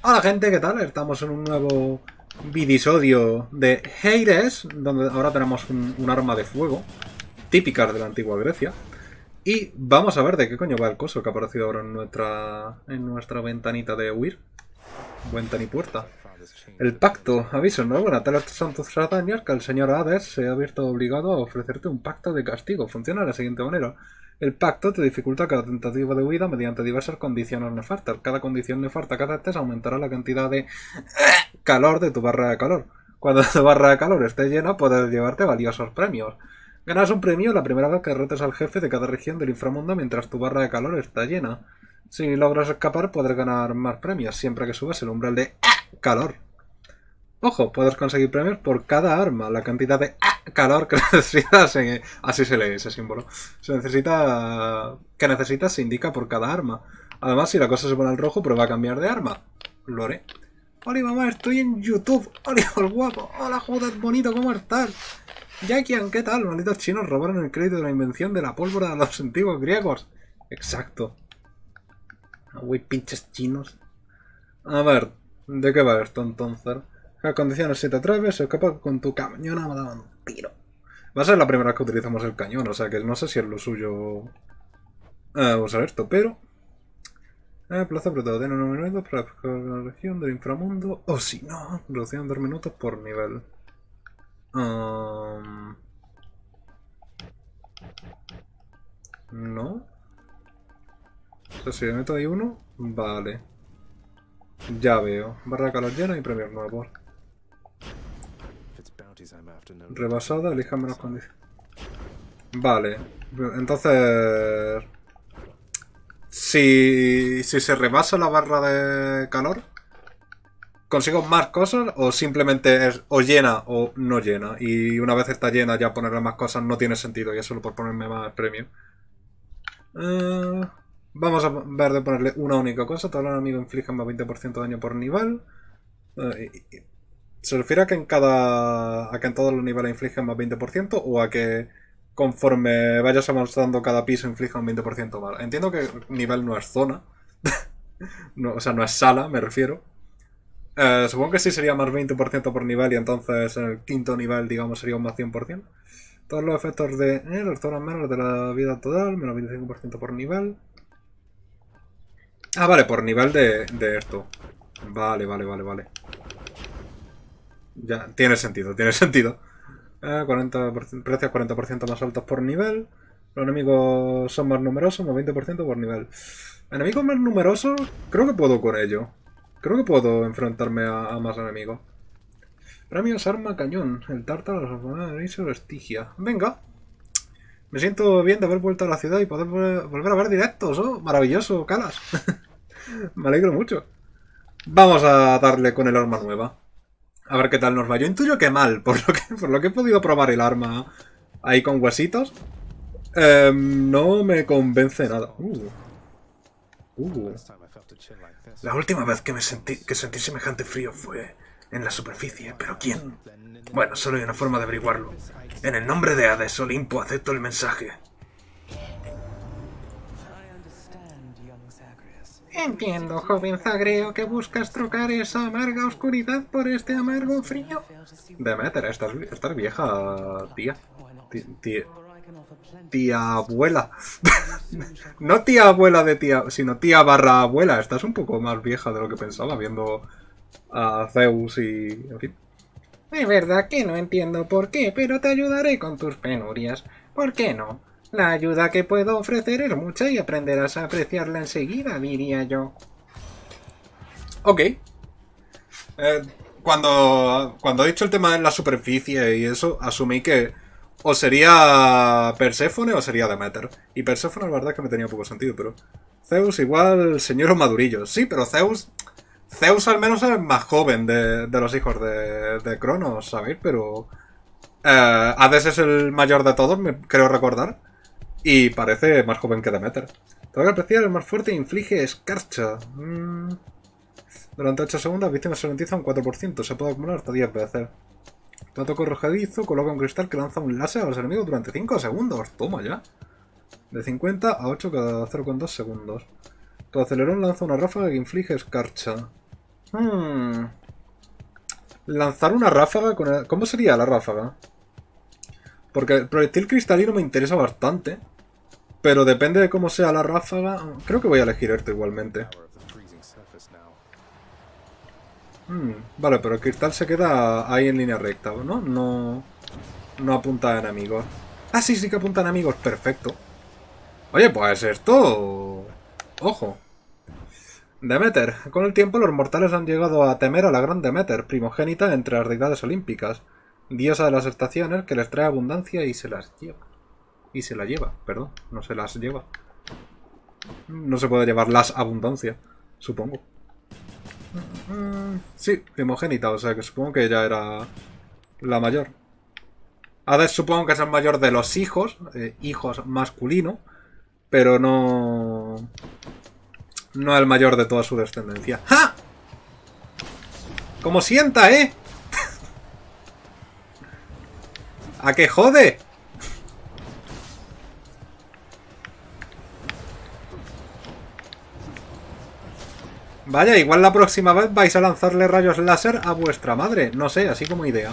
Hola gente, ¿qué tal? Estamos en un nuevo vidisodio de Hades, donde ahora tenemos un arma de fuego, típicas de la antigua Grecia. Y vamos a ver de qué coño va el coso que ha aparecido ahora en nuestra ventanita de huir. Ventanipuerta. El pacto. Aviso, enhorabuena, tal son tus hazañas que el señor Hades se ha visto obligado a ofrecerte un pacto de castigo. Funciona de la siguiente manera. El pacto te dificulta cada tentativa de huida mediante diversas condiciones nefastas. Cada condición nefasta que aceptes aumentará la cantidad de calor de tu barra de calor. Cuando tu barra de calor esté llena, puedes llevarte valiosos premios. Ganas un premio la primera vez que derrotes al jefe de cada región del inframundo mientras tu barra de calor está llena. Si logras escapar, podrás ganar más premios, siempre que subas el umbral de calor. Ojo, puedes conseguir premios por cada arma. La cantidad de calor que necesitas, así se lee ese símbolo. Que necesitas se indica por cada arma. Además, si la cosa se pone al rojo, prueba a cambiar de arma. Lo haré. Hola mamá, estoy en YouTube. Hola el guapo. Hola joder, bonito, ¿cómo estás? Yakian, ¿qué tal? Malditos chinos robaron el crédito de la invención de la pólvora de los antiguos griegos. Exacto. Uy, pinches chinos. A ver, ¿de qué va esto entonces? A condiciones, si te atreves, se escapa con tu cañón a dar un tiro. Va a ser la primera vez que utilizamos el cañón, o sea que no sé si es lo suyo usar esto, pero... plaza apretada, tiene 9 minutos para la región del inframundo. O si no, reducción de 2 minutos por nivel. No. O sea, si le meto ahí uno, vale. Ya veo. Barra de calor llena y premios nuevos. Rebasada, elija menos condiciones. Vale. Entonces... Si se rebasa la barra de calor, ¿consigo más cosas o simplemente es o llena o no llena? Y una vez está llena ya ponerle más cosas no tiene sentido y es solo por ponerme más premio. Vamos a ver de ponerle una única cosa. Todos los enemigos infligen más 20% de daño por nivel. ¿Se refiere a que en todos los niveles infligen más 20% o a que conforme vayas avanzando cada piso inflija un 20% más? Entiendo que nivel no es zona. No, o sea, no es sala, me refiero. Supongo que sí sería más 20% por nivel y entonces en el quinto nivel, digamos, sería un más 100%. Todos los efectos de las zonas menos de la vida total, menos 25% por nivel. Ah, vale, por nivel de esto. Vale. Ya, tiene sentido. Precios 40% más altos por nivel. Los enemigos son más numerosos, más 20% por nivel. Enemigos más numerosos, creo que puedo con ello. Creo que puedo enfrentarme a más enemigos. Premios arma cañón. El tártaro, la safonada de Iso, Estigia. Venga. Me siento bien de haber vuelto a la ciudad y poder volver a ver directos. ¡Oh, maravilloso, Calas! Me alegro mucho. Vamos a darle con el arma nueva. A ver qué tal nos va. Yo intuyo que mal, por lo que he podido probar el arma ahí con huesitos. No me convence nada. La última vez que sentí semejante frío fue en la superficie. ¿Pero quién? Bueno, solo hay una forma de averiguarlo. En el nombre de Hades, Olimpo, acepto el mensaje. Entiendo, joven Zagreo, que buscas trocar esa amarga oscuridad por este amargo frío. Demeter, estás vieja, tía. Tía abuela. No tía abuela de tía, sino tía barra abuela. Estás un poco más vieja de lo que pensaba, viendo a Zeus y... en fin. De verdad que no entiendo por qué, pero te ayudaré con tus penurias. ¿Por qué no? La ayuda que puedo ofrecer es mucha y aprenderás a apreciarla enseguida, diría yo. Ok. Cuando he dicho el tema de la superficie y eso, asumí que o sería Perséfone o sería Demeter. Y Perséfone la verdad es que me tenía poco sentido, pero... Zeus igual señor madurillo. Sí, pero Zeus al menos es más joven de los hijos de Cronos, ¿sabéis? Pero... Hades es el mayor de todos, creo recordar. Y parece más joven que Demeter. Tengo que apreciar el más fuerte inflige escarcha. Durante 8 segundos, víctimas se ralentizan un 4%. Se puede acumular hasta 10 veces. Plato corrojadizo, coloca un cristal que lanza un láser a los enemigos durante 5 segundos. Toma ya. De 50 a 8 cada 0,2 segundos. Tu acelerón lanza una ráfaga que inflige escarcha. Lanzar una ráfaga con el... ¿Cómo sería la ráfaga? Porque el proyectil cristalino me interesa bastante. Pero depende de cómo sea la ráfaga. Creo que voy a elegir esto igualmente. Vale, pero el cristal se queda ahí en línea recta, ¿no? No apunta a enemigos. Ah, sí, sí que apunta a enemigos. Perfecto. Oye, pues esto... Ojo. Demeter. Con el tiempo los mortales han llegado a temer a la gran Demeter, primogénita entre las deidades olímpicas, diosa de las estaciones que les trae abundancia y se las lleva. Y se la lleva, perdón, no se las lleva. No se puede llevar las abundancia, supongo. Sí, primogénita, o sea que supongo que ella era la mayor. Hades supongo que es el mayor de los hijos, hijos masculino, pero no... No el mayor de toda su descendencia. ¡Ja! ¡Como sienta, eh! ¿A qué jode? Vaya, igual la próxima vez vais a lanzarle rayos láser a vuestra madre. No sé, así como idea.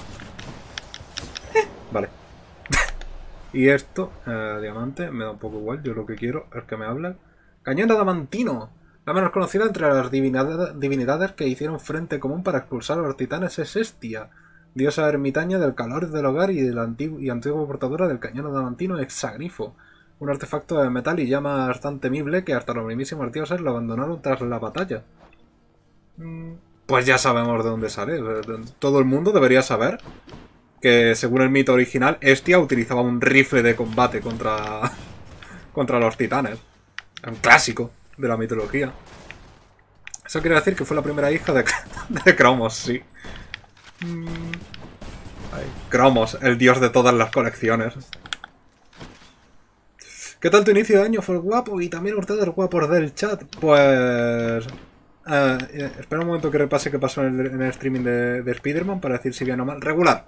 Vale. Y esto, diamante, me da un poco igual. Yo lo que quiero es que me hablen. Cañón adamantino. La menos conocida entre las divinidades que hicieron frente común para expulsar a los titanes es Hestia, diosa ermitaña del calor del hogar y antigua portadora del cañón adamantino Hexagrifo. Un artefacto de metal y llama tan temible que hasta los mismísimos dioses lo abandonaron tras la batalla. Pues ya sabemos de dónde sale. Todo el mundo debería saber que, según el mito original, Hestia utilizaba un rifle de combate contra los titanes. Un clásico de la mitología. Eso quiere decir que fue la primera hija de Cromos, sí. Ay, Cromos, el dios de todas las colecciones. ¿Qué tal tu inicio de año? Fue guapo y también ustedes guapos del chat. Pues... espera un momento que repase qué pasó en el streaming de Spider-Man para decir si bien o mal. Regular.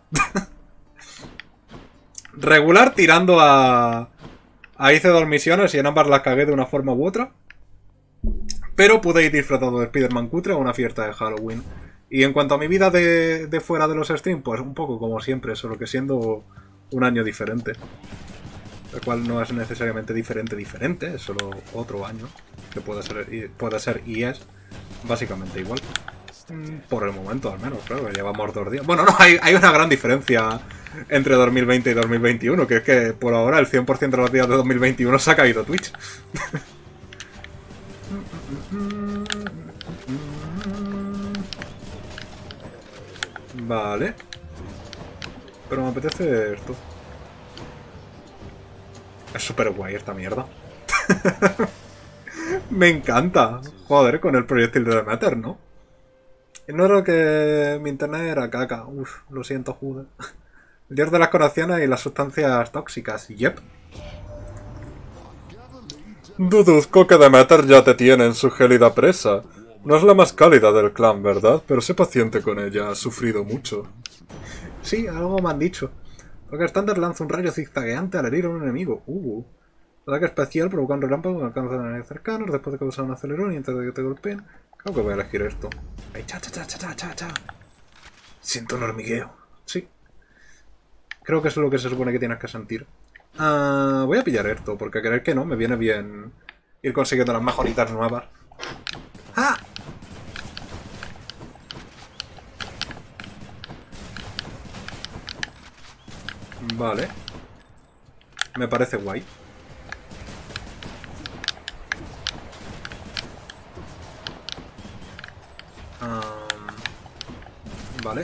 Regular tirando a... hice 2 misiones y en ambas las cagué de una forma u otra. Pero pude ir disfrutando de Spider-Man cutre a una fiesta de Halloween. Y en cuanto a mi vida de fuera de los streams, pues un poco como siempre, solo que siendo un año diferente. El cual no es necesariamente diferente, es solo otro año. Que puede ser y es básicamente igual. Por el momento, al menos, claro, que llevamos 2 días. Bueno, no, hay una gran diferencia entre 2020 y 2021, que es que por ahora el 100% de los días de 2021 se ha caído Twitch. Vale. Pero me apetece esto. Es súper guay esta mierda. Me encanta. Joder, con el proyectil de Demeter, ¿no? No era que mi internet era caca. Uf, lo siento, joder. El dios de las conexiones y las sustancias tóxicas. Yep. Deduzco que Demeter ya te tiene en su gélida presa. No es la más cálida del clan, ¿verdad? Pero sé paciente con ella, ha sufrido mucho. Sí, algo me han dicho. Ataque estándar lanza un rayo zigzagueante al herir a un enemigo. Ataque especial provoca un relámpago que alcanza a enemigos cercanos después de causar un acelerón y antes de que te golpeen. Creo que voy a elegir esto. Ay, cha. Siento un hormigueo. Sí. Creo que eso es lo que se supone que tienes que sentir. Voy a pillar esto, porque creer que no, me viene bien ir consiguiendo las mejoritas nuevas. ¡Ah! Vale. Me parece guay. Vale.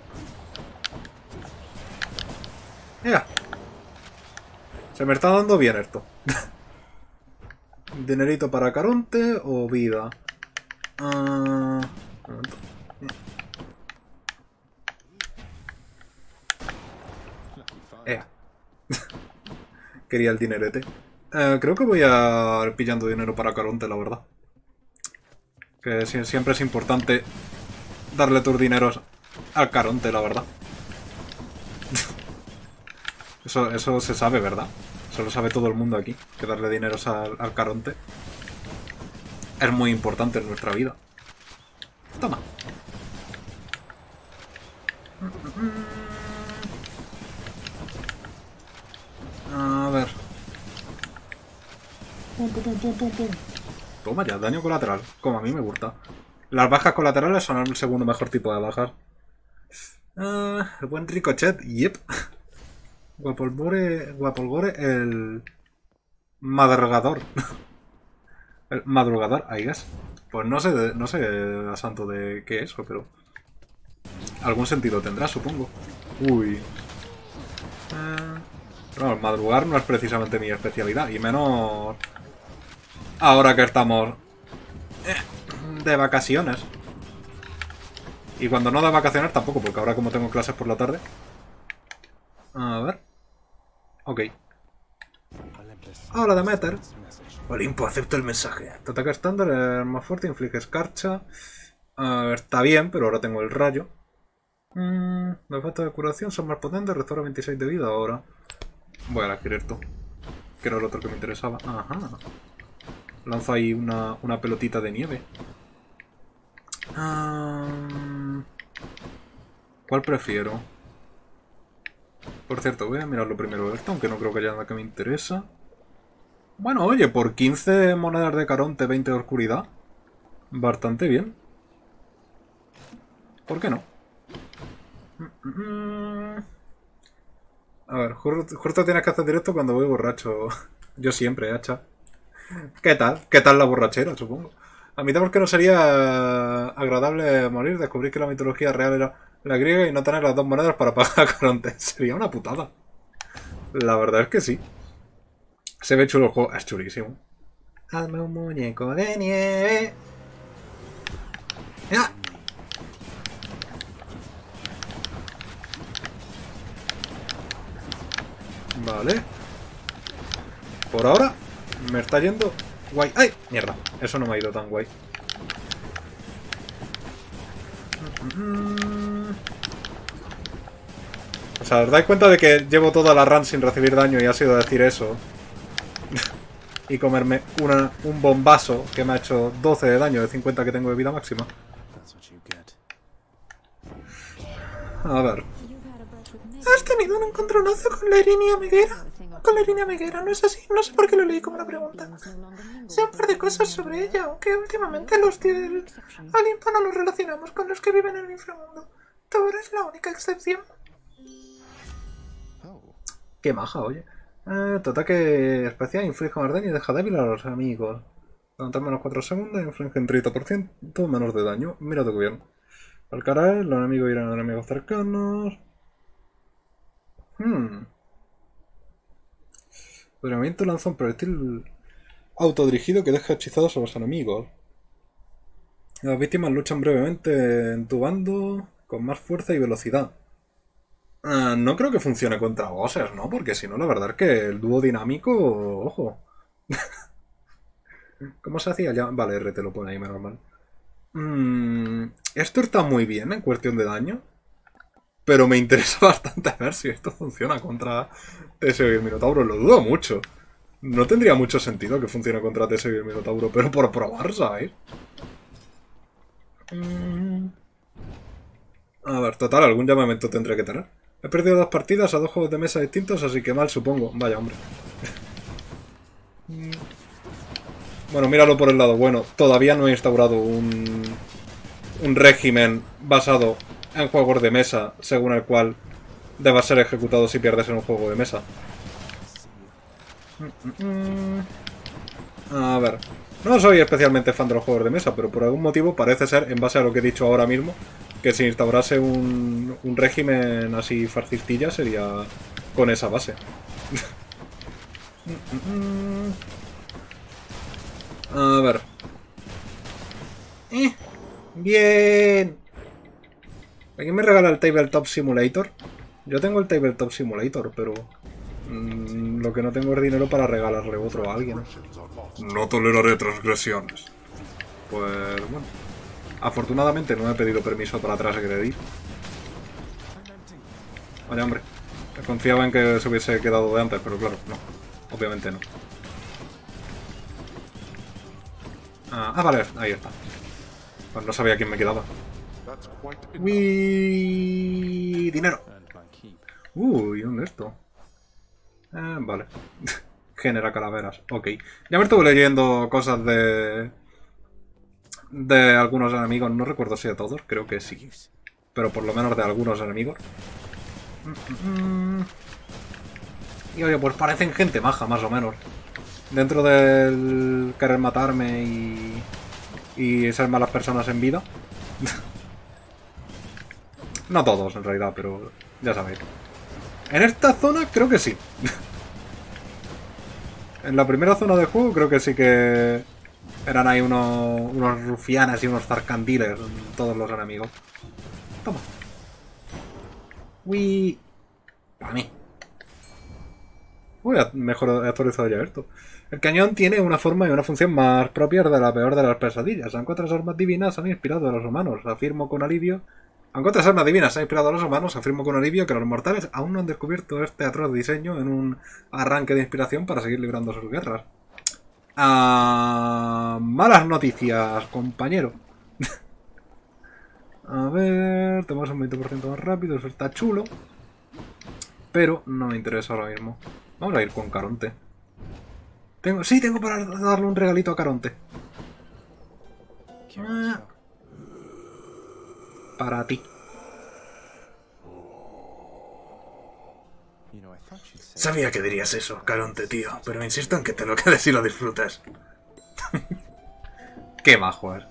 ¡Ya! Se me está dando bien esto. ¿Dinerito para Caronte o vida? Un momento. Quería el dinerete. Creo que voy a ir pillando dinero para Caronte, la verdad. Que siempre es importante darle tus dineros al Caronte, la verdad. Eso se sabe, ¿verdad? Eso lo sabe todo el mundo aquí. Que darle dineros al Caronte es muy importante en nuestra vida. Toma. A ver. Toma ya, daño colateral. Como a mí me gusta. Las bajas colaterales son el segundo mejor tipo de bajas. El buen ricochet. Yep. Guapolgore, el madrugador. El madrugador, I guess. Pues no sé a santo de qué es, pero algún sentido tendrá, supongo. Uy. Pero madrugar no es precisamente mi especialidad, y menos ahora que estamos de vacaciones. Y cuando no da vacaciones tampoco, porque ahora como tengo clases por la tarde. A ver. Ok. Ahora de meter. Olimpo, acepto el mensaje. Tu ataque estándar es más fuerte, inflige escarcha. Está bien, pero ahora tengo el rayo. Los efectos de curación son más potentes, restaura 26 de vida ahora. Voy a adquirir esto, que era el otro que me interesaba. Ajá. Lanzo ahí una pelotita de nieve. ¿Cuál prefiero? Por cierto, voy a mirarlo primero esto, aunque no creo que haya nada que me interesa. Bueno, oye, por 15 monedas de Caronte, 20 de oscuridad. Bastante bien. ¿Por qué no? A ver, justo tienes que hacer directo cuando voy borracho. Yo siempre, hacha. ¿Qué tal? ¿Qué tal la borrachera, supongo? Admitamos que no sería agradable morir, descubrir que la mitología real era la griega y no tener las dos monedas para pagar a Caronte. Sería una putada. La verdad es que sí. Se ve chulo el juego. Es chulísimo. Hazme un muñeco de nieve. ¡Ya! Vale. Por ahora me está yendo guay. ¡Ay! Mierda. Eso no me ha ido tan guay. O sea, ¿os dais cuenta de que llevo toda la run sin recibir daño y ha sido decir eso? Y comerme un bombazo que me ha hecho 12 de daño de 50 que tengo de vida máxima. A ver. ¿Has tenido un encontronazo con la Irinia Meguera? Con la Irinia Meguera, ¿no es así? No sé por qué lo leí como una pregunta. Sé un par de cosas sobre ella, aunque últimamente los del Olimpo no nos relacionamos con los que viven en el inframundo. Tú eres la única excepción. Qué maja, oye. Tu ataque especial inflige más daño y deja débil a los enemigos. Durante menos 4 segundos inflige un 30% menos de daño. Mira tu bien. Al caer, los enemigos irán a enemigos cercanos. Entrenamiento lanza un proyectil autodirigido que deja hechizados a los enemigos. Las víctimas luchan brevemente en tu bando con más fuerza y velocidad. No creo que funcione contra bosses, ¿no? Porque si no, la verdad es que el dúo dinámico... Ojo. ¿Cómo se hacía ya? Vale, R te lo pone ahí, menos mal. Esto está muy bien en cuestión de daño. Pero me interesa bastante ver si esto funciona contra TSO y el Minotauro. Lo dudo mucho. No tendría mucho sentido que funcione contra TSO y el Minotauro, pero por probar, ¿sabéis? A ver, total, algún llamamiento tendré que tener. He perdido 2 partidas a 2 juegos de mesa distintos, así que mal, supongo. Vaya, hombre. Bueno, míralo por el lado bueno. Todavía no he instaurado un régimen basado en juegos de mesa, según el cual deba ser ejecutado si pierdes en un juego de mesa. A ver. No soy especialmente fan de los juegos de mesa, pero por algún motivo parece ser, en base a lo que he dicho ahora mismo, que si instaurase un régimen así farcistilla sería con esa base. A ver. Bien. ¿Alguien me regala el Tabletop Simulator? Yo tengo el Tabletop Simulator, pero... lo que no tengo es dinero para regalarle otro a alguien. No toleraré transgresiones. Pues bueno. Afortunadamente no he pedido permiso para transgredir. Vaya, hombre. Confiaba en que se hubiese quedado de antes, pero claro, no. Obviamente no. Vale, ahí está. Pues no sabía quién me quedaba. Uy, dinero. Uy, ¿dónde es esto? Vale. Genera calaveras. Ok. Ya me estuve leyendo cosas de algunos enemigos. No recuerdo si de todos. Creo que sí. Pero por lo menos de algunos enemigos. Y oye, pues parecen gente maja, más o menos. Dentro del querer matarme y ser malas personas en vida. No todos, en realidad, pero ya sabéis. En esta zona creo que sí. En la primera zona de juego creo que sí que eran ahí unos rufianes y unos zarcandiles todos los enemigos. Toma. Uy. Para mí. Uy, mejor actualizado ya esto. El cañón tiene una forma y una función más propias de la peor de las pesadillas. Aunque otras armas divinas han inspirado a los humanos, afirmo con alivio. Aunque otras armas divinas han inspirado a los humanos, afirmo con alivio que los mortales aún no han descubierto este atroz diseño en un arranque de inspiración para seguir librando sus guerras. Malas noticias, compañero. A ver, tenemos un 20% más rápido, eso está chulo. Pero no me interesa ahora mismo. Vamos a ir con Caronte. Sí, tengo para darle un regalito a Caronte. Para ti. Sabía que dirías eso, Caronte, tío. Pero insisto en que te lo quedes y lo disfrutes. Qué majo es.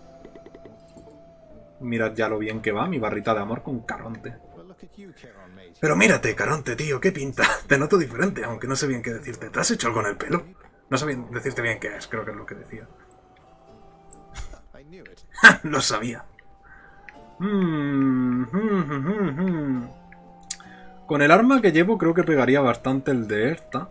Mirad ya lo bien que va mi barrita de amor con Caronte. Pero mírate, Caronte, tío, qué pinta. Te noto diferente, aunque no sé bien qué decirte. ¿Te has hecho algo en el pelo? No sé bien decirte bien qué es, creo que es lo que decía. Lo sabía. Con el arma que llevo creo que pegaría bastante el de esta.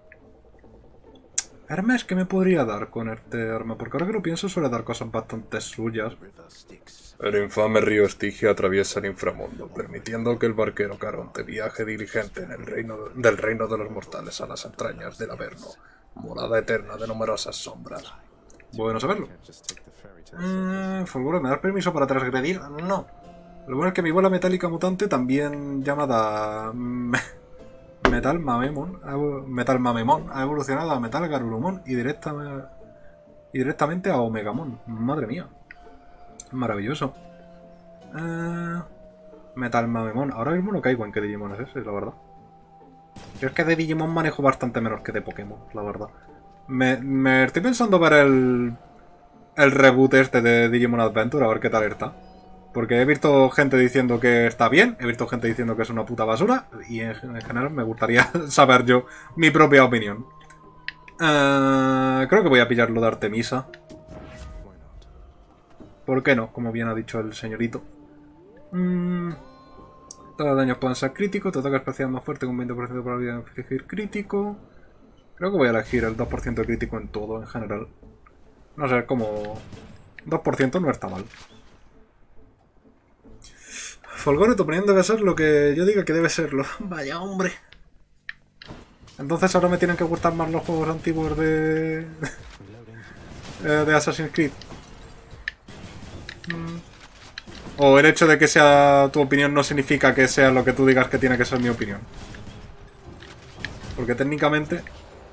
Armas que me podría dar con este arma, porque ahora que lo pienso suele dar cosas bastante suyas. El infame río Estigia atraviesa el inframundo, permitiendo que el barquero Caronte viaje diligente en el reino de los mortales a las entrañas del Averno, morada eterna de numerosas sombras. Bueno saberlo. Fulguro, ¿me das permiso para transgredir? No. Lo bueno es que mi bola metálica mutante, también llamada Metal Mamemon, ha evolucionado a Metal Garurumon y directamente a Omegamon. Madre mía. Maravilloso. Metal Mamemon. Ahora mismo no caigo en qué Digimon es ese, la verdad. Yo es que de Digimon manejo bastante menos que de Pokémon, la verdad. Me estoy pensando ver el reboot este de Digimon Adventure, a ver qué tal está. Porque he visto gente diciendo que está bien, he visto gente diciendo que es una puta basura, y en general me gustaría saber yo mi propia opinión. Creo que voy a pillarlo de Artemisa. ¿Por qué no? Como bien ha dicho el señorito. Todos los daños pueden ser críticos, tu ataque especial más fuerte con un 20% de probabilidad de infligir crítico. Creo que voy a elegir el 2% de crítico en todo, en general. No sé, como 2% no está mal. Folgore, tu opinión debe ser lo que yo diga que debe serlo. Vaya hombre. Entonces ahora me tienen que gustar más los juegos antiguos de Assassin's Creed. O el hecho de que sea tu opinión no significa que sea lo que tú digas que tiene que ser mi opinión. Porque técnicamente...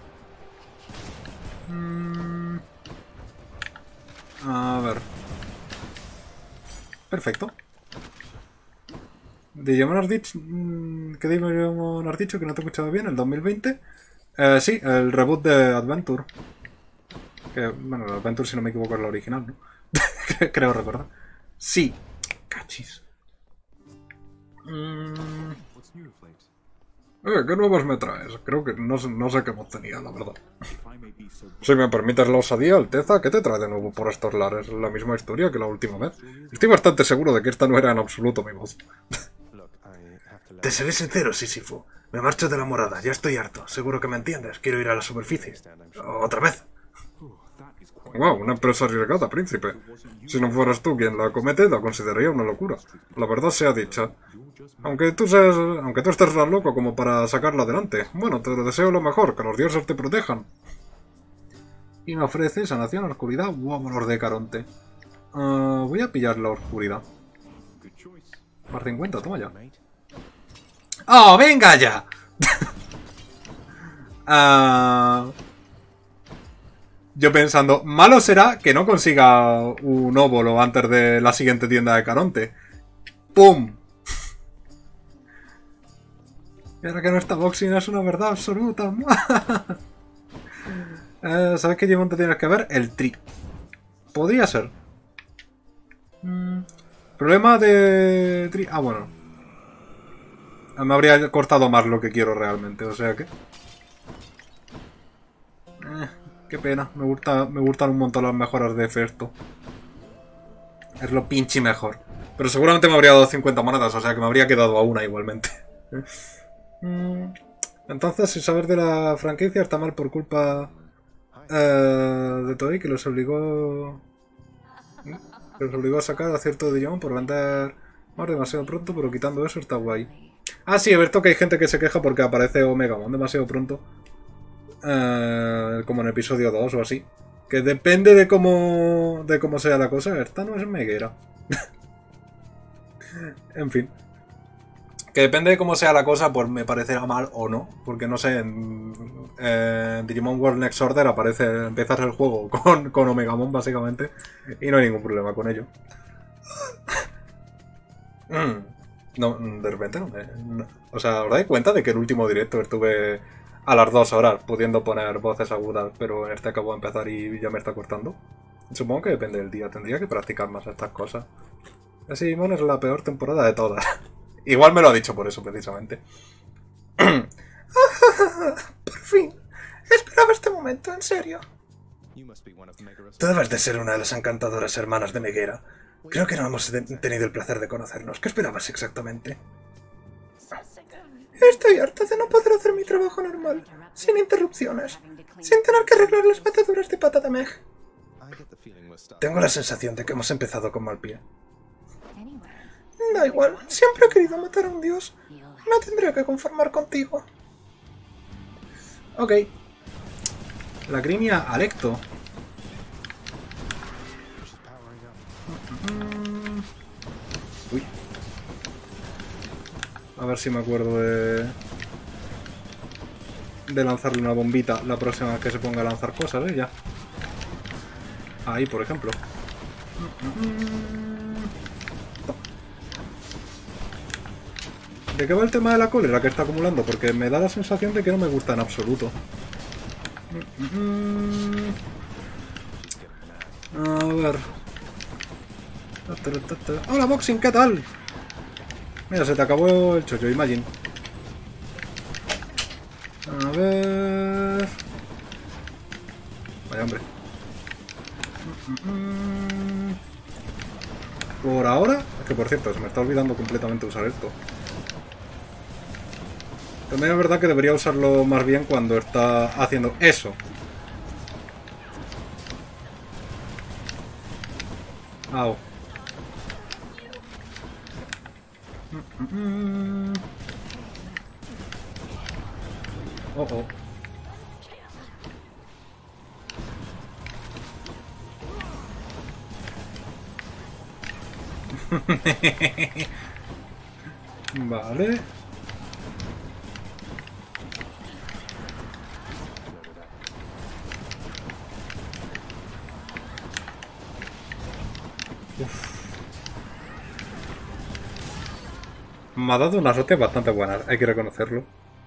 A ver... Perfecto. Digimon has dicho... ¿Qué Digimon has dicho? Que no te he escuchado bien. ¿El 2020? Sí, el reboot de Adventure. Que, bueno, el Adventure, si no me equivoco, es la original, ¿no? Creo recordar. Sí. Cachis. ¿Qué nuevos me traes? Creo que no sé qué hemos tenido, la verdad. Si me permites la osadía, Alteza, ¿qué te trae de nuevo por estos lares? La misma historia que la última vez. Estoy bastante seguro de que esta no era en absoluto mi voz. Te seré sincero, Sísifo. Me marcho de la morada, ya estoy harto. Seguro que me entiendes. Quiero ir a la superficie. ¿Otra vez? Wow, una empresa arriesgada, príncipe. Si no fueras tú quien la acomete, la consideraría una locura. La verdad sea dicha. Aunque tú estés tan loco como para sacarla adelante. Bueno, te deseo lo mejor, que los dioses te protejan. Y me ofrece sanación a la oscuridad. Wow, valor de Caronte. Voy a pillar la oscuridad. Más 50, toma ya. ¡Oh, venga ya! Yo pensando, malo será que no consiga un óvulo antes de la siguiente tienda de Caronte. ¡Pum! Y ahora que no está boxing es una verdad absoluta. ¿Sabes qué Digimon te tienes que ver? El Tri. Podría ser. Problema de Tri. Ah, bueno. Me habría cortado más lo que quiero realmente, o sea que... qué pena. Me gustan un montón las mejoras de efecto. Es lo pinche mejor. Pero seguramente me habría dado 50 monedas, o sea que me habría quedado a una igualmente. Entonces, si saber de la franquicia está mal por culpa de Toei, que los obligó a sacar a cierto Digimon por vender más demasiado pronto, pero quitando eso está guay. Ah, sí, he visto que hay gente que se queja porque aparece Omegamon demasiado pronto. Como en episodio 2 o así. Que depende de cómo sea la cosa. Esta no es Meguera. En fin. Que depende de cómo sea la cosa, pues me parecerá mal o no. Porque no sé, en Digimon World Next Order empiezas el juego con Omegamon básicamente. Y no hay ningún problema con ello. No, de repente no. O sea, ¿os dais cuenta de que el último directo estuve a las 2 horas pudiendo poner voces agudas, pero en este acabo de empezar y ya me está cortando? Supongo que depende del día, tendría que practicar más estas cosas. Ese Digimon es la peor temporada de todas. Igual me lo ha dicho por eso, precisamente. Por fin. Esperaba este momento, en serio. Tú debes de ser una de las encantadoras hermanas de Meguera. Creo que no hemos tenido el placer de conocernos. ¿Qué esperabas exactamente? Estoy harta de no poder hacer mi trabajo normal, sin interrupciones, sin tener que arreglar las metaduras de pata de Meg. Tengo la sensación de que hemos empezado con mal pie. Da igual, siempre he querido matar a un dios. Me tendré que conformar contigo. Ok. Lagrimia Alecto. Uy. A ver si me acuerdo de lanzarle una bombita la próxima vez que se ponga a lanzar cosas, ya. Ahí, por ejemplo. ¿De qué va el tema de la cólera que está acumulando? Porque me da la sensación de que no me gusta en absoluto. A ver. ¡Hola, Boxing! ¿Qué tal? Mira, se te acabó el chollo, imagine. A ver... Vaya, hombre. Por ahora... Es que, por cierto, se me está olvidando completamente usar esto. También es verdad que debería usarlo más bien cuando está haciendo eso. Au. Oh, oh. Vale. Me ha dado unas hostias bastante buenas, hay que reconocerlo.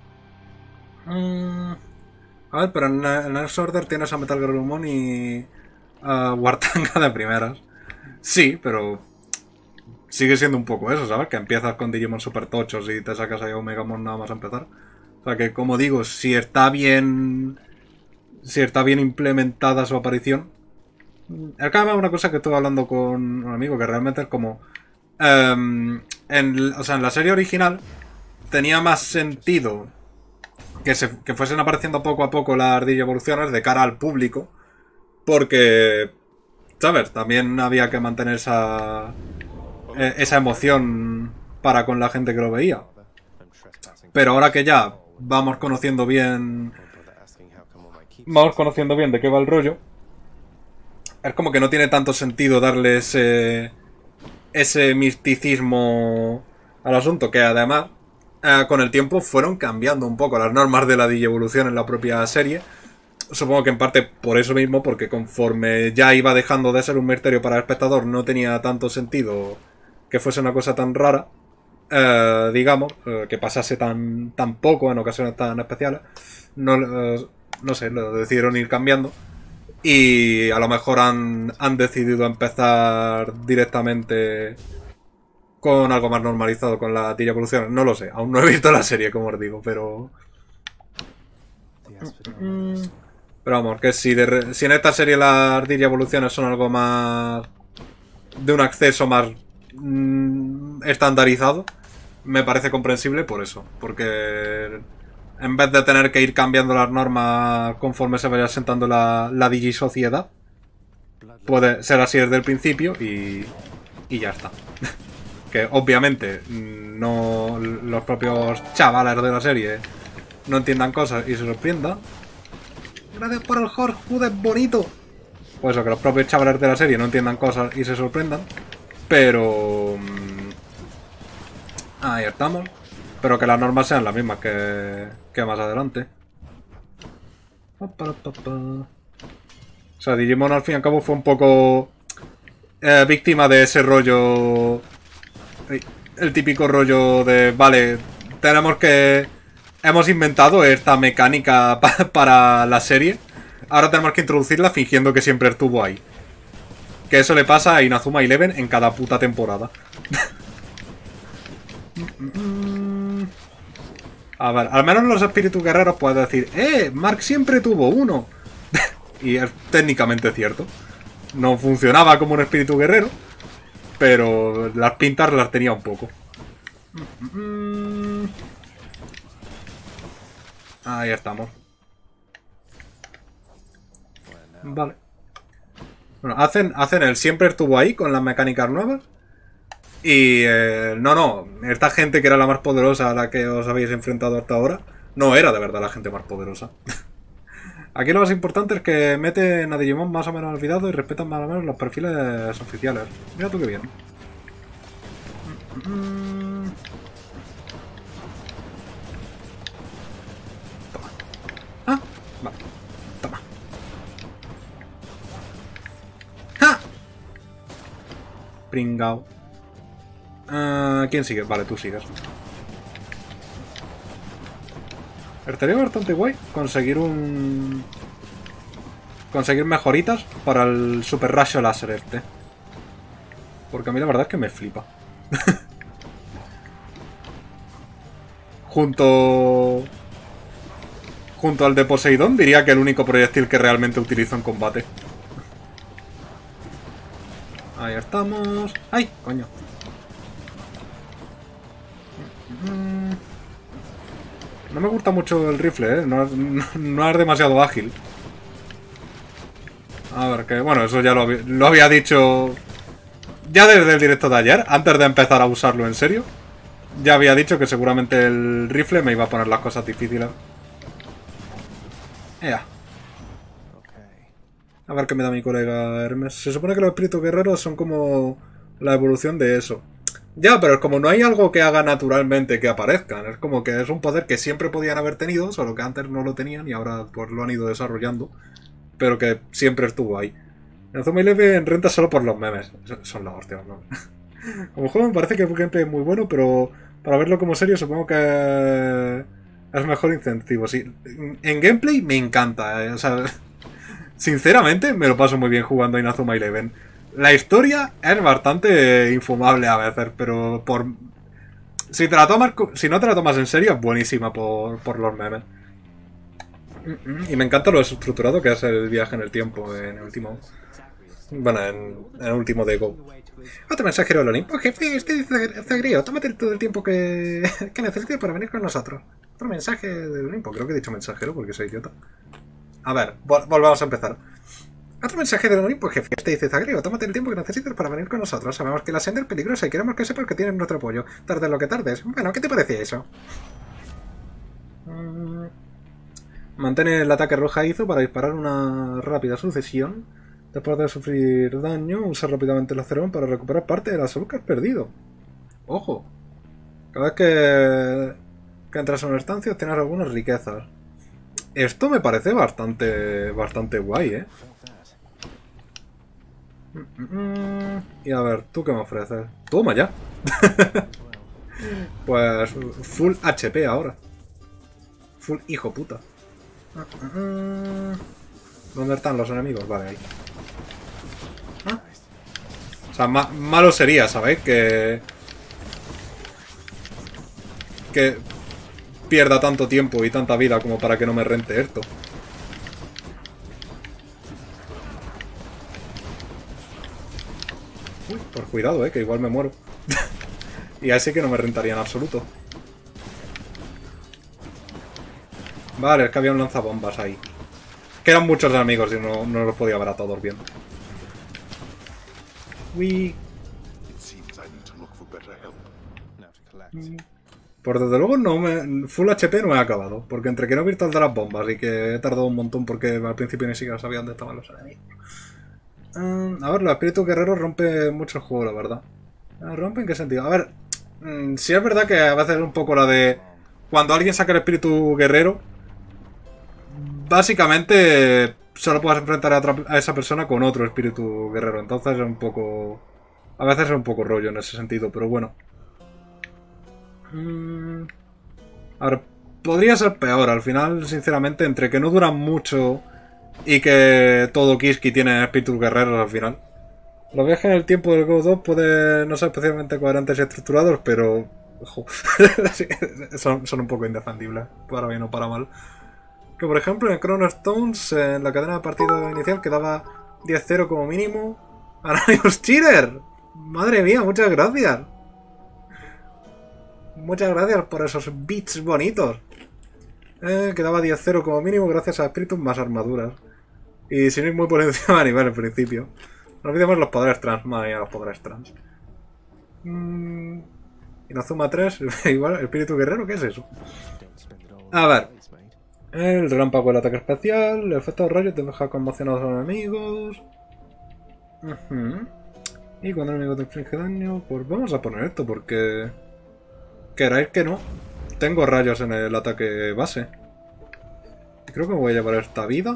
A ver, pero en Next Order tienes a Metal Garurumon y a Wartanga de primeras. Sí, pero sigue siendo un poco eso, ¿sabes? Que empiezas con Digimon super tochos y te sacas ahí a Omegamon nada más a empezar. O sea que, como digo, si está bien implementada su aparición. Acá una cosa que estuve hablando con un amigo que realmente es como... en la serie original tenía más sentido que fuesen apareciendo poco a poco las Digievoluciones de cara al público, porque, ¿sabes? También había que mantener esa emoción para con la gente que lo veía. Pero ahora que ya vamos conociendo bien de qué va el rollo, es como que no tiene tanto sentido darle ese ese misticismo al asunto, que además con el tiempo fueron cambiando un poco las normas de la digievolución en la propia serie. Supongo que en parte por eso mismo, porque conforme ya iba dejando de ser un misterio para el espectador, no tenía tanto sentido que fuese una cosa tan rara, digamos, que pasase tan poco en ocasiones tan especiales. No sé, lo decidieron ir cambiando. Y a lo mejor han decidido empezar directamente con algo más normalizado con la digievolución. No lo sé, aún no he visto la serie, como os digo, pero... Pero vamos, que si en esta serie las digievoluciones son algo más... de un acceso más estandarizado, me parece comprensible por eso. Porque en vez de tener que ir cambiando las normas conforme se vaya sentando la digisociedad, puede ser así desde el principio y ya está. Que obviamente no los propios chavales de la serie no entiendan cosas y se sorprendan. Gracias por el Horsewood, es bonito. Pues eso, que los propios chavales de la serie no entiendan cosas y se sorprendan. Pero... ahí estamos. Pero que las normas sean las mismas que más adelante. O sea, Digimon al fin y al cabo fue un poco víctima de ese rollo... el típico rollo de... vale, tenemos que... hemos inventado esta mecánica para la serie. Ahora tenemos que introducirla fingiendo que siempre estuvo ahí. Que eso le pasa a Inazuma Eleven en cada puta temporada. A ver, al menos los espíritus guerreros puedes decir, Mark siempre tuvo uno. Y es técnicamente cierto. No funcionaba como un espíritu guerrero, pero las pintas las tenía un poco. Ahí estamos. Vale. Bueno, hacen el siempre estuvo ahí con las mecánicas nuevas. Y no, esta gente que era la más poderosa a la que os habéis enfrentado hasta ahora, no era de verdad la gente más poderosa. Aquí lo más importante es que meten a Digimon más o menos olvidado y respetan más o menos los perfiles oficiales. Mira tú qué bien. Toma. Ah, vale. Toma. ¡Ja! Pringao. ¿Quién sigue? Vale, tú sigues. Estaría bastante guay conseguir conseguir mejoritas para el super rayo láser este. Porque a mí la verdad es que me flipa. Junto al de Poseidón diría que el único proyectil que realmente utilizo en combate. Ahí estamos. ¡Ay, coño! No me gusta mucho el rifle, no es demasiado ágil. A ver, que bueno, eso ya lo había dicho ya desde el directo de ayer, antes de empezar a usarlo en serio. Ya había dicho que seguramente el rifle me iba a poner las cosas difíciles. Ea. A ver qué me da mi colega Hermes. Se supone que los espíritus guerreros son como la evolución de eso. Ya, pero es como no hay algo que haga naturalmente que aparezcan. Es como que es un poder que siempre podían haber tenido, solo que antes no lo tenían y ahora pues lo han ido desarrollando. Pero que siempre estuvo ahí. Inazuma Eleven renta solo por los memes. Son las hostias, ¿no? Como juego me parece que el gameplay es muy bueno, pero para verlo como serio supongo que es mejor incentivo. Sí, en gameplay me encanta, o sea, sinceramente me lo paso muy bien jugando a Inazuma Eleven. La historia es bastante infumable a veces, pero si no te la tomas en serio es buenísima por los memes. Y me encanta lo estructurado que es el viaje en el tiempo en el último... Bueno, en el último de Go. Otro mensajero del Olimpo. Jefe, este dice Zagrio, tómate todo el tiempo que necesites para venir con nosotros. Otro mensaje del Olimpo. Creo que he dicho mensajero porque soy idiota. A ver, volvamos a empezar. Otro mensaje del Olimpo, jefe. Este dice Zagrio, tómate el tiempo que necesites para venir con nosotros. Sabemos que la senda es peligrosa y queremos que sepas que tienes nuestro apoyo. Tardes lo que tardes. Bueno, ¿qué te parecía eso? Mantén el ataque arrojadizo para disparar una rápida sucesión Después de sufrir daño, usa rápidamente el acerón para recuperar parte de la salud que has perdido. ¡Ojo! Cada vez que entras en una estancia obtienes algunas riquezas. Esto me parece bastante guay, ¿eh? Y a ver, ¿tú qué me ofreces? ¡Toma ya! Pues full HP ahora. Full hijo puta. ¿Dónde están los enemigos? Vale, ahí. ¿Ah? O sea, malo sería, ¿sabéis? Que pierda tanto tiempo y tanta vida como para que no me rente esto. Uy, por cuidado, que igual me muero. Y así que no me rentaría en absoluto. Vale, es que había un lanzabombas ahí. Que eran muchos enemigos y no los podía ver a todos bien. Uy. Por desde luego full HP no he acabado. Porque entre que no he visto el de las bombas y que he tardado un montón porque al principio ni siquiera sabía dónde estaban los enemigos. A ver, los espíritus guerreros rompen mucho el juego, la verdad. ¿Rompen en qué sentido? A ver, si es verdad que a veces es un poco la de... Cuando alguien saca el espíritu guerrero, básicamente solo puedes enfrentar a esa persona con otro espíritu guerrero. Entonces es un poco... A veces es un poco rollo en ese sentido, pero bueno. A ver, podría ser peor. Al final, sinceramente, entre que no duran mucho y que todo Kiski tiene espíritus guerreros al final. Los viajes en el tiempo del Go 2 pueden no ser especialmente coherentes y estructurados, pero... Ojo, son un poco indefendibles, para bien o para mal. Que por ejemplo en Chrono Stones, en la cadena de partido inicial quedaba 10-0 como mínimo. ¡Anonymous Cheater! ¡Madre mía, muchas gracias! Muchas gracias por esos bits bonitos. Quedaba 10-0 como mínimo gracias a espíritus más armaduras. Y sin ir muy por encima a nivel en principio. No olvidemos los poderes trans. Madre mía, los poderes trans. Inazuma 3, igual, espíritu guerrero, ¿qué es eso? A ver. El relámpago, el ataque especial, el efecto de rayos te deja conmocionados a los enemigos. Y cuando el enemigo te inflige daño, pues vamos a poner esto porque... Queráis que no, tengo rayos en el ataque base. Creo que me voy a llevar esta vida.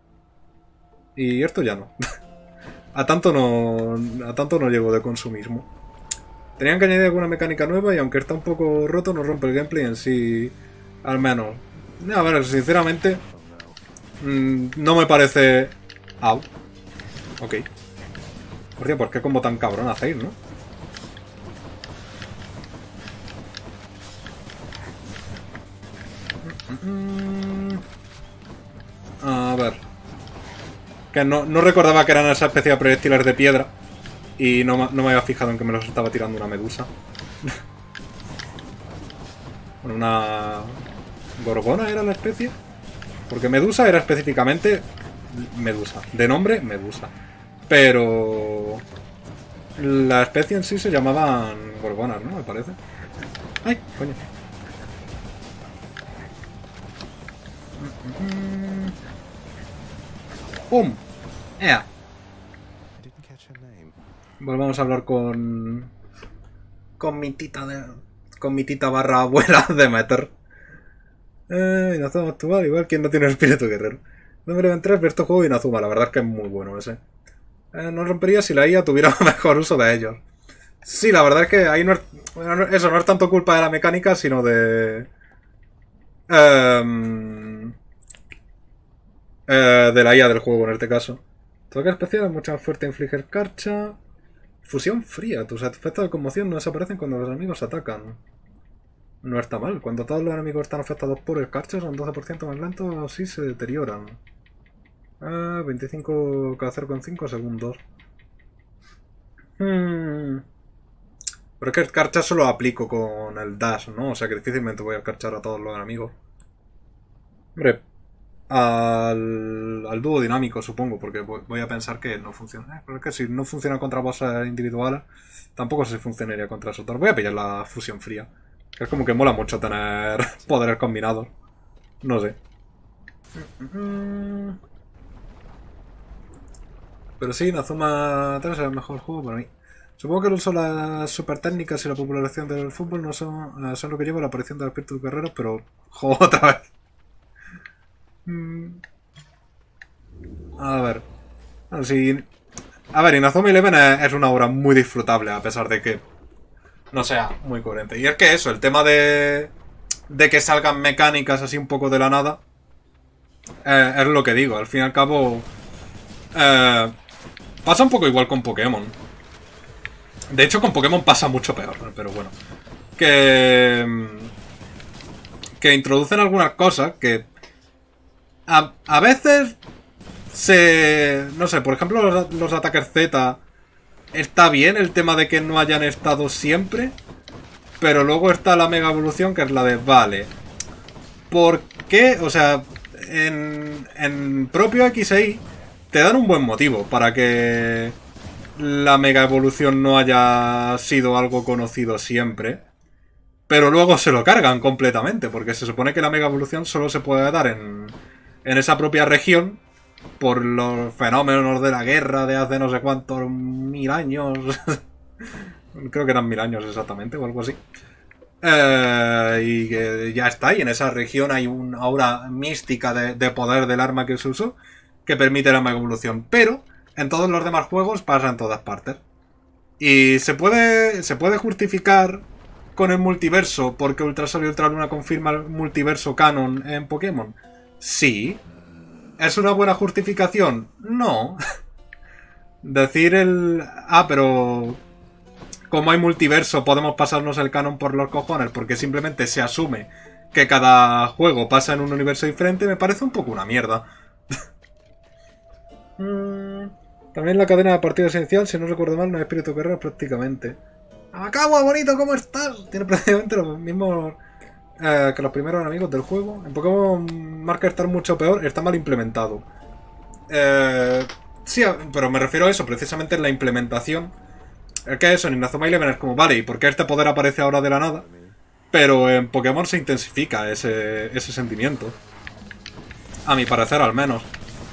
Y esto ya no. A tanto no llego de consumismo. Tenían que añadir alguna mecánica nueva y aunque está un poco roto no rompe el gameplay en sí. Al menos. A ver, sinceramente no me parece... Au. Ok. Hostia, ¿por qué combo tan cabrón hacéis, no? A ver. Que no recordaba que eran esa especie de proyectiles de piedra. Y no me había fijado en que me los estaba tirando una medusa. Bueno, una... ¿Gorgona era la especie? Porque medusa era específicamente... Medusa. De nombre, medusa. Pero... La especie en sí se llamaban gorgonas, ¿no? Me parece. ¡Ay, coño! ¡Pum! ¡Ea! Volvamos a hablar con mi tita con mi tita barra abuela de Meter. Inazuma actual, igual quien no tiene espíritu guerrero. Número 23, ver este juego y Inazuma, la verdad es que es muy bueno ese. No rompería si la IA tuviera mejor uso de ellos. Sí, la verdad es que ahí no es... Eso no es tanto culpa de la mecánica, sino de... de la IA del juego en este caso. Toque especial es mucho más fuerte, inflige escarcha. Fusión fría. Tus efectos de conmoción no desaparecen cuando los enemigos atacan. No está mal. Cuando todos los enemigos están afectados por escarcha son 12% más lentos, así se deterioran. 25 cada 0,5 segundos. Pero es que escarcha solo aplico con el dash, ¿no? O sea que difícilmente voy a escarchar a todos los enemigos. Hombre, al dúo dinámico, supongo, porque voy a pensar que no funciona. Pero es que si no funciona contra bosses individuales, tampoco se funcionaría contra esos. Voy a pillar la fusión fría. Que es como que mola mucho tener poderes combinados. No sé. Pero sí, Inazuma 3 es el mejor juego para mí. Supongo que el uso de las super técnicas y la popularización del fútbol no son lo que lleva a la aparición de los espíritus guerreros, pero... ¡Joder, otra vez! A ver... Bueno, sí... A ver, Inazuma Eleven es una obra muy disfrutable, a pesar de que no sea muy coherente. Y es que eso, el tema de que salgan mecánicas así un poco de la nada, es lo que digo. Al fin y al cabo, pasa un poco igual con Pokémon. De hecho, con Pokémon pasa mucho peor, pero bueno. Que introducen algunas cosas que a veces no sé, por ejemplo, los ataques Z está bien el tema de que no hayan estado siempre, pero luego está la mega evolución, que es la de vale, ¿por qué? O sea, en propio X e Y te dan un buen motivo para que la mega evolución no haya sido algo conocido siempre, pero luego se lo cargan completamente, porque se supone que la mega evolución solo se puede dar en esa propia región por los fenómenos de la guerra de hace no sé cuántos 1000 años. Creo que eran 1000 años exactamente o algo así. Y que ya está, y en esa región hay una aura mística de poder del arma que se usó que permite la mega evolución. Pero en todos los demás juegos pasa en todas partes. Y se puede justificar con el multiverso porque Ultrasol y Ultraluna confirma el multiverso canon en Pokémon. Sí. ¿Es una buena justificación? No. Decir pero como hay multiverso podemos pasarnos el canon por los cojones porque simplemente se asume que cada juego pasa en un universo diferente, me parece un poco una mierda. También la cadena de partido esencial, si no recuerdo mal, no hay espíritu guerrero prácticamente. ¡Acabo, bonito! ¿Cómo estás? Tiene prácticamente los mismos que los primeros enemigos del juego. En Pokémon marca estar mucho peor, está mal implementado. Sí, pero me refiero a eso, precisamente en la implementación. Es que eso, en Inazuma Eleven es como, vale, ¿y por qué este poder aparece ahora de la nada? Pero en Pokémon se intensifica ese sentimiento. A mi parecer, al menos.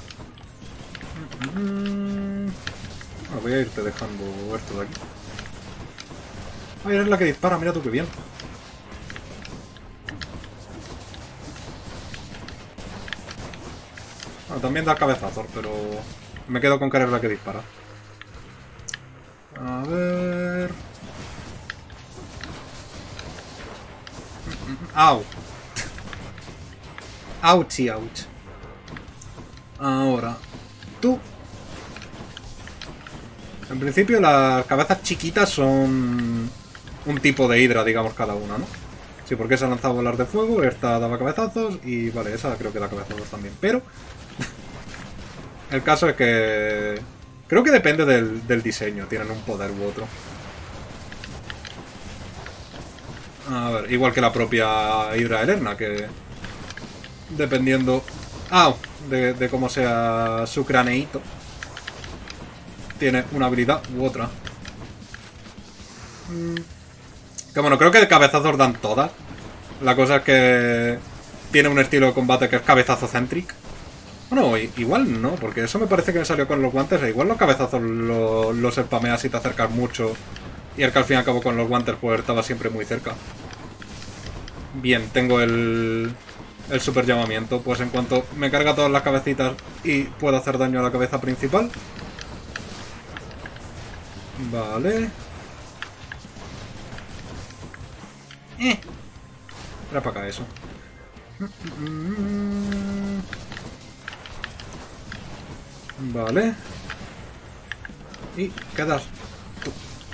Bueno, voy a irte dejando esto de aquí. Ay, eres la que dispara, mira tú qué bien. Bueno, también da cabezazos, pero me quedo con que eres la que dispara. A ver... ¡Au! ¡Auchi, ouch! Ahora, tú. En principio las cabezas chiquitas son un tipo de hidra, digamos, cada una, ¿no? Sí, porque esa lanzaba bolas de fuego, esta daba cabezazos y vale, esa creo que da cabezazos también. Pero el caso es que creo que depende del diseño, tienen un poder u otro. A ver, igual que la propia Hidra Elerna, que dependiendo de cómo sea su craneíto, tiene una habilidad u otra. Que bueno, creo que de cabezazos dan todas. La cosa es que tiene un estilo de combate que es cabezazo-centric. Bueno, igual no, porque eso me parece que me salió con los guantes. Igual los cabezazos los spameas si te acercas mucho. Y el que al fin y al cabo con los guantes pues estaba siempre muy cerca. Bien, tengo el super llamamiento. Pues en cuanto me carga todas las cabecitas y puedo hacer daño a la cabeza principal. Vale. Trae para acá eso. Vale. Y quedas tú.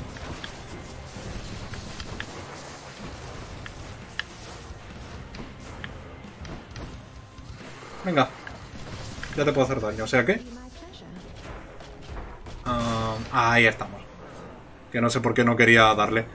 Venga. Ya te puedo hacer daño, o sea que... ahí estamos. Que no sé por qué no quería darle.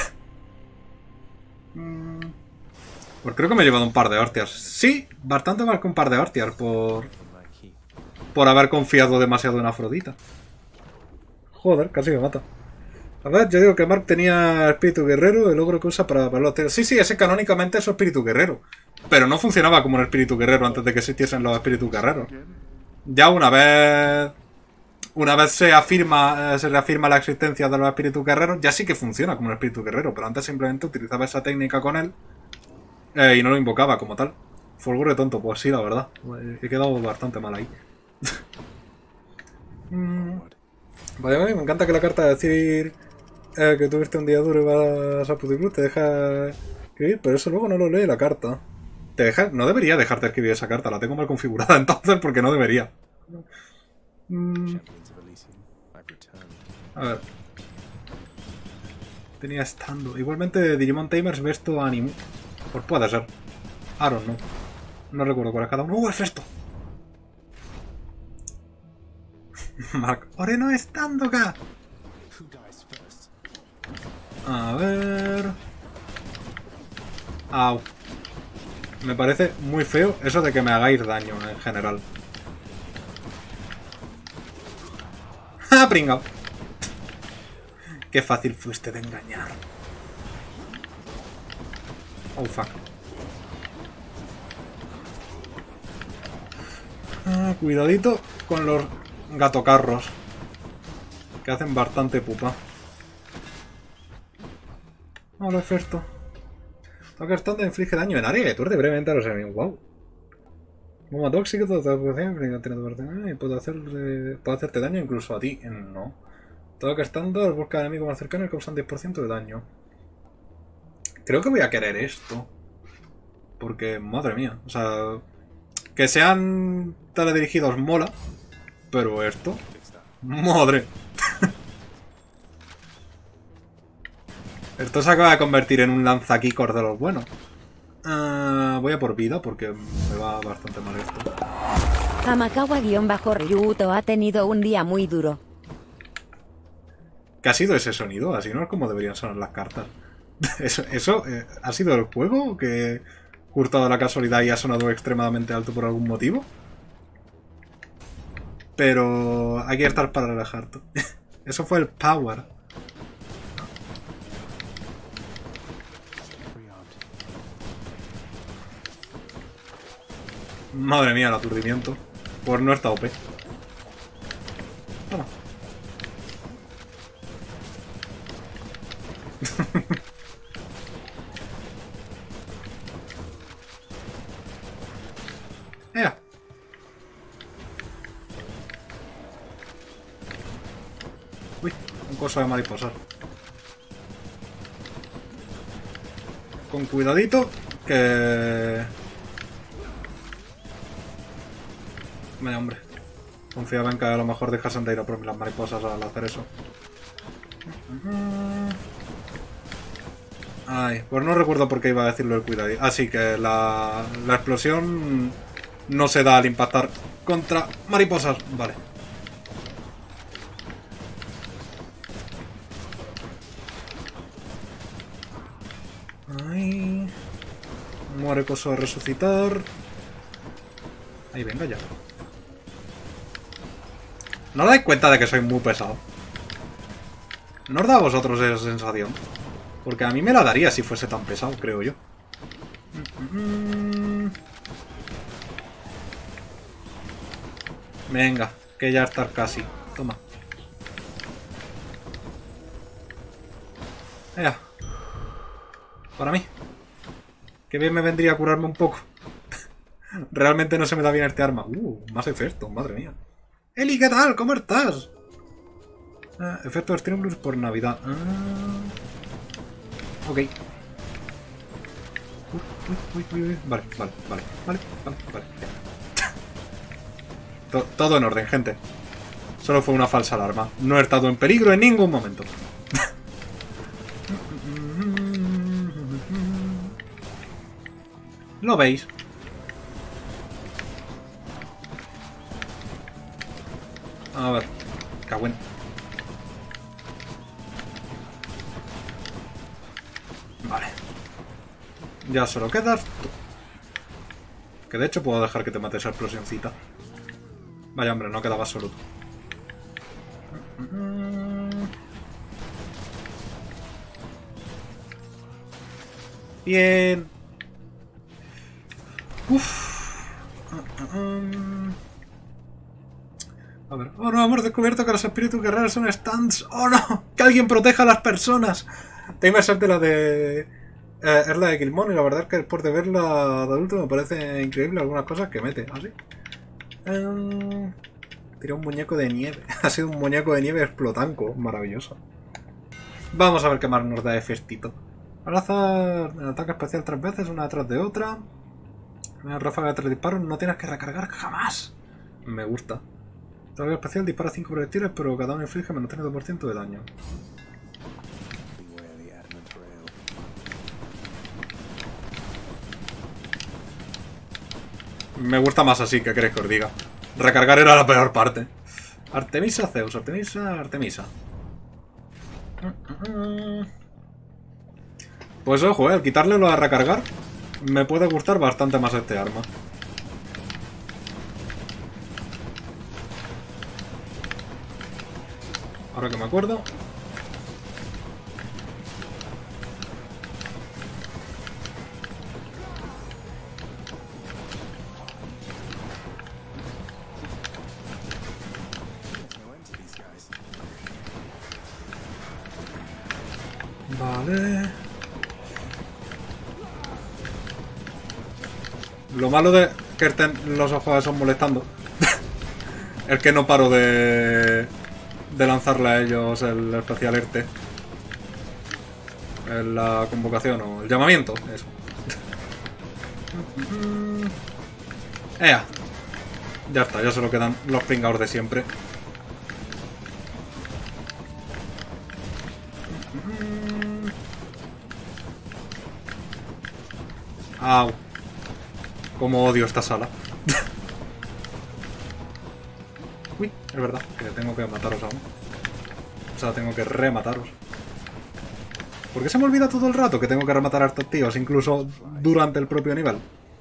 Pues creo que me he llevado un par de hostias. Sí, bastante más que un par de hostias por haber confiado demasiado en Afrodita. Joder, casi me mata. A ver, yo digo que Mark tenía espíritu guerrero, el ogro que usa para los tiros. Sí, sí, ese canónicamente es su espíritu guerrero. Pero no funcionaba como un espíritu guerrero antes de que existiesen los espíritus guerreros. Ya una vez una vez se reafirma la existencia de los espíritus guerreros, ya sí que funciona como un espíritu guerrero, pero antes simplemente utilizaba esa técnica con él y no lo invocaba como tal. Fulgor de tonto, pues sí, la verdad. He quedado bastante mal ahí. Vale, me encanta que la carta decir que tuviste un día duro y vas a Puticlub te deja escribir, pero eso luego no lo lee la carta. No debería dejarte escribir esa carta, la tengo mal configurada entonces porque no debería. A ver. Tenía estando. Igualmente Digimon Tamers Besto Animu. Pues puede ser. Aaron, no. No recuerdo cuál es cada uno. ¡Es esto! Mark. ¡Ore no estando acá! A ver... Au. Me parece muy feo eso de que me hagáis daño en general. ¡Ja, pringao! Qué fácil fuiste de engañar. Oh, fuck. Cuidadito con los gatocarros. Que hacen bastante pupa. Hola, Festo. Toca stand inflige daño en área de turte brevemente a los enemigos. Wow. Como tóxico, y puedo hacerte daño incluso a ti. No. Toca estándar, busca enemigos más cercanos y causan 10% de daño. Creo que voy a querer esto. Porque, madre mía. O sea, que sean teledirigidos mola. Pero esto... ¡Madre! Esto se acaba de convertir en un lanzaquicos de los buenos. Voy a por vida porque me va bastante mal esto. Hamakawa-Ryuto ha tenido un día muy duro. ¿Qué ha sido ese sonido? Así no es como deberían sonar las cartas. ¿Eso ha sido el juego que curtado la casualidad y ha sonado extremadamente alto por algún motivo? Pero hay que estar para relajarte. Eso fue el power. Madre mía, el aturdimiento. Pues no está OP. Toma. ¡Ea! Uy, un coso de mariposas. Con cuidadito, que... Vaya, hombre. Confiaba en que a lo mejor dejasen de ir a por las mariposas al hacer eso. Ay, pues no recuerdo por qué iba a decirlo el cuidadito. Así que la explosión no se da al impactar contra mariposas. Vale. Ay. Muere coso a resucitar. Ahí, venga ya. ¿No os dais cuenta de que soy muy pesado? ¿No os da a vosotros esa sensación? Porque a mí me la daría si fuese tan pesado, creo yo. Venga, que ya está casi. Toma. Venga. Para mí. Que bien me vendría a curarme un poco. Realmente no se me da bien este arma. Más efectos, madre mía. Eli, ¿qué tal? ¿Cómo estás? Efectos Stimulus por Navidad. Ok. Uy. Vale. Todo en orden, gente. Solo fue una falsa alarma. No he estado en peligro en ningún momento. ¿Lo veis? A ver. Cagüen. Vale. Ya solo quedas tú. Que de hecho puedo dejar que te mate esa explosioncita. Vaya, hombre, no quedaba solo tú. Bien. A ver. Oh no, hemos descubierto que los espíritus guerreros son stands. Oh no, que alguien proteja a las personas. Te iba a ser de la de... es la de Killmonger y la verdad es que después de verla de adulto me parece increíble algunas cosas que mete. ¿Así? Tira un muñeco de nieve. Ha sido un muñeco de nieve explotanco. Maravilloso. Vamos a ver qué más nos da de festito. Al azar, ataque especial 3 veces, una detrás de otra. Una ráfaga de 3 disparos, no tienes que recargar jamás. Me gusta. Ataque especial dispara 5 proyectiles, pero cada uno inflige menos 30% de daño. Me gusta más así, que queréis que os diga. Recargar era la peor parte. Artemisa, Zeus, Artemisa, Artemisa. Pues ojo, al quitarle lo a recargar, me puede gustar bastante más este arma. Ahora que me acuerdo. Vale. Lo malo de que estén los ojos esos molestando es que no paro de lanzarle a ellos el especial ERTE. En la convocación o el llamamiento, eso. ¡Ea! Ya está, ya se lo quedan los pringados de siempre. ¡Au! Como odio esta sala. Uy, es verdad, que tengo que mataros aún. O sea, tengo que remataros. ¿Por qué se me olvida todo el rato que tengo que rematar a estos tíos, incluso durante el propio nivel?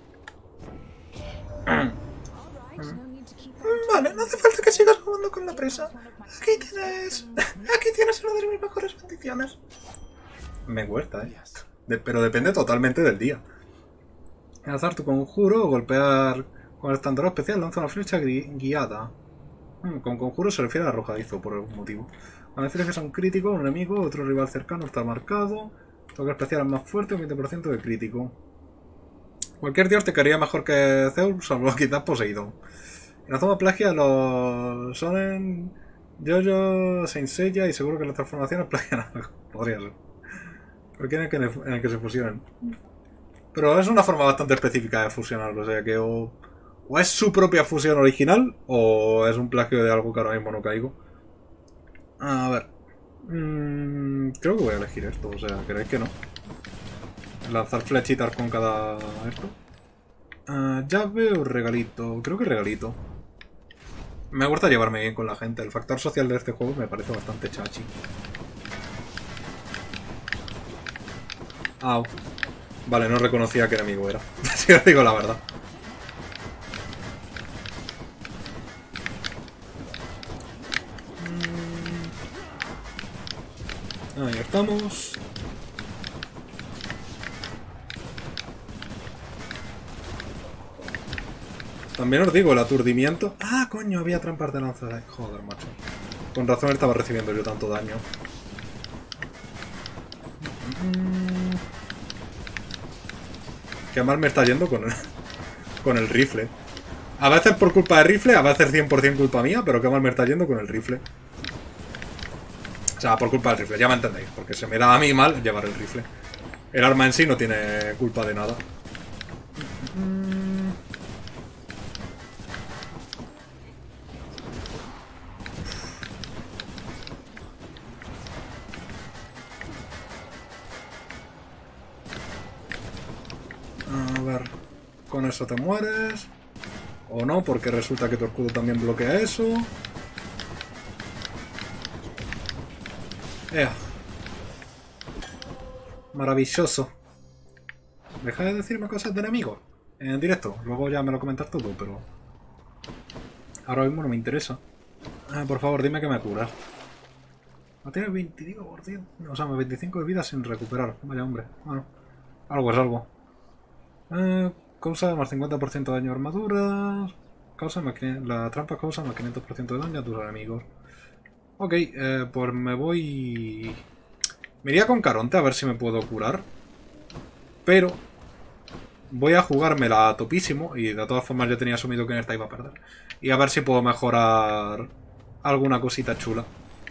Vale, no hace falta que sigas jugando con la presa. Aquí tienes una de mis mejores bendiciones. Me cuesta, pero depende totalmente del día. Lanzar tu conjuro o golpear con el estandarte especial, lanza una flecha guiada. Con conjuro se refiere a arrojadizo por algún motivo. Cuando infliges a un crítico, un enemigo, otro rival cercano está marcado. Toque especial es más fuerte, un 20% de crítico. Cualquier dios te caería mejor que Zeus, salvo quizás Poseidón. En la zona plagia los Sonen, Jojo, Saint Seiya y seguro que las transformaciones plagian algo. Podría ser. Cualquiera en el que se fusionen. Pero es una forma bastante específica de fusionarlo, o sea que o es su propia fusión original o es un plagio de algo que ahora mismo no caigo. A ver. Creo que voy a elegir esto, o sea, ¿creéis que no? Lanzar flechitas con cada esto. Llave o regalito. Creo que regalito. Me gusta llevarme bien con la gente. El factor social de este juego me parece bastante chachi. Au. Vale, no reconocía qué enemigo era. Si os digo la verdad. Ahí estamos. También os digo, el aturdimiento... Ah, coño, había trampas de lanza. Joder, macho. Con razón estaba recibiendo yo tanto daño. Qué mal me está yendo con el rifle. A veces por culpa de rifle, a veces 100% culpa mía, pero qué mal me está yendo con el rifle. O sea, por culpa del rifle, ya me entendéis, porque se me da a mí mal llevar el rifle. El arma en sí no tiene culpa de nada. A ver, con eso te mueres. O no, porque resulta que tu escudo también bloquea eso. ¡Ea! Maravilloso. Deja de decirme cosas de enemigos en directo. Luego ya me lo comentas todo, pero... ahora mismo no me interesa. Por favor, dime que me curas. No tienes 25%. O sea, 25 de vida sin recuperar. Vaya hombre. Bueno, algo es algo. Causa más 50% de daño a armaduras. La trampa causa más 500% de daño a tus enemigos. Ok, pues me voy... Me iría con Caronte a ver si me puedo curar. Pero voy a jugármela a topísimo. Y de todas formas yo tenía asumido que en esta iba a perder. Y a ver si puedo mejorar alguna cosita chula.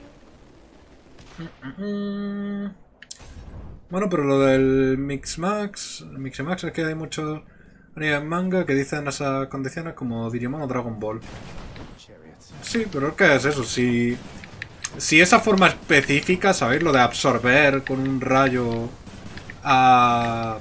Bueno, pero lo del Mixmax es que hay muchos en manga que dicen esas condiciones como Digimon o Dragon Ball. Sí, pero es que es eso, si esa forma específica, ¿sabéis? Lo de absorber con un rayo a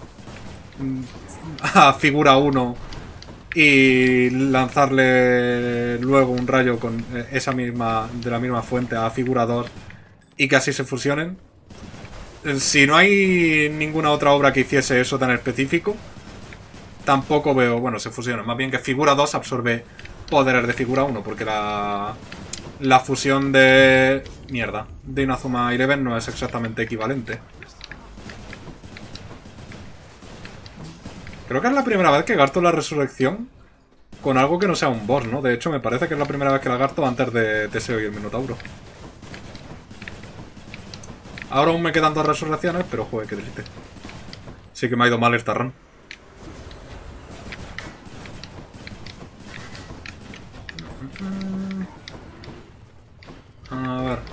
figura 1 y lanzarle luego un rayo con esa misma de la misma fuente a figura 2 y que así se fusionen. Si no hay ninguna otra obra que hiciese eso tan específico, tampoco veo, bueno, se fusionan. Más bien que figura 2 absorbe poderes de figura 1, porque la fusión de... Mierda. De Inazuma Eleven no es exactamente equivalente. Creo que es la primera vez que gasto la resurrección con algo que no sea un boss, ¿no? De hecho, me parece que es la primera vez que la gasto antes de Teseo y el Minotauro. Ahora aún me quedan 2 resurrecciones, pero joder, qué triste. Sí que me ha ido mal esta run. A ver.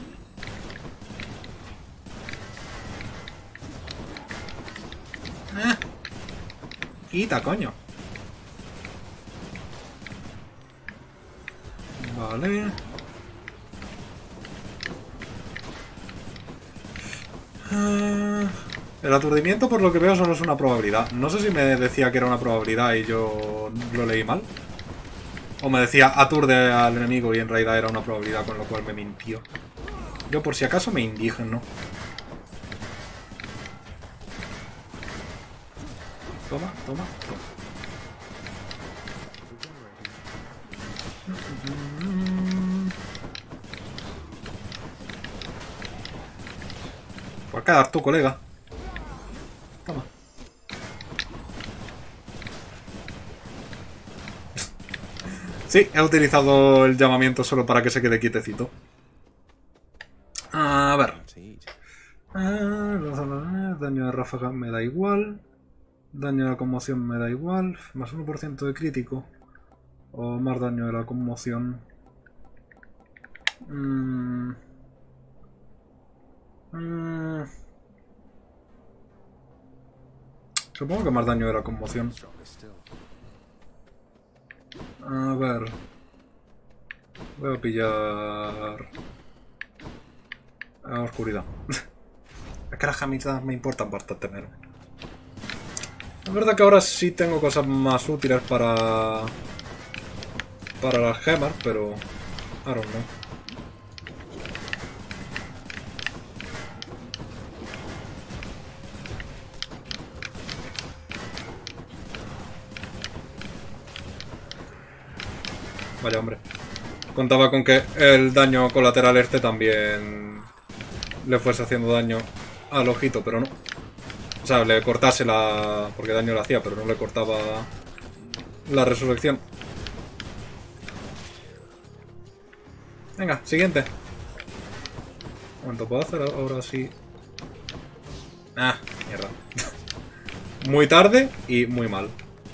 Quita, coño. Vale. El aturdimiento, por lo que veo, solo es una probabilidad. No sé si me decía que era una probabilidad y yo lo leí mal. O me decía aturde al enemigo y en realidad era una probabilidad, con lo cual me mintió. Yo por si acaso me indigno. Toma, toma, toma. Por quedar tu colega. Toma. Sí, he utilizado el llamamiento solo para que se quede quietecito. A ver. Daño de ráfaga me da igual. Daño de la conmoción me da igual. Más 1% de crítico. O más daño de la conmoción. Supongo que más daño de la conmoción. A ver. Voy a pillar... a oscuridad. Es que las gemitas me importan bastante menos. Es verdad que ahora sí tengo cosas más útiles para las gemas, pero... I don't know. Vaya hombre. Contaba con que el daño colateral este también le fuese haciendo daño al ojito, pero no. O sea, le cortase la... porque daño le hacía, pero no le cortaba la resurrección. Venga, siguiente. Un momento, ¿puedo hacer ahora sí? Ah, mierda. Muy tarde y muy mal.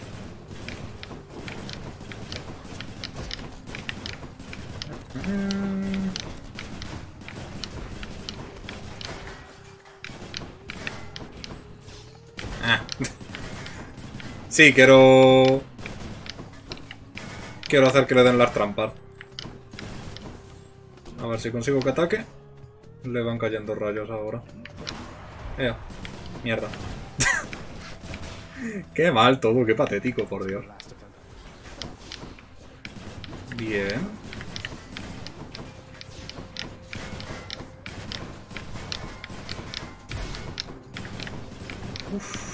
Sí, quiero hacer que le den las trampas. A ver si consigo que ataque. Le van cayendo rayos ahora. Mierda. Qué mal todo, qué patético, por Dios. Bien. Uf.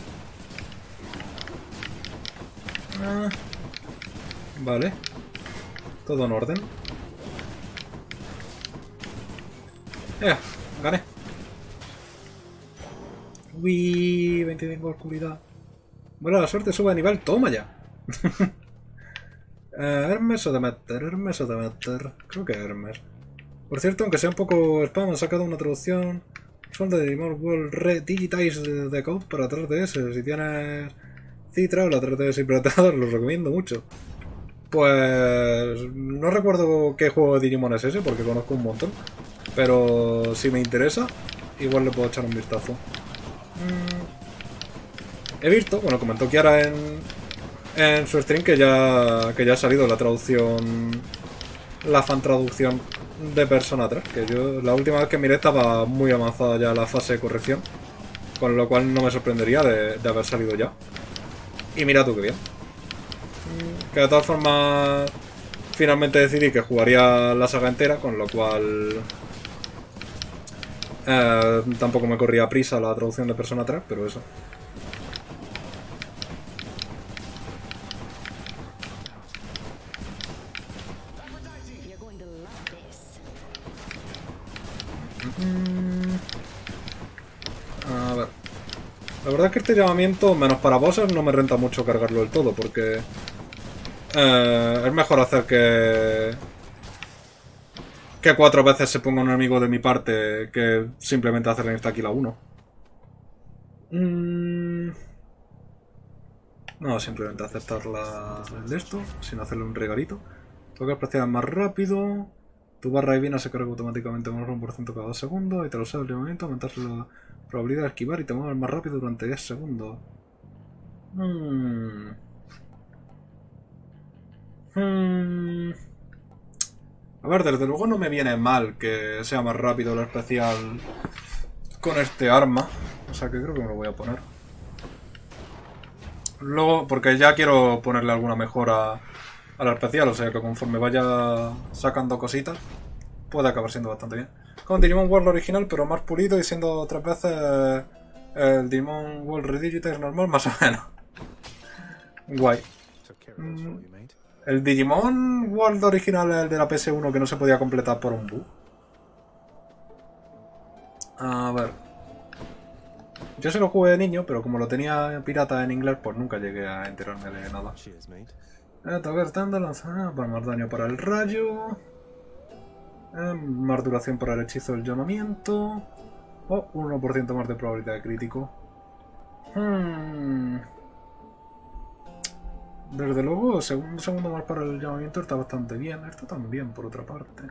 Vale. Todo en orden. Gané. Uy, 25 oscuridad. Bueno, la suerte sube a nivel. Toma ya. Hermes o Demeter. Hermes o Demeter. Creo que Hermes. Por cierto, aunque sea un poco spam, han sacado una traducción usual de Digimon World Digitize de Code para 3DS. Si tienes Citra o la 3DS Interpretador, los recomiendo mucho. Pues no recuerdo qué juego de Digimon es ese, porque conozco un montón. Pero si me interesa, igual le puedo echar un vistazo. He visto, bueno, comentó Kiara en su stream que ya ha salido la traducción, la fan traducción de Persona 3, que yo la última vez que miré estaba muy avanzada ya la fase de corrección, con lo cual no me sorprendería de haber salido ya. Y mira tú qué bien. Que de todas formas finalmente decidí que jugaría la saga entera, con lo cual tampoco me corría prisa la traducción de Persona 3, pero eso. A ver. La verdad es que este llamamiento, menos para bosses, no me renta mucho cargarlo del todo, porque es mejor hacer que 4 veces se ponga un enemigo de mi parte que simplemente hacerle insta-kill a uno. No, simplemente aceptar el de esto, sin hacerle un regalito. Toca apreciar más rápido. Tu barra de vida se carga automáticamente con un 1% cada 2 segundos. Y te lo sabes el movimiento, aumentar la probabilidad de esquivar y te mueves más rápido durante 10 segundos. A ver, desde luego no me viene mal que sea más rápido el especial con este arma. O sea que creo que me lo voy a poner. Luego, porque ya quiero ponerle alguna mejora al especial, o sea que conforme vaya sacando cositas, puede acabar siendo bastante bien. Con Digimon World original, pero más pulido y siendo 3 veces el Digimon World Redigitize normal, más o menos. Guay. El Digimon World original es el de la PS1 que no se podía completar por un bug. A ver. Yo se lo jugué de niño, pero como lo tenía pirata en inglés, pues nunca llegué a enterarme de nada. Tocar estándar, lanzar para más daño para el rayo. Más duración para el hechizo del llamamiento. O 1% más de probabilidad de crítico. Desde luego, un segundo más para el llamamiento está bastante bien. Esto también, por otra parte.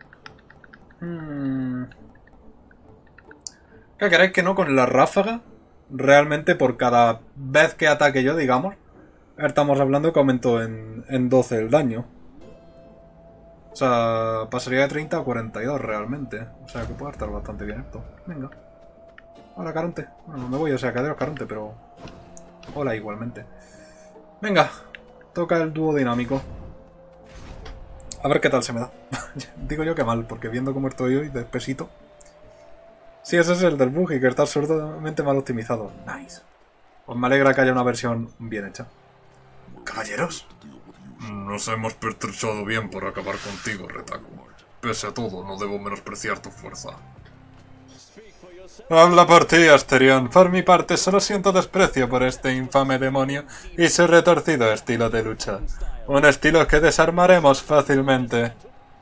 ¿Qué queréis que no? Con la ráfaga, realmente por cada vez que ataque yo, digamos, estamos hablando que aumentó en 12 el daño. O sea, pasaría de 30 a 42 realmente. O sea que puede estar bastante bien esto. Venga. Hola, Caronte. Bueno, no me voy, o sea, que adiós, Caronte, pero... Hola, igualmente. Venga, toca el dúo dinámico. A ver qué tal se me da. Digo yo que mal, porque viendo cómo estoy hoy, despesito. Sí, ese es el del bug y que está absurdamente mal optimizado. Nice. Pues me alegra que haya una versión bien hecha. Caballeros. Nos hemos pertrechado bien por acabar contigo, Retaku. Pese a todo, no debo menospreciar tu fuerza. Habla por ti, Asterion. Por mi parte, solo siento desprecio por este infame demonio y su retorcido estilo de lucha. Un estilo que desarmaremos fácilmente.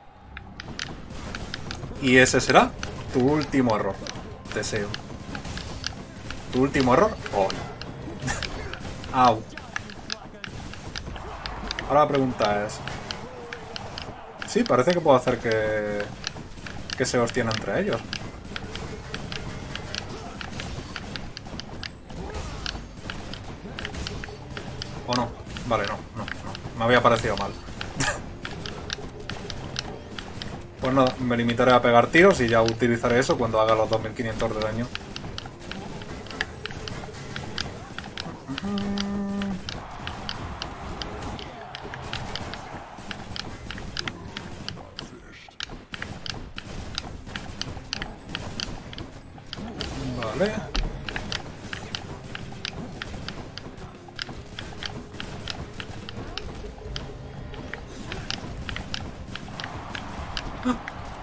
Y ese será tu último error. Deseo. ¿Tu último error? Oh. Au. Ahora la pregunta es... Sí, parece que puedo hacer que se hostien entre ellos. ¿O no? Vale, no. Me había parecido mal. Pues nada, me limitaré a pegar tiros y ya utilizaré eso cuando haga los 2500 de daño. Vale.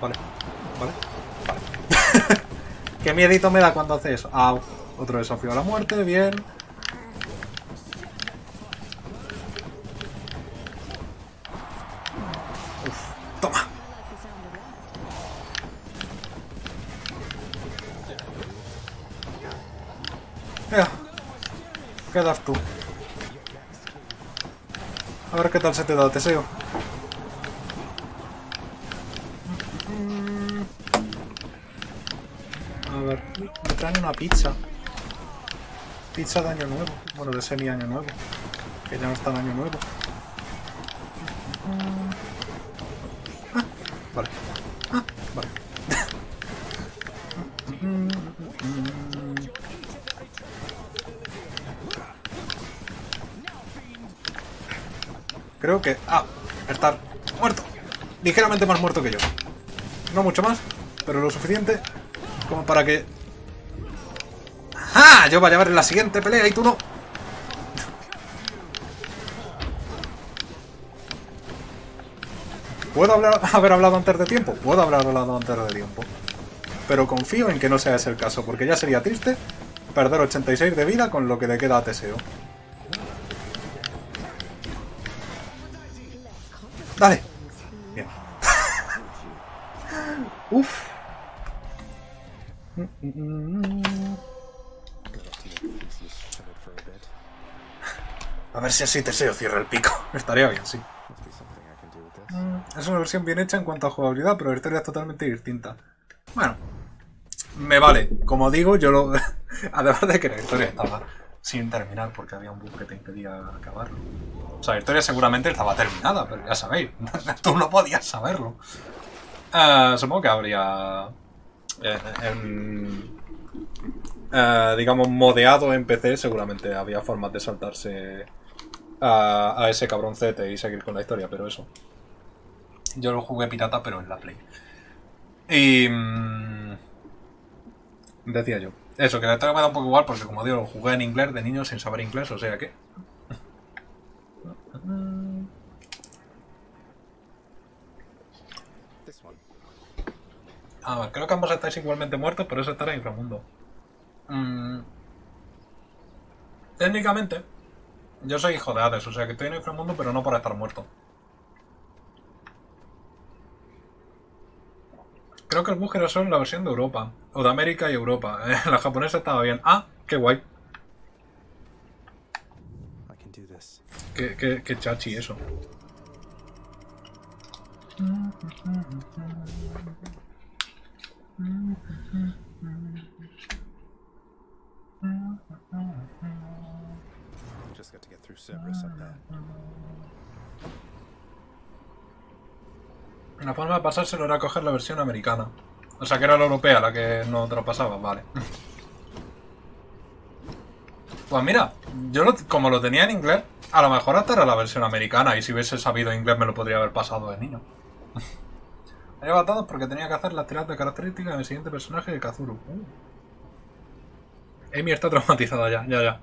vale, vale, vale. Qué miedito me da cuando hace eso. Au. Otro desafío a la muerte, bien. Uf, toma. Mira, quedas tú. A ver qué tal se te da, Teseo. A ver, me traen una pizza. Pizza de año nuevo. Bueno, de semi-año nuevo. Que ya no está en año nuevo. Ah, vale. Ah, vale. Creo que... Ah, estar muerto. Ligeramente más muerto que yo. No mucho más, pero lo suficiente como para que... ¡Ah! Yo vaya a ver en la siguiente pelea y tú no. ¿Puedo haber hablado antes de tiempo? Puedo haber hablado antes de tiempo. Pero confío en que no sea ese el caso, porque ya sería triste perder 86 de vida con lo que le queda a Teseo. Dale. Bien. Uf. A ver si así Teseo cierra el pico. Estaría bien, sí. Es una versión bien hecha en cuanto a jugabilidad, pero la historia es totalmente distinta. Bueno, me vale. Como digo, yo lo... Además de que la historia estaba sin terminar porque había un bug que te impedía acabarlo. O sea, la historia seguramente estaba terminada, pero ya sabéis, tú no podías saberlo. Supongo que habría... digamos, modeado en PC, seguramente había formas de saltarse a ese cabroncete y seguir con la historia, pero eso. Yo lo jugué pirata, pero en la Play. Y... decía yo. Eso, que la historia me da un poco igual porque, como digo, lo jugué en inglés de niño sin saber inglés, o sea que... A ver, creo que ambos estáis igualmente muertos, pero eso estará en inframundo. Técnicamente, yo soy hijo de Hades, o sea que estoy en inframundo, pero no por estar muerto. Creo que el bug era solo en la versión de Europa. O de América y Europa. La japonesa estaba bien. Ah, qué guay. Qué chachi eso. La forma de pasárselo era coger la versión americana. O sea que era la europea la que no te lo pasaba, vale. Pues mira, yo como lo tenía en inglés, a lo mejor hasta era la versión americana y si hubiese sabido inglés me lo podría haber pasado de niño. He levantado porque tenía que hacer las tiradas de características del siguiente personaje de Kazuru. Amy está traumatizada ya.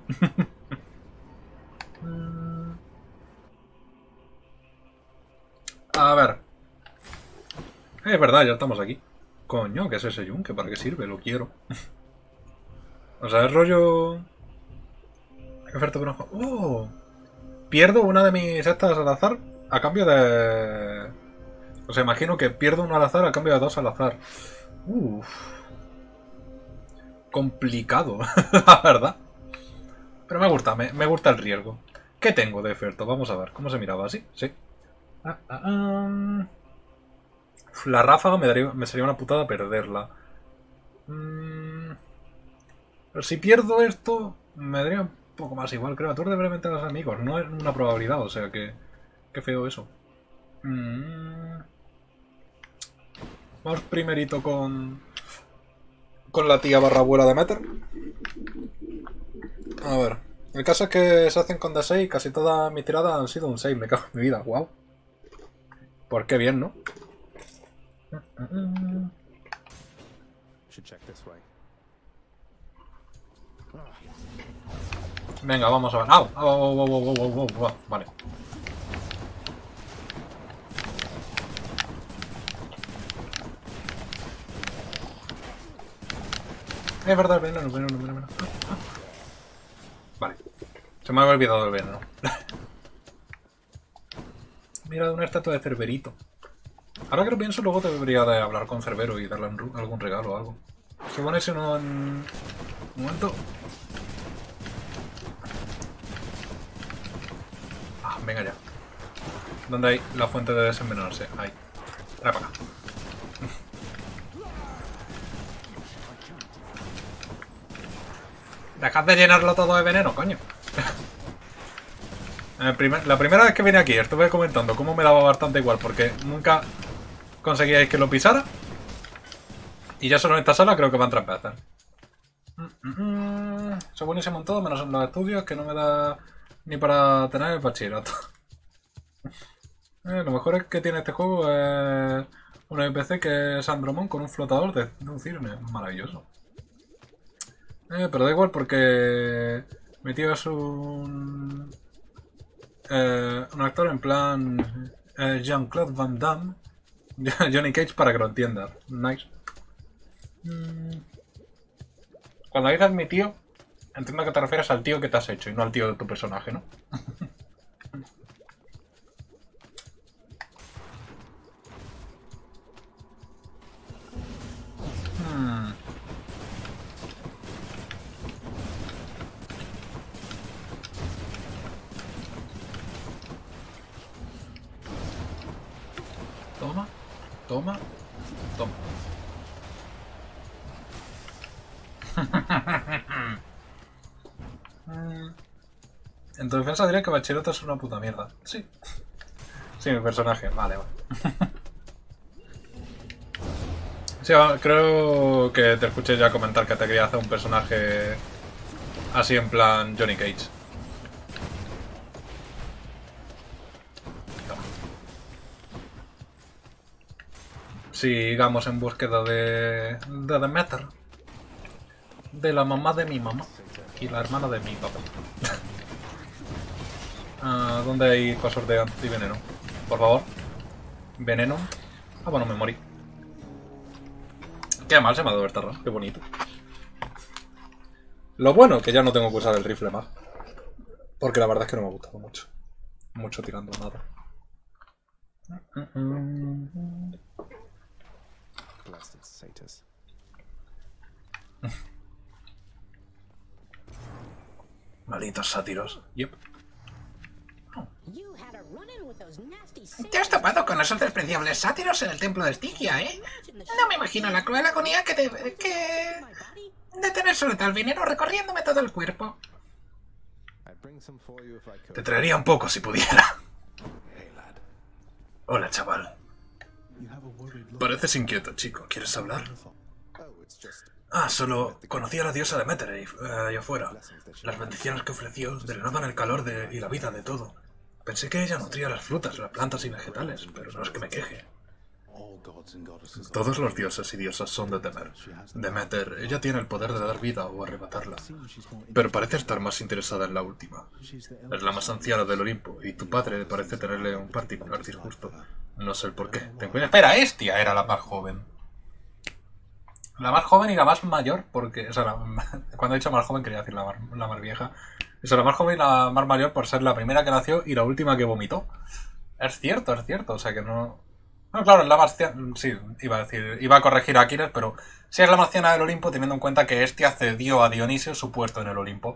A ver. Es verdad, ya estamos aquí. Coño, ¿qué es ese yunque? ¿Para qué sirve? Lo quiero. O sea, es rollo... Oferta por un juego. ¡Oh! Pierdo una de mis estas al azar a cambio de... O sea, imagino que pierdo uno al azar a cambio de dos al azar. Uff. Complicado, la verdad. Pero me gusta, me gusta el riesgo. ¿Qué tengo de oferta? Vamos a ver. ¿Cómo se miraba? ¿Así? Sí. La ráfaga me sería una putada perderla. Pero si pierdo esto, me daría un poco más igual, creo. Aturde brevemente a los amigos. No es una probabilidad, o sea que... Qué feo eso. Vamos primerito con la tía barra abuela de Meter. A ver. El caso es que se hacen con D6 y casi todas mis tiradas han sido un 6. Me cago en mi vida. Wow. Pues qué bien, ¿no? Venga, vamos a ver. ¡Au! Vale. Es verdad, el veneno, el veneno, el veneno. Vale. Se me había olvidado el veneno. Mira, una estatua de Cerberito. Ahora que lo pienso, luego debería de hablar con Cerbero y darle algún regalo o algo. Se pone ese uno en... Un momento. Ah, venga ya. ¿Dónde hay la fuente de desenvenenarse? Ahí. Trae para acá. Dejad de llenarlo todo de veneno, coño. La primera vez que vine aquí estuve comentando cómo me daba bastante igual porque nunca conseguíais que lo pisara. Y ya solo en esta sala creo que van 3 veces. Soy buenísimo en todo, menos en los estudios, que no me da ni para tener el bachillerato. Lo mejor es que tiene este juego es un NPC que es Andromon con un flotador de un cirne. Maravilloso. Pero da igual porque mi tío es un actor en plan Jean-Claude Van Damme, Johnny Cage, para que lo entiendas. Nice. Cuando dices mi tío, entiendo que te refieres al tío que te has hecho y no al tío de tu personaje, ¿no? Toma, toma, toma. En tu defensa diré que Bachillerato es una puta mierda. Sí. Sí, mi personaje. Vale, vale. Sí, creo que te escuché ya comentar que te quería hacer un personaje así en plan Johnny Cage. Sigamos en búsqueda de Demeter. De la mamá de mi mamá. Y la hermana de mi papá. ¿Dónde hay cosas de antiveneno? Por favor. Veneno. Ah, bueno, me morí. Qué mal se me ha dado esta run. Qué bonito. Lo bueno que ya no tengo que usar el rifle más. Porque la verdad es que no me ha gustado mucho. Mucho tirando a nada. Malditos sátiros. Yep. Te has topado con esos despreciables sátiros en el templo de Stygia, ¿eh? No me imagino la cruel agonía de tener solo tal veneno recorriéndome todo el cuerpo. Te traería un poco si pudiera. Hola, chaval. Pareces inquieto, chico. ¿Quieres hablar? Solo conocí a la diosa Demeter allá afuera. Las bendiciones que ofreció drenaban el calor y la vida de todo. Pensé que ella nutría las frutas, las plantas y vegetales, pero no es que me queje. Todos los dioses y diosas son de temer. Demeter, ella tiene el poder de dar vida o arrebatarla. Pero parece estar más interesada en la última. Es la más anciana del Olimpo, y tu padre parece tenerle un particular disgusto. No sé el por qué. Espera, Estia era la más joven. La más joven y la más mayor, porque... O sea, cuando he dicho más joven quería decir la más vieja. O sea, la más joven y la más mayor por ser la primera que nació y la última que vomitó. Es cierto, o sea que no... No, claro, es la más... Sí, iba a corregir a Aquiles, pero sí es la más anciana del Olimpo, teniendo en cuenta que Estia cedió a Dionisio su puesto en el Olimpo.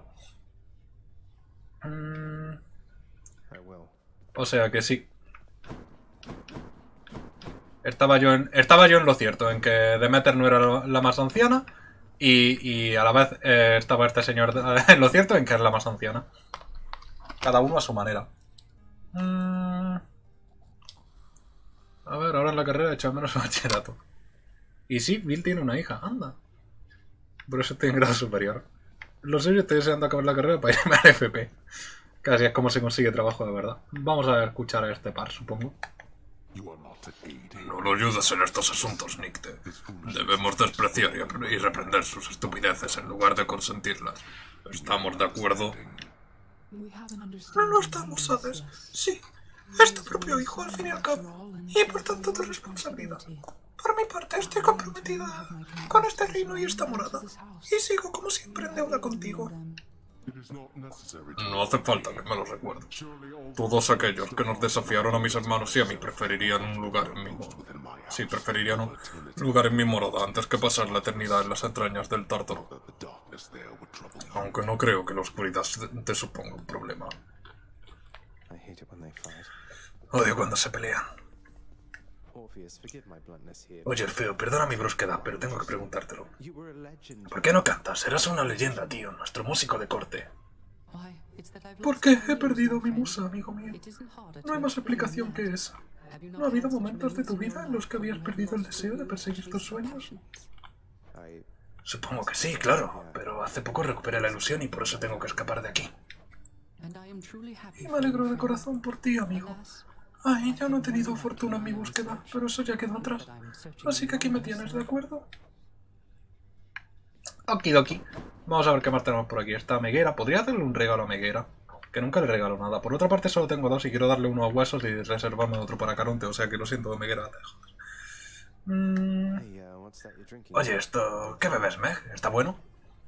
O sea que sí. Estaba yo en lo cierto, en que Demeter no era la más anciana y a la vez estaba este señor en lo cierto en que es la más anciana. Cada uno a su manera. A ver, ahora en la carrera he echado menos bachillerato. Y sí, Bill tiene una hija, anda. Por eso estoy en grado superior. Lo sé, yo estoy deseando acabar la carrera para irme al FP. Casi es como se consigue trabajo de verdad. Vamos a escuchar a este par, supongo. No lo ayudes en estos asuntos, Nicte. Debemos despreciar y reprender sus estupideces en lugar de consentirlas. ¿Estamos de acuerdo? No estamos, Hades. Sí, es tu propio hijo al fin y al cabo. Y por tanto tu responsabilidad. Por mi parte, estoy comprometida con este reino y esta morada. Y sigo como siempre en deuda contigo. No hace falta que me lo recuerdes. Todos aquellos que nos desafiaron a mis hermanos y a mí preferirían un lugar en mi morada. Sí, preferirían un lugar en mi morada antes que pasar la eternidad en las entrañas del Tártaro. Aunque no creo que la oscuridad te suponga un problema. Odio cuando se pelean. Oye, Orfeo, perdona mi brusquedad, pero tengo que preguntártelo. ¿Por qué no cantas? Eras una leyenda, tío, nuestro músico de corte. Porque he perdido mi musa, amigo mío. No hay más explicación que esa. ¿No ha habido momentos de tu vida en los que habías perdido el deseo de perseguir tus sueños? Supongo que sí, claro, pero hace poco recuperé la ilusión y por eso tengo que escapar de aquí. Y me alegro de corazón por ti, amigo. Ay, ya no he tenido fortuna en mi búsqueda, pero eso ya quedó atrás. Así que aquí me tienes, ¿de acuerdo? Okidoki. Vamos a ver qué más tenemos por aquí. Esta Meguera. ¿Podría hacerle un regalo a Meguera? Que nunca le regalo nada. Por otra parte, solo tengo 2 y quiero darle uno a Huesos y reservarme otro para Caronte. O sea que lo siento, Meguera, te jodas. Oye, esto... ¿Qué bebes, Meg? ¿Está bueno?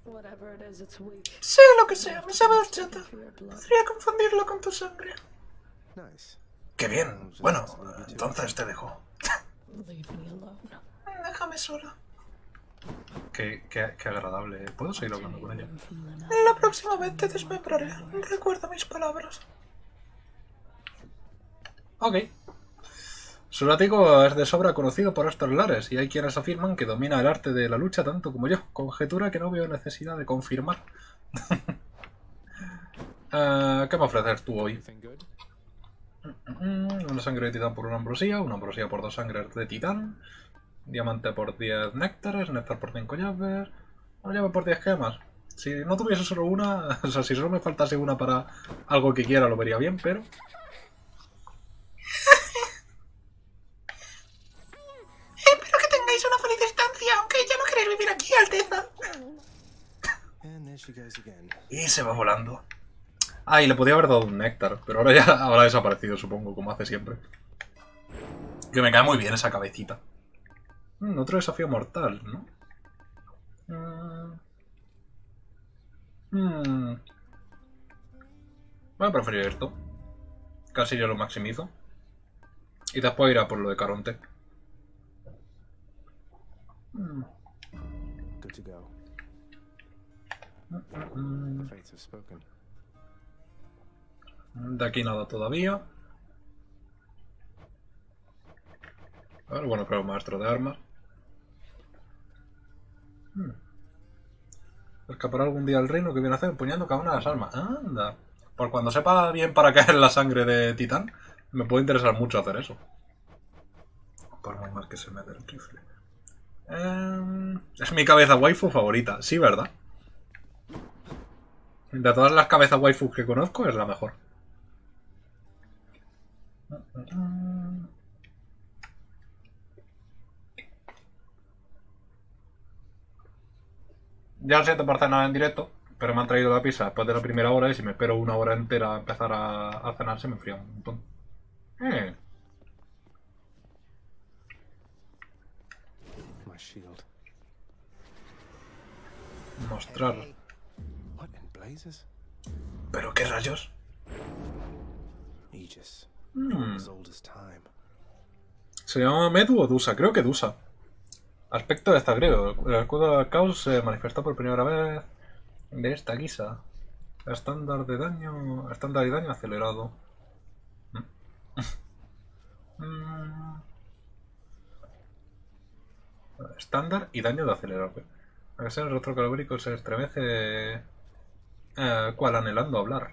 Sea lo que sea, me sabe horchata. Podría confundirlo con tu sangre. ¡Qué bien! Bueno, entonces te dejo. Déjame sola. Qué agradable. ¿Puedo seguir hablando con ella? La próxima vez te desmembraré. Recuerda mis palabras. Ok. Su látigo es de sobra conocido por estos lares, y hay quienes afirman que domina el arte de la lucha tanto como yo. Conjetura que no veo necesidad de confirmar. ¿Qué me ofreces tú hoy? Una sangre de titán por una ambrosía por 2 sangres de titán, diamante por 10 néctares, néctar por 5 llaves, una llave por 10 gemas. Si no tuviese solo una, o sea, si solo me faltase una para algo que quiera lo vería bien, pero... Espero que tengáis una feliz estancia, aunque ya no queréis vivir aquí, Alteza. Y se va volando. Ah, y le podía haber dado un néctar, pero ahora ya habrá desaparecido, supongo, como hace siempre. Que me cae muy bien esa cabecita. Otro desafío mortal, ¿no? Voy a preferir esto. Casi yo lo maximizo. Y después irá por lo de Caronte. De aquí nada todavía. A ver, bueno, creo maestro de armas. Escapará algún día al reino que viene a hacer empuñando cada una de las armas. Anda. Por cuando sepa bien para qué es la sangre de titán, me puede interesar mucho hacer eso. Por muy mal que se me dé el rifle. Es mi cabeza waifu favorita. Sí, ¿verdad? De todas las cabezas waifus que conozco, es la mejor. Ya lo siento por cenar en directo, pero me han traído la pizza después de la primera hora y si me espero una hora entera a empezar a cenar se me enfría un montón. Mostrar. ¿Pero qué rayos? ¿Se llama Medu o Dusa? Creo que Dusa. Aspecto de Zagreo. El escudo del caos se manifestó por primera vez de esta guisa. Estándar de daño. Estándar y daño acelerado. Estándar y daño de acelerado. Al ser el rostro calabórico se estremece. ¿Cuál? Anhelando hablar.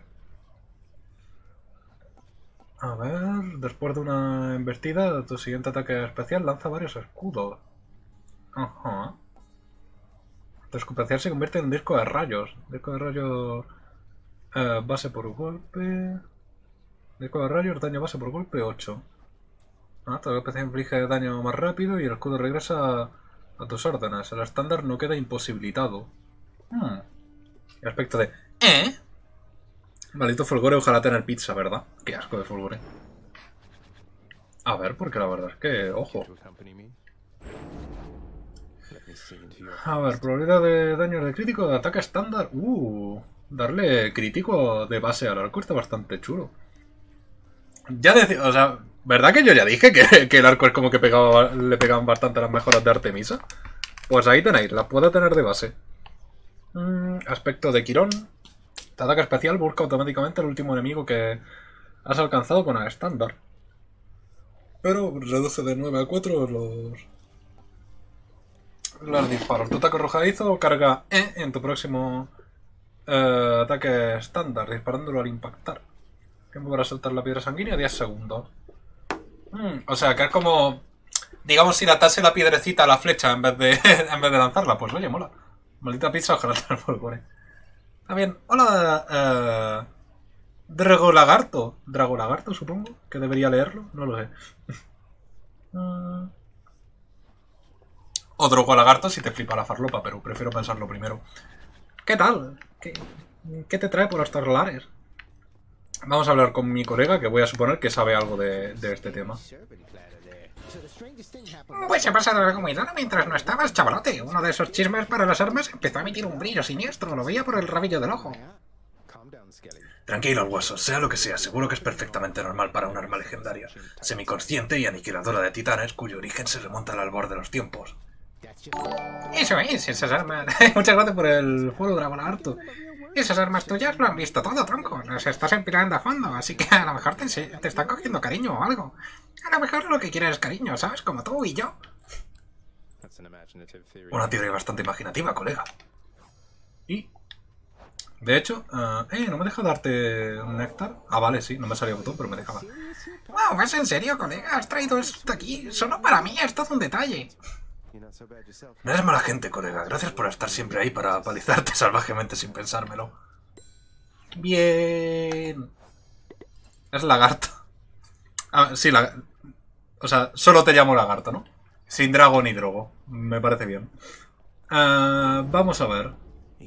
A ver, después de una embestida, tu siguiente ataque especial lanza varios escudos. Ajá. Tu escudo especial se convierte en un disco de rayos. Disco de rayos base por golpe. Disco de rayos, daño base por golpe 8. Tu especial inflige daño más rápido y el escudo regresa a tus órdenes. El estándar no queda imposibilitado. El aspecto de... Maldito Folgore, ojalá tener pizza, ¿verdad? Qué asco de Folgore. A ver, porque la verdad es que... Ojo. A ver, probabilidad de daños de crítico de ataque estándar. Darle crítico de base al arco está bastante chulo. Ya decía, o sea, ¿verdad que yo ya dije que el arco es como que le pegaban bastante las mejoras de Artemisa? Pues ahí tenéis, las puede tener de base. Aspecto de Quirón. Te ataque especial, busca automáticamente el último enemigo que has alcanzado con el estándar. Pero reduce de 9 a 4 los disparos. Tu ataque arrojadizo carga en tu próximo ataque estándar, disparándolo al impactar. Tiempo para saltar la piedra sanguínea, 10 segundos. O sea, que es como... Digamos, si le atase la piedrecita a la flecha en vez de lanzarla. Pues oye, mola. Maldita pizza, ojalá te folclore. Está bien. Hola, Dragolagarto. Dragolagarto, supongo. Que debería leerlo. No lo sé. O Dragolagarto si te flipa la farlopa, pero prefiero pensarlo primero. ¿Qué tal? ¿Qué te trae por estos lares? Vamos a hablar con mi colega, que voy a suponer que sabe algo de este tema. Pues se ha pasado algo muy raro mientras no estabas, chavalote. Uno de esos chismes para las armas empezó a emitir un brillo siniestro. Lo veía por el rabillo del ojo. Tranquilo, hueso, sea lo que sea, seguro que es perfectamente normal para un arma legendaria, semiconsciente y aniquiladora de titanes, cuyo origen se remonta al albor de los tiempos. Eso es, esas armas. Muchas gracias por el follow, Dragolagarto. Esas armas tuyas lo han visto todo, tronco. Las estás empilando a fondo, así que a lo mejor te están cogiendo cariño o algo. A lo mejor lo que quieres es cariño, ¿sabes? Como tú y yo. Una teoría bastante imaginativa, colega. Y... De hecho, ¿no me deja darte un néctar? Ah, vale, sí, no me salía botón, pero me dejaba. Wow, ¿vas en serio, colega? ¿Has traído esto aquí? Solo para mí, esto es un detalle. No eres mala gente, colega. Gracias por estar siempre ahí para palizarte salvajemente sin pensármelo. Bien. Es lagarto. Sí, o sea, solo te llamo lagarto, ¿no? Sin drago ni drogo. Me parece bien. Vamos a ver.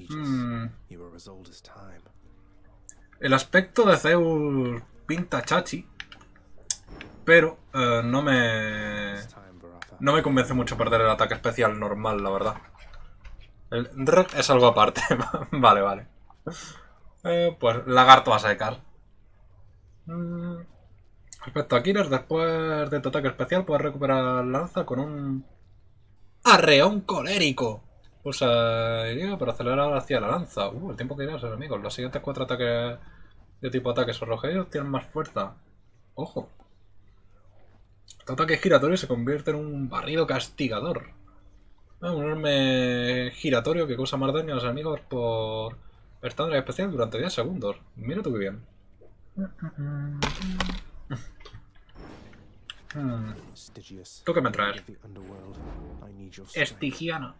El aspecto de Zeus pinta chachi, pero no me convence mucho perder el ataque especial normal, la verdad. El drag es algo aparte. Vale. Pues lagarto a secas. Respecto a Killers, después de tu ataque especial puedes recuperar la lanza con un arreón colérico. Usa Y para acelerar hacia la lanza. El tiempo que irá a los enemigos. Los siguientes 4 ataques de tipo ataques arrojados tienen más fuerza. Ojo. Tu ataque giratorio se convierte en un barrido castigador. Un enorme giratorio que causa más daño a los enemigos por estándar especial durante 10 segundos. Mira tú qué bien. ¿Tú qué me traes? Estigiano.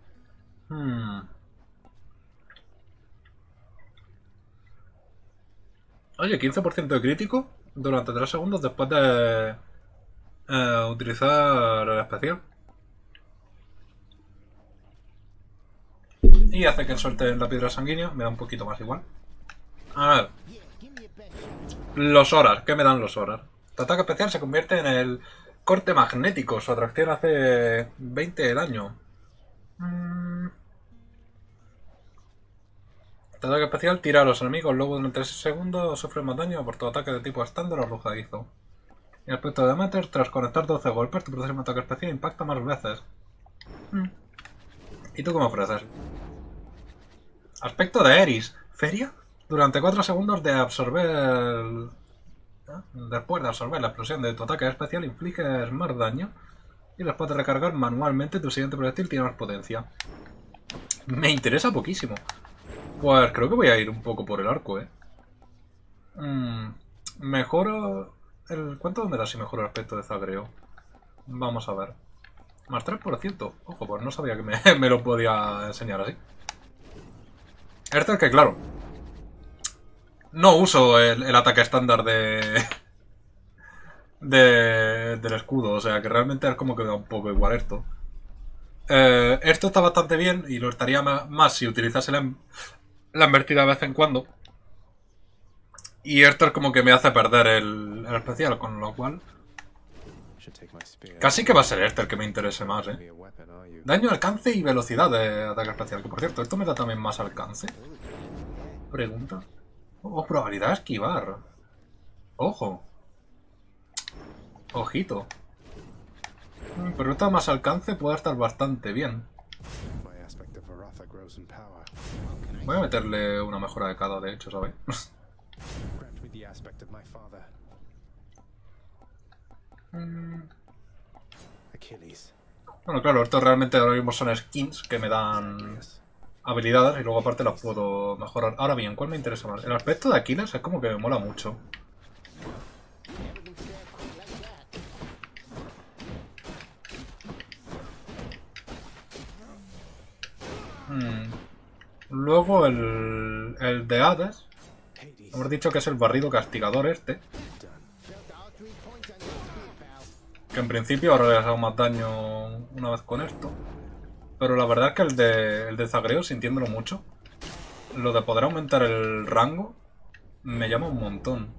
Oye, 15% de crítico durante 3 segundos después de utilizar el especial. Y hace que suelte la piedra sanguínea. Me da un poquito más igual. A ver. Los horas. ¿Qué me dan los horas? Tu ataque especial se convierte en el corte magnético. Su atracción hace 20 de daño. Tu ataque especial tira a los enemigos. Luego durante 6 segundos sufre más daño por tu ataque de tipo estándar o arrojadizo. Y el aspecto de Demeter, tras conectar 12 golpes, tu próximo ataque especial impacta más veces. ¿Y tú cómo ofreces? Aspecto de Eris. ¿Feria? Durante 4 segundos de absorber... Después de absorber la explosión de tu ataque especial, infliges más daño. Y después de recargar manualmente, tu siguiente proyectil tiene más potencia. Me interesa poquísimo. Pues creo que voy a ir un poco por el arco, Mejoro... ¿Cuánto me da si mejoro el aspecto de Zagreo? Vamos a ver. Más 3%. Ojo, pues no sabía que me lo podía enseñar así. Este es que, claro, no uso el ataque estándar del escudo. O sea, que realmente es como que da un poco igual esto. Esto está bastante bien y lo estaría más si utilizase la invertida de vez en cuando. Y esto es como que me hace perder el especial, con lo cual Casi que va a ser este el que me interese más, ¿eh? Daño, alcance y velocidad de ataque especial. Que por cierto, ¿esto me da también más alcance? Pregunta. Oh, probabilidad de esquivar. Ojo. Ojito. Pero esta más alcance puede estar bastante bien. Voy a meterle una mejora de cada, de hecho, ¿sabes? Bueno, claro, esto realmente ahora mismo son skins que me dan habilidades y luego aparte las puedo mejorar. Ahora bien, ¿cuál me interesa más? El aspecto de Aquiles es como que me mola mucho. Luego el de Hades. Hemos dicho que es el barrido castigador este. Que en principio ahora le has dado más daño una vez con esto. Pero la verdad es que el de Zagreo, sintiéndolo mucho, lo de poder aumentar el rango me llama un montón.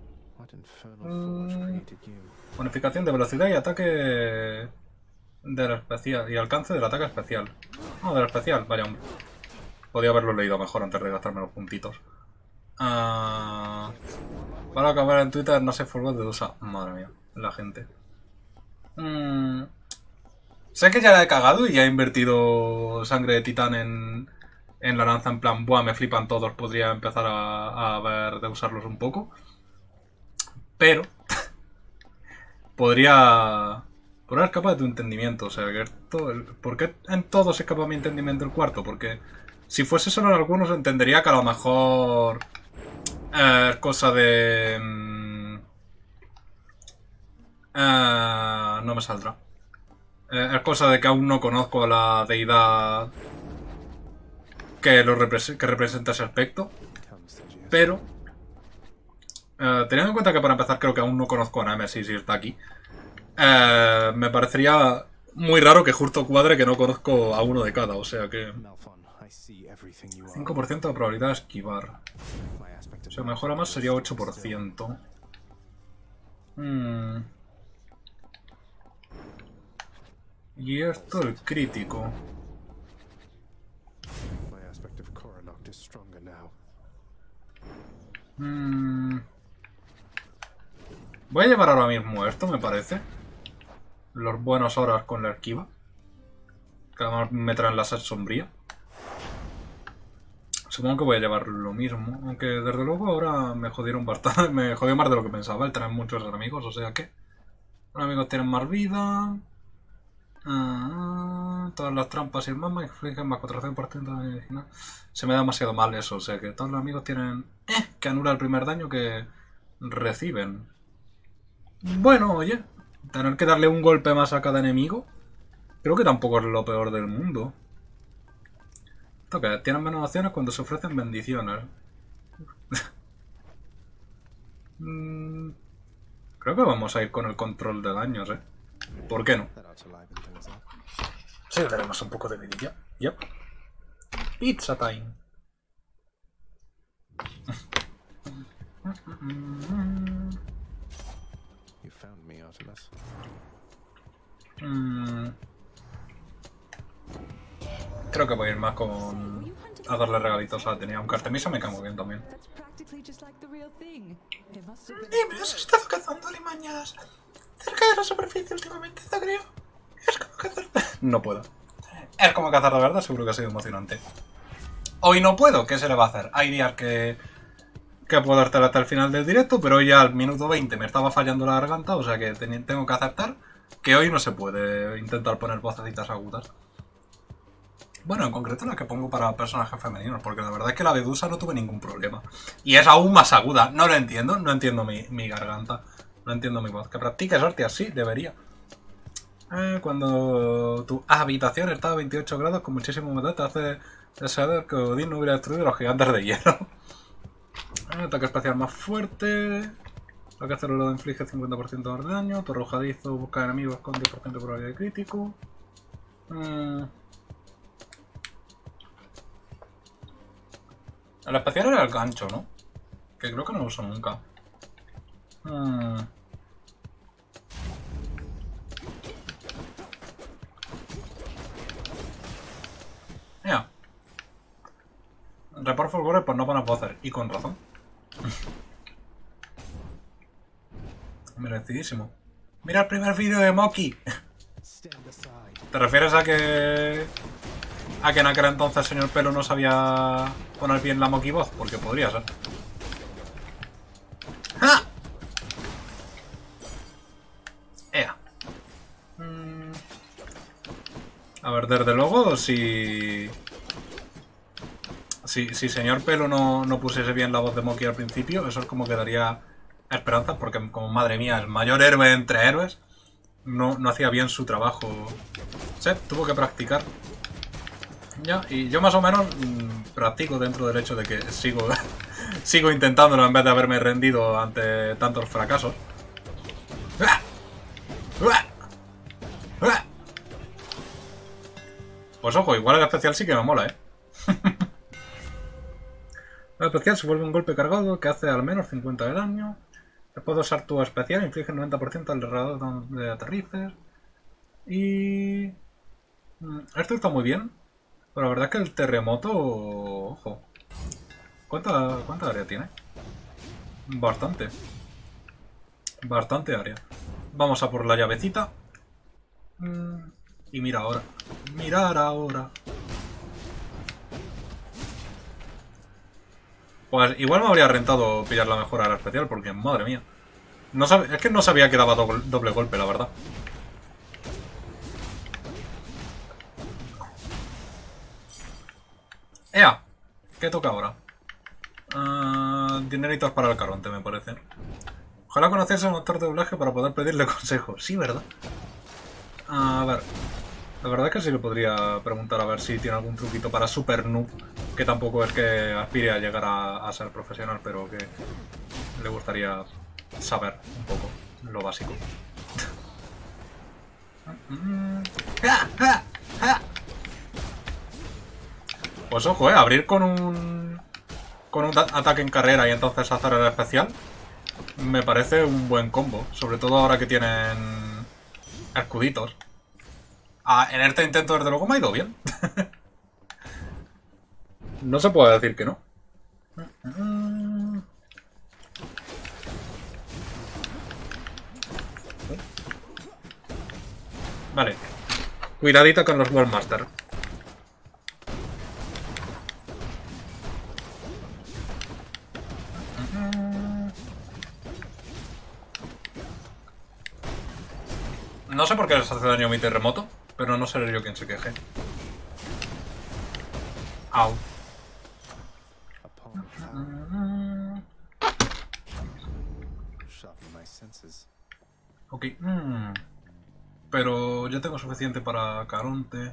Bonificación de velocidad y ataque del especial. Y alcance del ataque especial. No, del especial, vaya hombre. Podía haberlo leído mejor antes de gastarme los puntitos. Para acabar en Twitter, no se forward de Dusa. Madre mía, la gente. Sé que ya la he cagado y ya he invertido sangre de titán en la lanza en plan, buah, me flipan todos, podría empezar a ver de usarlos un poco. Pero podría escapar de tu entendimiento, o sea, que esto, ¿por qué en todos escapa mi entendimiento el cuarto? Porque si fuese solo en algunos entendería que a lo mejor es cosa de... no me saldrá. Es cosa de que aún no conozco a la deidad que representa ese aspecto. Pero, teniendo en cuenta que para empezar creo que aún no conozco a Nemesis y está aquí, me parecería muy raro que justo cuadre que no conozco a uno de cada, o sea que... 5% de probabilidad de esquivar. Si mejora más sería 8%. Y esto el crítico. Voy a llevar ahora mismo esto, me parece. Los buenos horas con la esquiva. Que además me traen la sed sombría. Supongo que voy a llevar lo mismo. Aunque desde luego ahora me jodieron bastante. Me jodió más de lo que pensaba. El traen muchos enemigos, o sea que... Los enemigos tienen más vida. Todas las trampas y el mama infligen más 400% de daño adicional. Se me da demasiado mal eso, o sea que todos los amigos tienen que anula el primer daño que reciben. Bueno, oye, tener que darle un golpe más a cada enemigo creo que tampoco es lo peor del mundo. Esto que tienen menos acciones cuando se ofrecen bendiciones. Creo que vamos a ir con el control de daños, ¿por qué no? Sí, tenemos un poco de vidilla. Yep. Pizza time. Creo que voy a ir más con... a darle regalitos a Atenea. Aunque Artemisa me cae muy bien también. ¿Me has estado cazando alimañas cerca de la superficie últimamente, Zagreo? Es como cazar... No puedo. Es como cazar de verdad, seguro que ha sido emocionante. Hoy no puedo, ¿qué se le va a hacer? Hay días que puedo estar hasta el final del directo, pero hoy ya al minuto 20 me estaba fallando la garganta, o sea que tengo que aceptar que hoy no se puede intentar poner vocecitas agudas. Bueno, en concreto la que pongo para personajes femeninos, porque la verdad es que la de Dusa no tuve ningún problema. Y es aún más aguda, no lo entiendo, no entiendo mi garganta, no entiendo mi voz. Que practiques artes, sí, debería. Cuando tu habitación está a 28 grados con muchísima humedad, te hace desear que Odín no hubiera destruido los gigantes de hielo. Ataque especial más fuerte. Ataque acelerado inflige 50% de daño. Tu arrojadizo busca enemigos con 10% de probabilidad de crítico. El especial era el gancho, ¿no? Que creo que no lo uso nunca. Report Folgore por no poner voces. Y con razón. Merecidísimo. Mira el primer vídeo de Moki. ¿Te refieres a que... en aquel entonces el señor Pelo no sabía poner bien la Moki voz? Porque podría ser. ¡Ah! ¡Ea! A ver, desde luego, si señor Pelo no pusiese bien la voz de Moki al principio, eso es como que daría esperanzas, porque como madre mía, el mayor héroe entre héroes, no hacía bien su trabajo. Sí, tuvo que practicar. Ya, y yo más o menos practico dentro del hecho de que sigo intentándolo en vez de haberme rendido ante tantos fracasos. Pues ojo, igual el especial sí que me mola, El especial se vuelve un golpe cargado que hace al menos 50 de daño. Después de usar tu especial, inflige el 90% al alrededor de aterrices. Y... esto está muy bien. Pero la verdad es que el terremoto... ojo. ¿Cuánta área tiene? Bastante. Bastante área. Vamos a por la llavecita. Y mira ahora. Mirar ahora. Pues igual me habría rentado pillar la mejora de la especial, porque madre mía. Es que no sabía que daba doble golpe, la verdad. ¡Ea! ¿Qué toca ahora? Dineritos para el Caronte, me parece. Ojalá conociese a un actor de doblaje para poder pedirle consejos. Sí, ¿verdad? A ver. La verdad es que sí le podría preguntar a ver si tiene algún truquito para Super Noob. Que tampoco es que aspire a llegar a ser profesional, pero que le gustaría saber un poco lo básico. Pues ojo, abrir con un ataque en carrera y entonces hacer el especial me parece un buen combo, sobre todo ahora que tienen escuditos. En este intento desde luego me ha ido bien. No se puede decir que no. Vale. Cuidadito con los Wallmaster. No sé por qué les hace daño mi terremoto, pero no seré yo quien se queje. Au. Ok. Pero yo tengo suficiente para Caronte.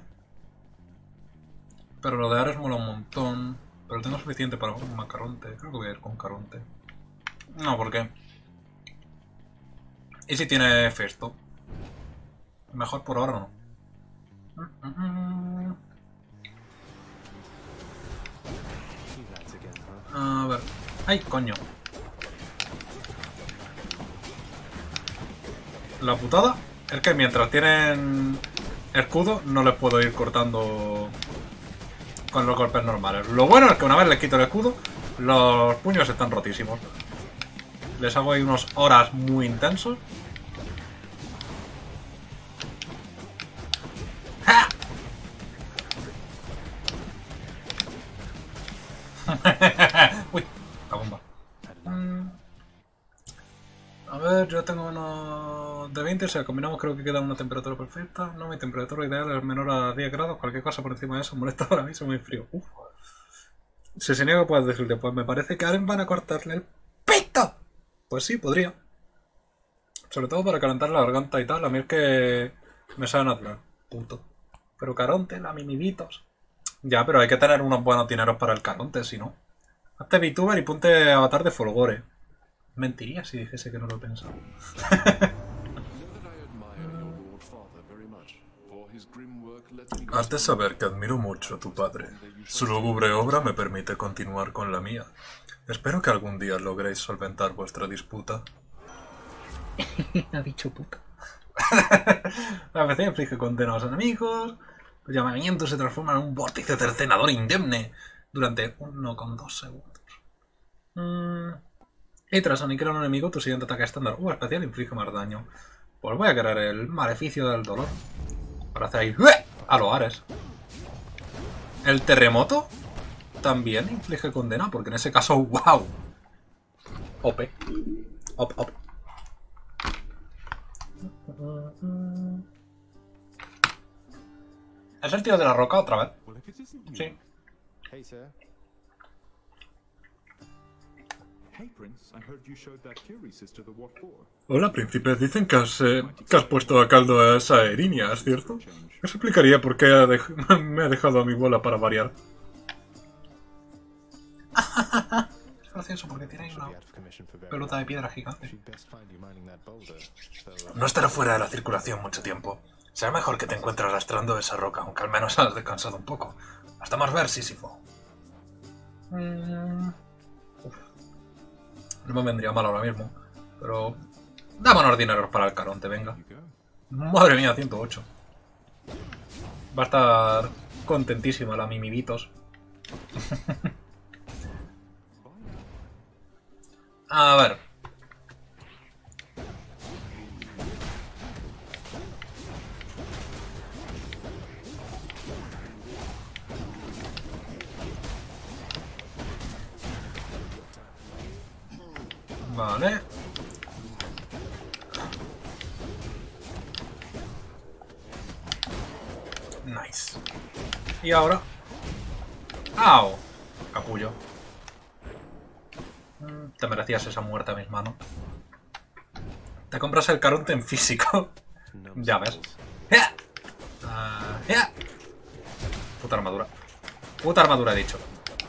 Pero lo de Ares mola un montón. Pero tengo suficiente para Caronte. Creo que voy a ir con Caronte. No, ¿por qué? ¿Y si tiene Festo? Mejor por ahora no. A ver. ¡Ay, coño! La putada es que mientras tienen escudo no les puedo ir cortando con los golpes normales. Lo bueno es que una vez les quito el escudo, los puños están rotísimos. Les hago ahí unos horas muy intensos. ¡Ja! Uy, la bomba. A ver, yo tengo unos de 20, si combinamos creo que queda una temperatura perfecta. No, mi temperatura ideal es menor a 10 grados, cualquier cosa por encima de eso molesta ahora mismo, muy frío. Uf. Si se niega puedes decirle, pues me parece que ahora van a cortarle el pito. Pues sí, podría. Sobre todo para calentar la garganta y tal, a mí es que me sabe natural. Puto. Pero Caronte, la mimiditos. Ya, pero hay que tener unos buenos dineros para el Caronte, si no. Hazte VTuber y ponte avatar de Folgore. Mentiría si dijese que no lo he pensado. Has de saber que admiro mucho a tu padre. Su lúgubre obra me permite continuar con la mía. Espero que algún día logréis solventar vuestra disputa. Ha dicho puta. La PC inflige condena a los enemigos. Los llamamientos se transforman en un vórtice cercenador indemne. durante 1,2 segundos. Y tras aniquilar a un enemigo, tu siguiente ataque estándar o especial inflige más daño. Pues voy a crear el maleficio del dolor. Para hacer ahí a los Ares. El terremoto también inflige condena, porque en ese caso, wow. OP. Op. ¿Es el tío de la roca otra vez? Sí. Hola, príncipe. Dicen que has puesto a caldo a esa Erinia, ¿es cierto? Eso explicaría por qué me ha dejado a mi bola para variar. Es gracioso porque tiene ahí una pelota de piedra gigante. No estará fuera de la circulación mucho tiempo. Será mejor que te encuentres arrastrando esa roca, aunque al menos has descansado un poco. Hasta más ver, Sísifo. No me vendría mal ahora mismo, pero... Dámonos dineros para el Caronte, venga. Madre mía, 108. Va a estar contentísima la Mimibitos. A ver. Vale. Nice. Y ahora... ¡Au! Capullo. Te merecías esa muerte a mis manos. Te compras el Caronte en físico. Ya ves. Puta armadura. Puta armadura, he dicho.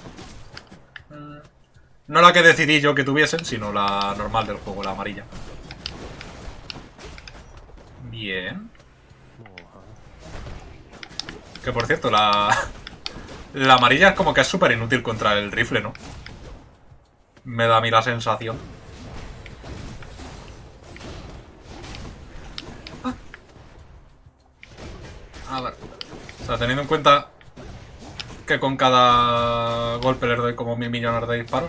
No la que decidí yo que tuviesen, sino la normal del juego, la amarilla. Bien. Que por cierto, la amarilla es como que es súper inútil contra el rifle, ¿no? Me da a mí la sensación. A ver. O sea, teniendo en cuenta que con cada golpe les doy como 1000 millones de disparos.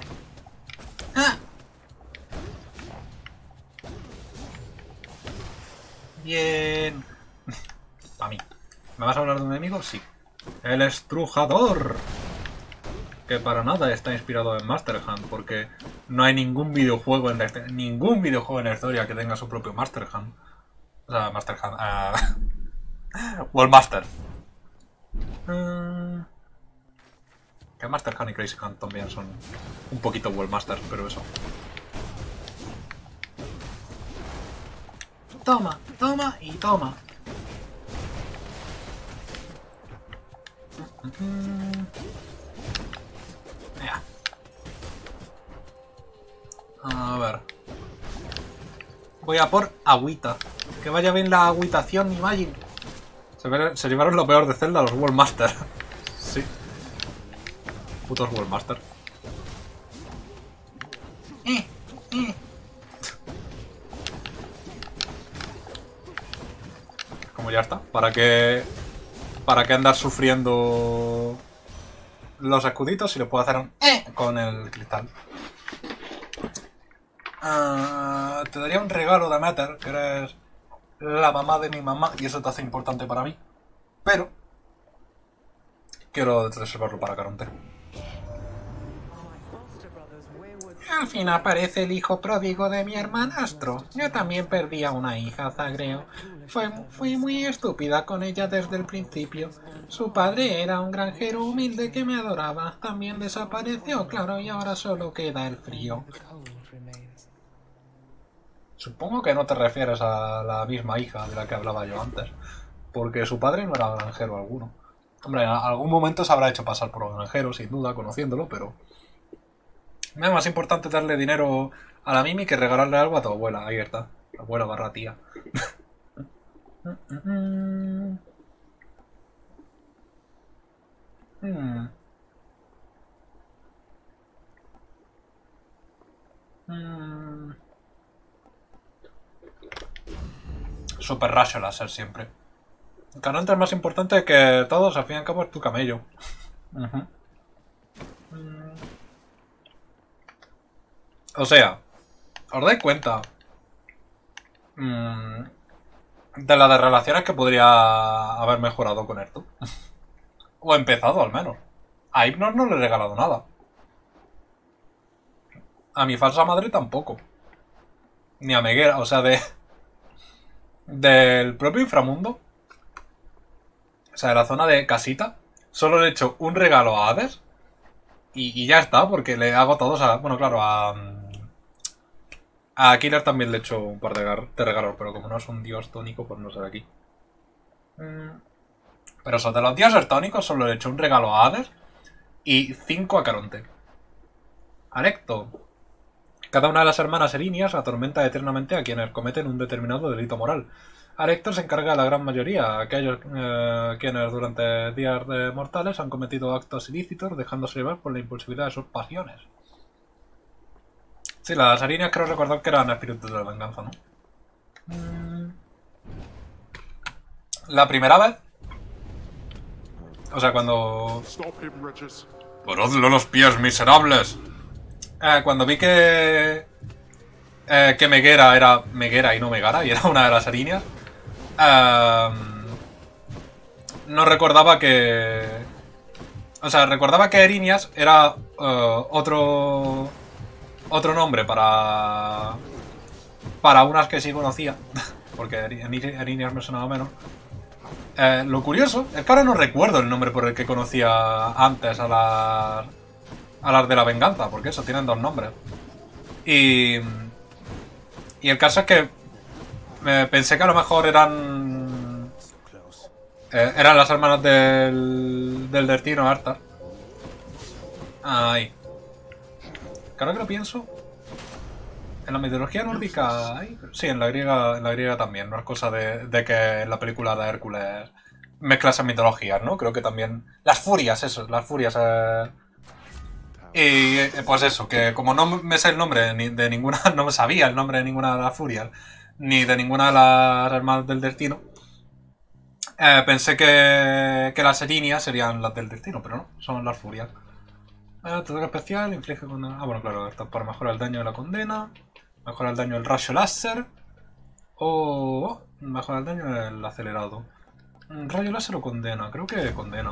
Bien. A mí. ¿Me vas a hablar de un enemigo? Sí. El estrujador. Que para nada está inspirado en Master Hand, porque no hay ningún videojuego en la historia que tenga su propio Master Hand. O sea, Master Hand. Wallmaster. Que Master Hand y Crazy Hand también son un poquito Wallmaster, pero eso. Toma, toma y toma. Ya. A ver. Voy a por agüita. Que vaya bien la agüitación, imagine. Se llevaron lo peor de Zelda, los Wallmaster. Sí. Putos Wallmaster. Como ya está. ¿Para qué andar sufriendo los escuditos si le puedo hacer un con el cristal? Te daría un regalo de Meter, que eres la mamá de mi mamá y eso te hace importante para mí. Pero quiero reservarlo para Caronte. Al fin aparece el hijo pródigo de mi hermanastro. Yo también perdí a una hija, Zagreo. Fui muy estúpida con ella desde el principio. Su padre era un granjero humilde que me adoraba. También desapareció, claro, y ahora solo queda el frío. Supongo que no te refieres a la misma hija de la que hablaba yo antes, porque su padre no era granjero alguno. Hombre, en algún momento se habrá hecho pasar por un granjero, sin duda, conociéndolo, pero... Es más importante darle dinero a la Mimi que regalarle algo a tu abuela. Ahí está. Abuela barra tía. Super rayo láser siempre. El Caronte es más importante que todos, al fin y al cabo es tu camello. O sea, ¿os dais cuenta? De las de relaciones que podría haber mejorado con esto. O empezado, al menos. A Hypnos no le he regalado nada. A mi falsa madre tampoco. Ni a Meguera, o sea, del propio inframundo. O sea, de la zona de casita. Solo le he hecho un regalo a Hades. Y ya está, porque le hago todos a... Bueno, claro, a Killer también le he hecho un par de regalos, pero como no es un dios tónico, pues no será aquí. Pero eso, de los dioses tónicos solo le he hecho un regalo a Hades y 5 a Caronte. Alecto. Cada una de las hermanas erinias atormenta eternamente a quienes cometen un determinado delito moral. Alecto se encarga de la gran mayoría, aquellos quienes durante días de mortales han cometido actos ilícitos dejándose llevar por la impulsividad de sus pasiones. Sí, las erinias creo recordar que eran espíritus de la venganza, ¿no? La primera vez... O sea, cuando... ¡Paradle los pies, miserables! Cuando vi que Meguera era Meguera y no Megara, y era una de las erinias, no recordaba que... O sea, recordaba que Erinias era otro nombre para unas que sí conocía, porque Erinias me sonaba menos. Lo curioso es que ahora no recuerdo el nombre por el que conocía antes a las de la venganza, porque eso, tienen dos nombres. Y el caso es que pensé que a lo mejor eran las hermanas del destino Arthas. Ahí. Claro que lo pienso. En la mitología nórdica hay. Sí, en la griega también. No es cosa de que en la película de Hércules mezclas en mitologías, ¿no? Creo que también. Las furias, eso, las furias. Y pues eso, que como no me sé el nombre de ninguna, no me sabía el nombre de ninguna de las furias, ni de ninguna de las hermanas del destino, pensé que las erinias serían las del destino, pero no, son las furias. Ataque especial, inflige condena. Ah, bueno, claro, esto es para mejorar el daño de la condena, mejorar el daño del rayo láser, o mejorar el daño del acelerado. Rayo láser o condena, creo que condena.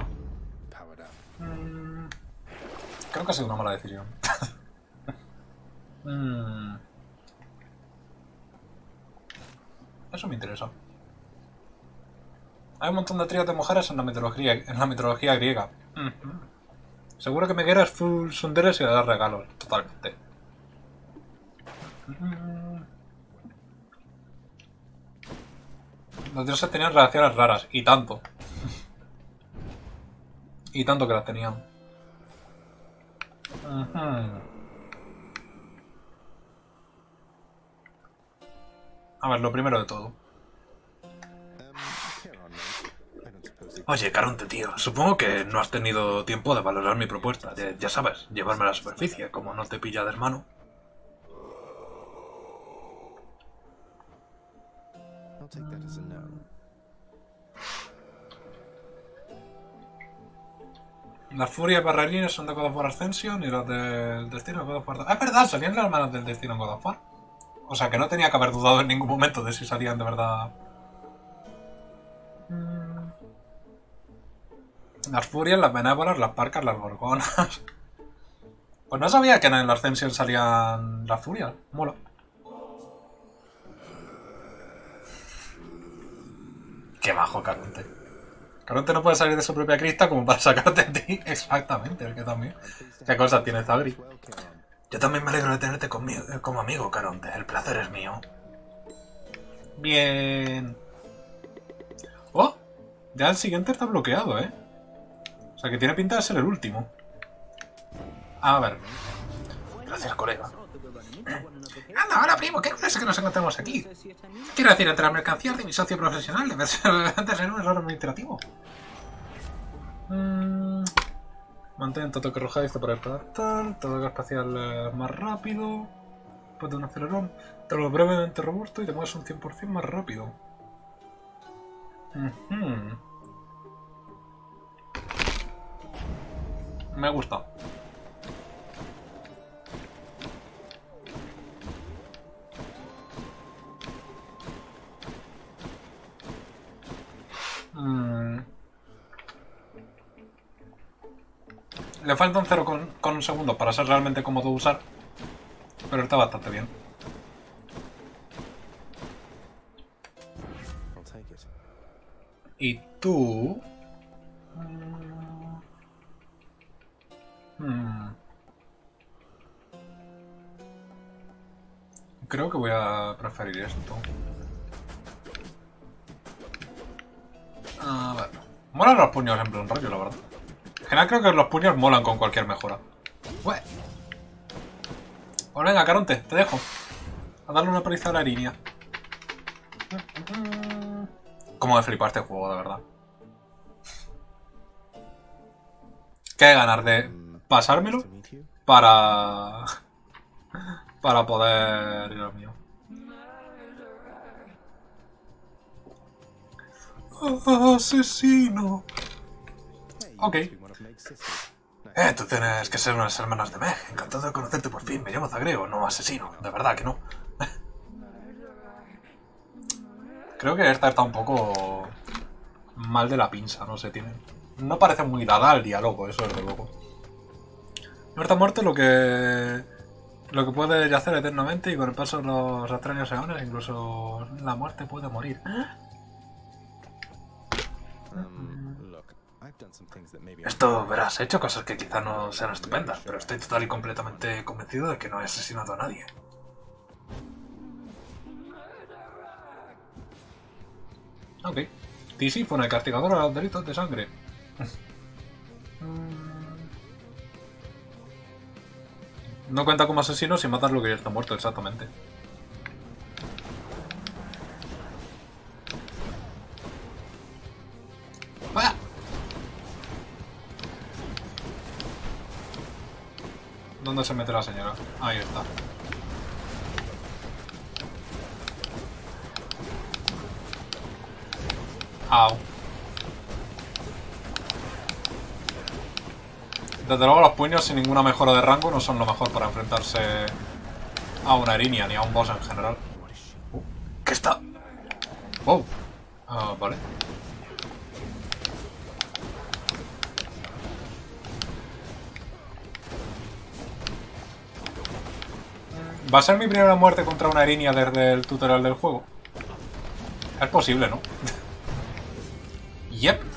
Creo que ha sido una mala decisión. Eso me interesa. Hay un montón de tríos de mujeres en la mitología griega. Seguro que Meguera es full tsundere y le da regalos. Totalmente. Los dioses tenían relaciones raras. Y tanto. Y tanto que las tenían. A ver, lo primero de todo. Oye, Caronte, tío, supongo que no has tenido tiempo de valorar mi propuesta. Ya sabes, llevarme a la superficie, como no te pilla de hermano. Las furias barrerines son de God of War Ascension y las del destino de God of War 2. Ah, es verdad, salían las hermanas del destino en God of War. O sea que no tenía que haber dudado en ningún momento de si salían de verdad. Las furias, las benévolas, las parcas, las gorgonas. Pues no sabía que en la Ascension salían las furias. Mola. Qué bajo, Caronte. Caronte no puede salir de su propia crista como para sacarte a ti. Exactamente, el que también. ¿Qué cosa tiene Zagri? Yo también me alegro de tenerte conmigo, como amigo, Caronte. El placer es mío. Bien. Oh, ya el siguiente está bloqueado, ¿eh? O sea que tiene pinta de ser el último. A ver. Gracias, colega. Anda, hola primo, ¿qué es que nos encontramos aquí? Quiero decir, entre las mercancías de mi socio profesional debe ser un error administrativo. Mantén tu toque arrojadizo para desplazar, tu toque espacial más rápido. Después de un acelerón, te lo brevemente robusto y te mueves un 100% más rápido. Me gusta. Le faltan 0,1 segundos para ser realmente cómodo usar. Pero está bastante bien. Y tú... Creo que voy a preferir esto. A ver. Molan los puños en plan rollo, la verdad. En general creo que los puños molan con cualquier mejora. Pues venga, Caronte, te dejo. A darle una paliza a la línea. Cómo me flipa este juego, de verdad. Qué ganas de pasármelo para poder... Dios mío. ¡Asesino! Ok. Tú tienes que ser unas hermanas de Meg. Encantado de conocerte por fin. Me llamo Zagreo, no asesino. De verdad que no. Creo que esta está un poco mal de la pinza, no sé, tiene... No parece muy dada al diálogo, eso desde luego. No está muerto lo que puede yacer eternamente y con el paso de los extraños eones incluso la muerte puede morir. Esto, verás, he hecho cosas que quizá no sean estupendas, pero estoy total y completamente convencido de que no he asesinado a nadie. Ok. Tisífono, el castigador a los delitos de sangre. No cuenta como asesino si matas lo que ya está muerto, exactamente. ¡Vaya! ¿Dónde se mete la señora? Ahí está. Au. Desde luego los puños sin ninguna mejora de rango no son lo mejor para enfrentarse a una Erinia ni a un boss en general. ¿Qué está? Wow. Vale. ¿Va a ser mi primera muerte contra una Erinia desde el tutorial del juego? Es posible, ¿no? Yep.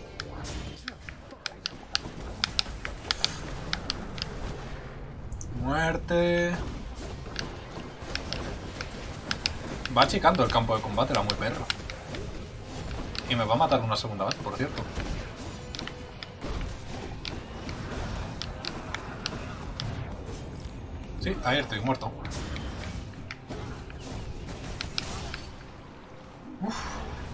Muerte. Va achicando el campo de combate, era muy perro. Y me va a matar una segunda vez, por cierto. Sí, ahí estoy, muerto. Uf.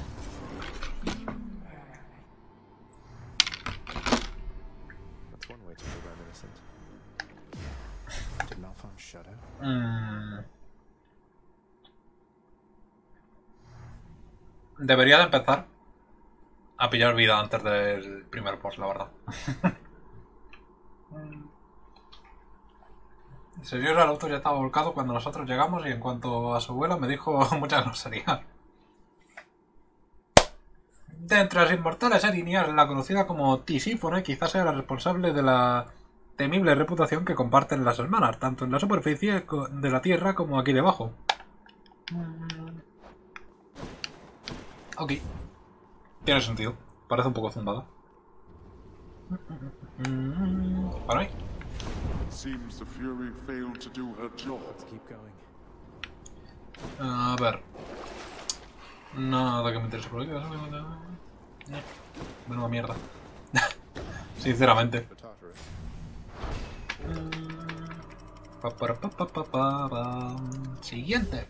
Debería de empezar a pillar vida antes del primer boss, la verdad. Sergio el auto ya estaba volcado cuando nosotros llegamos y en cuanto a su vuelo me dijo muchas groserías. De entre las inmortales erinias, la conocida como Tisífone quizás sea la responsable de la temible reputación que comparten las hermanas, tanto en la superficie de la tierra como aquí debajo. Ok. Tiene sentido. Parece un poco zumbada. Para mí. A ver. Nada que me interese por aquí. Menuda mierda. Sinceramente. Siguiente.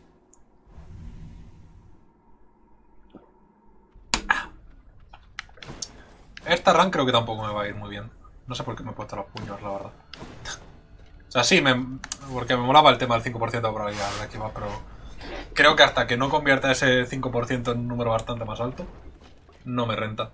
Esta run creo que tampoco me va a ir muy bien. No sé por qué me he puesto los puños, la verdad. O sea, sí, porque me molaba el tema del 5% de probabilidad de esquivar, pero creo que hasta que no convierta ese 5% en un número bastante más alto, no me renta.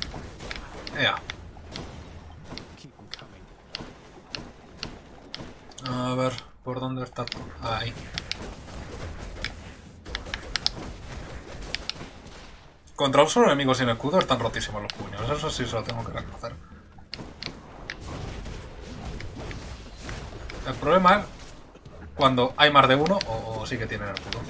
Ea. estar ahí. Contra un solo enemigo sin escudo están rotísimos los puños. Eso sí se lo tengo que reconocer. El problema es cuando hay más de uno o sí que tienen escudo.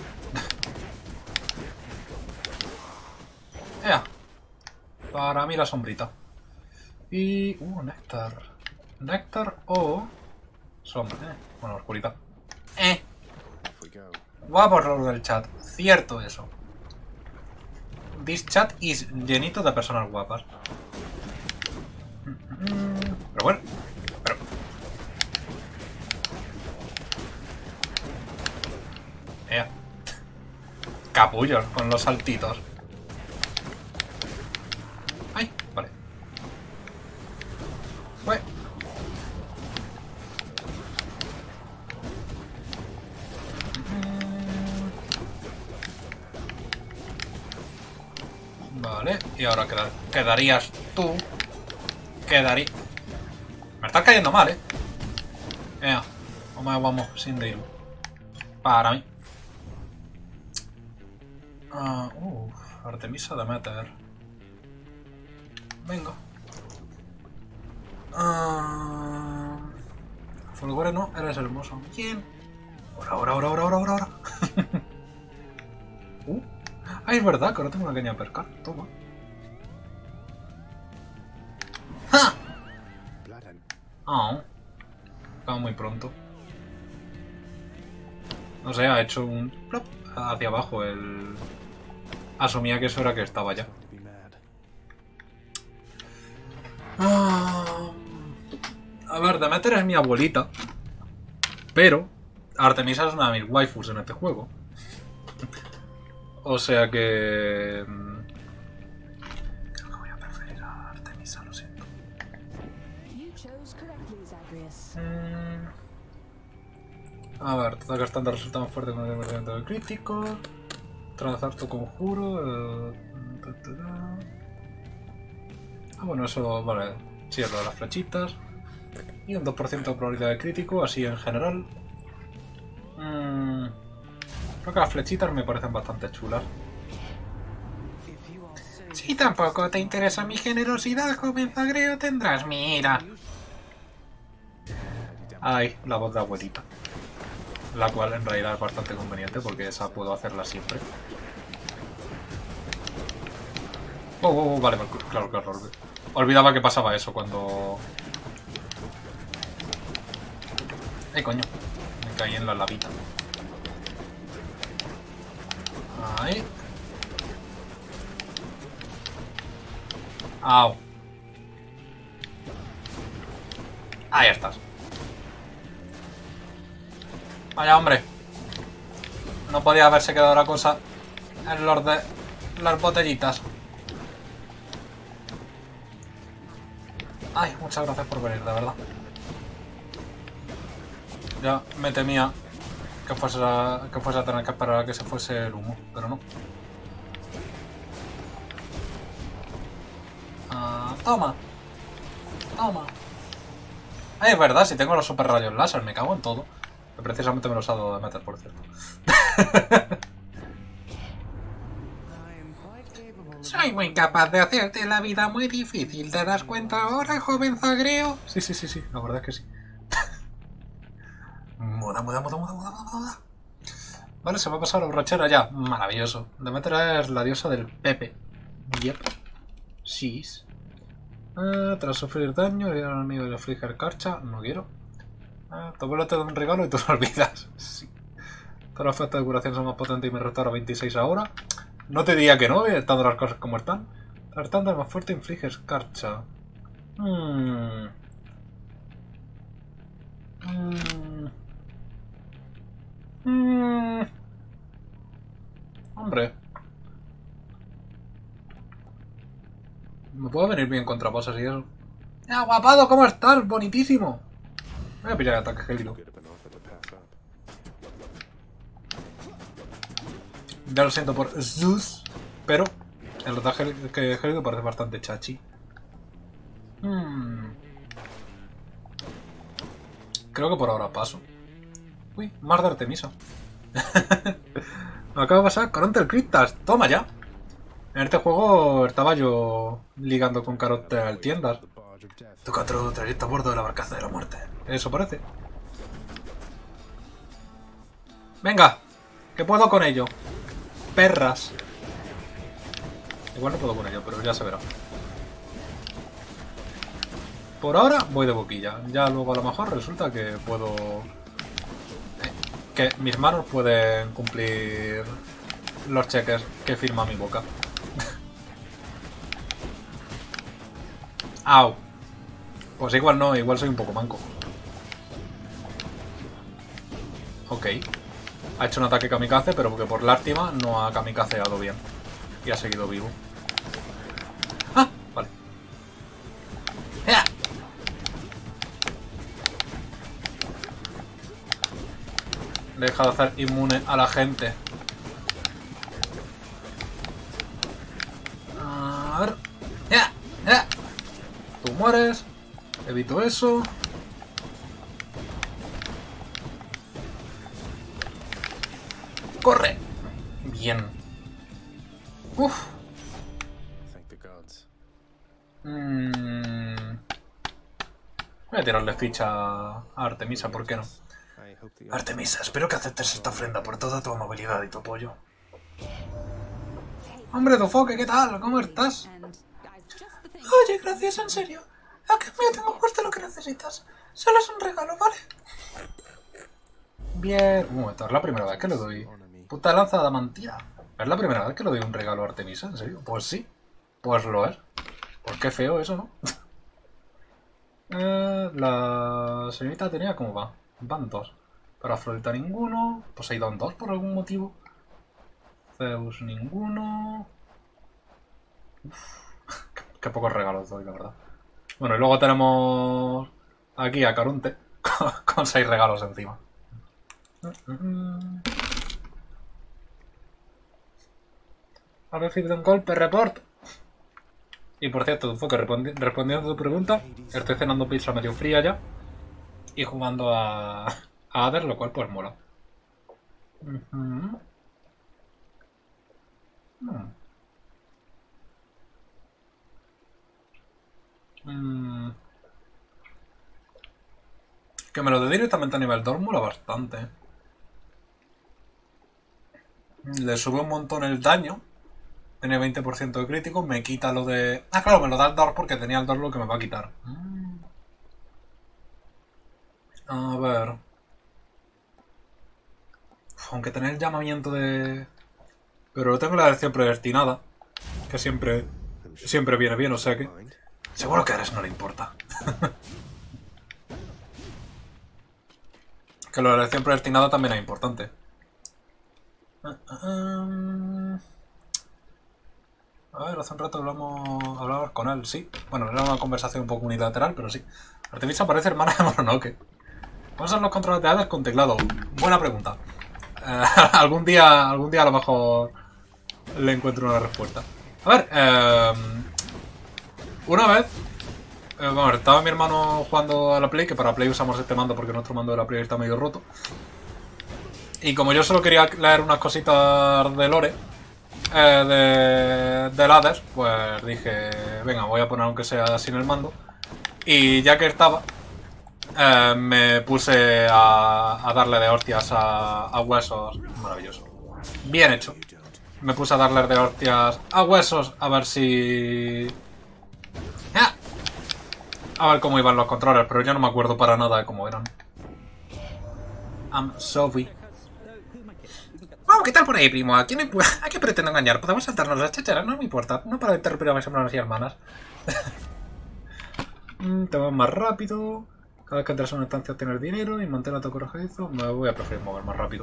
¡Ea! Para mí la sombrita. Y... néctar. Néctar o... sombra, Bueno, oscurita. Guapo lo del chat. Cierto eso. This chat is llenito de personas guapas. Pero bueno. Pero... capullos con los saltitos. Ay, vale. Bueno. Vale, y ahora quedarías tú. Me estás cayendo mal, vamos, sin de ir. Para mí. Artemisa Demeter. Venga. Fulgore no, eres hermoso. ¿Quién? Ahora. Es verdad que ahora tengo una caña de pescar. Toma. ¡Ja! Acaba muy pronto. No sé, ha hecho un plop hacia abajo. Asumía que eso era que estaba ya. A ver, Demeter es mi abuelita. Pero Artemisa es una de mis waifus en este juego. O sea que... creo que voy a preferir a Artemisa, lo siento. A ver, tu ataque estándar resulta más fuerte con el movimiento del crítico. Trazar tu conjuro. Bueno, eso, vale. Sí, es lo de las flechitas. Y un 2% de probabilidad de crítico, así en general. Creo que las flechitas me parecen bastante chulas. Si tampoco te interesa mi generosidad, joven zagreo, tendrás mi ira. Ay, la voz de abuelita. La cual en realidad es bastante conveniente porque esa puedo hacerla siempre. Vale, claro. Olvidaba que pasaba eso cuando... coño. Me caí en la lavita. Ahí. Au. Ahí estás. Vaya, hombre. No podía haberse quedado la cosa en los de las botellitas. Ay, muchas gracias por venir, de verdad. Ya me temía que fuese a tener que esperar a que se fuese el humo, pero no. Toma. Es verdad, si tengo los super rayos láser, me cago en todo. Que precisamente me los ha dado de meter, por cierto. Soy muy capaz de hacerte la vida muy difícil. ¿Te das cuenta ahora, joven zagreo? Sí, la verdad es que sí. Muda. Vale, se me ha pasado la borrachera ya. Maravilloso. Demeter es la diosa del Pepe. Yep. Sis. Tras sufrir daño, el enemigo de Flicker Carcha. No quiero. Tu abuelo te da un regalo y tú lo olvidas. Sí. Todos los efectos de curación son más potentes y me restaura 26 ahora. No te diría que no, estando las cosas como están. Tratando de más fuerte infliges Carcha. Hombre. Me puedo venir bien contra bosses y eso. ¡Guapado! ¿Cómo estás? ¡Bonitísimo! Voy a pillar el ataque gélido. Ya lo siento por Zeus, pero el ataque gélido parece bastante chachi. Creo que por ahora paso. Uy, más de Artemisa. Me acaba de pasar Caronte el Cryptas. Toma ya. En este juego estaba yo ligando con Caronte al tiendas. Toca otro trayecto a bordo de la barcaza de la muerte. Eso parece. Venga, que puedo con ello. Perras. Igual no puedo con ello, pero ya se verá. Por ahora voy de boquilla. Ya luego a lo mejor resulta que puedo... que mis manos pueden cumplir los cheques que firma mi boca. Au. Pues igual no, igual soy un poco manco. Ok. Ha hecho un ataque kamikaze, pero porque por lástima no ha kamikazeado bien. Y ha seguido vivo. ¡Ah! Vale. ¡Ya! Deja de hacer inmune a la gente. A ver. ¡Ya! ¡Ya! Tú mueres. Evito eso. ¡Corre! Bien. Uf. Voy a tirarle ficha a Artemisa, ¿por qué no? Artemisa, espero que aceptes esta ofrenda por toda tu amabilidad y tu apoyo. Hombre, Dofoque, ¿qué tal? ¿Cómo estás? Oye, gracias, en serio. A cambio tengo justo lo que necesitas. Solo es un regalo, ¿vale? Bien. Un momento, es la primera vez que le doy. Puta lanza de adamantía. ¿Es la primera vez que le doy un regalo a Artemisa? ¿En serio? Pues sí. Pues lo es. Pues qué feo eso, ¿no? La señorita tenía cómo va. Van dos. Para Afrodita ninguno. Poseidón dos por algún motivo. Zeus ninguno. Uf. Qué pocos regalos doy, la verdad. Bueno, y luego tenemos aquí a Caronte con 6 regalos encima. Ha recibido un golpe, report. Y por cierto, Dufoque, respondiendo a tu pregunta, estoy cenando pizza medio fría ya y jugando a Hades, lo cual pues mola. Que me lo dé directamente a nivel 2 mola bastante. Le sube un montón el daño. Tiene 20% de crítico. Me quita lo de... Ah, claro, me lo da el 2 porque tenía el 2 lo que me va a quitar. A ver. Aunque tener el llamamiento de... Pero tengo la elección predestinada. Que siempre viene bien, o sea que... Seguro que a Ares no le importa. Que la elección predestinada también es importante. A ver, hace un rato hablamos con él, sí. Bueno, era una conversación un poco unilateral, pero sí. Artemisa parece hermana de Mononoke. ¿Cómo son los controles de Hades con teclado? Buena pregunta. Algún día a lo mejor le encuentro una respuesta. A ver, una vez... bueno, estaba mi hermano jugando a la Play, que para Play usamos este mando porque nuestro mando de la Play está medio roto. Y como yo solo quería leer unas cositas de lore del Hades, pues dije, venga, voy a poner aunque sea sin el mando. Y ya que estaba, me puse a darle de hostias a huesos. Maravilloso. Bien hecho. Me puse a darle de hostias a huesos a ver si... A ver cómo iban los controles, pero yo no me acuerdo para nada de cómo eran. I'm sorry. Oh, ¿qué tal por ahí, primo? ¿A quién pretendo engañar? Podemos saltarnos las chacharas, no me importa. No para interrumpir a mis hermanos y hermanas. Te vas más rápido. Cada vez que entras a una estancia obtienes dinero y mantén a tu corredizo. Me voy a preferir mover más rápido.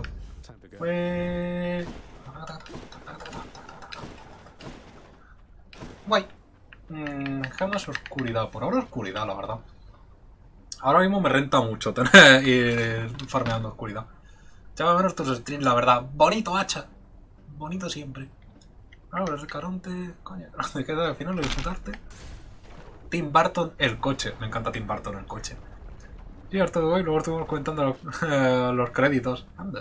Guay. Jamás oscuridad. Por ahora oscuridad, la verdad. Ahora mismo me renta mucho tener ir farmeando oscuridad. Ya va a ver tus streams, la verdad. Bonito, hacha. Bonito siempre. Ahora el Caronte. Coño, te queda al final lo disfrutarte. Tim Burton, el coche. Me encanta Tim Burton, el coche. Cierto, hoy luego estuvimos comentando los créditos. Anda.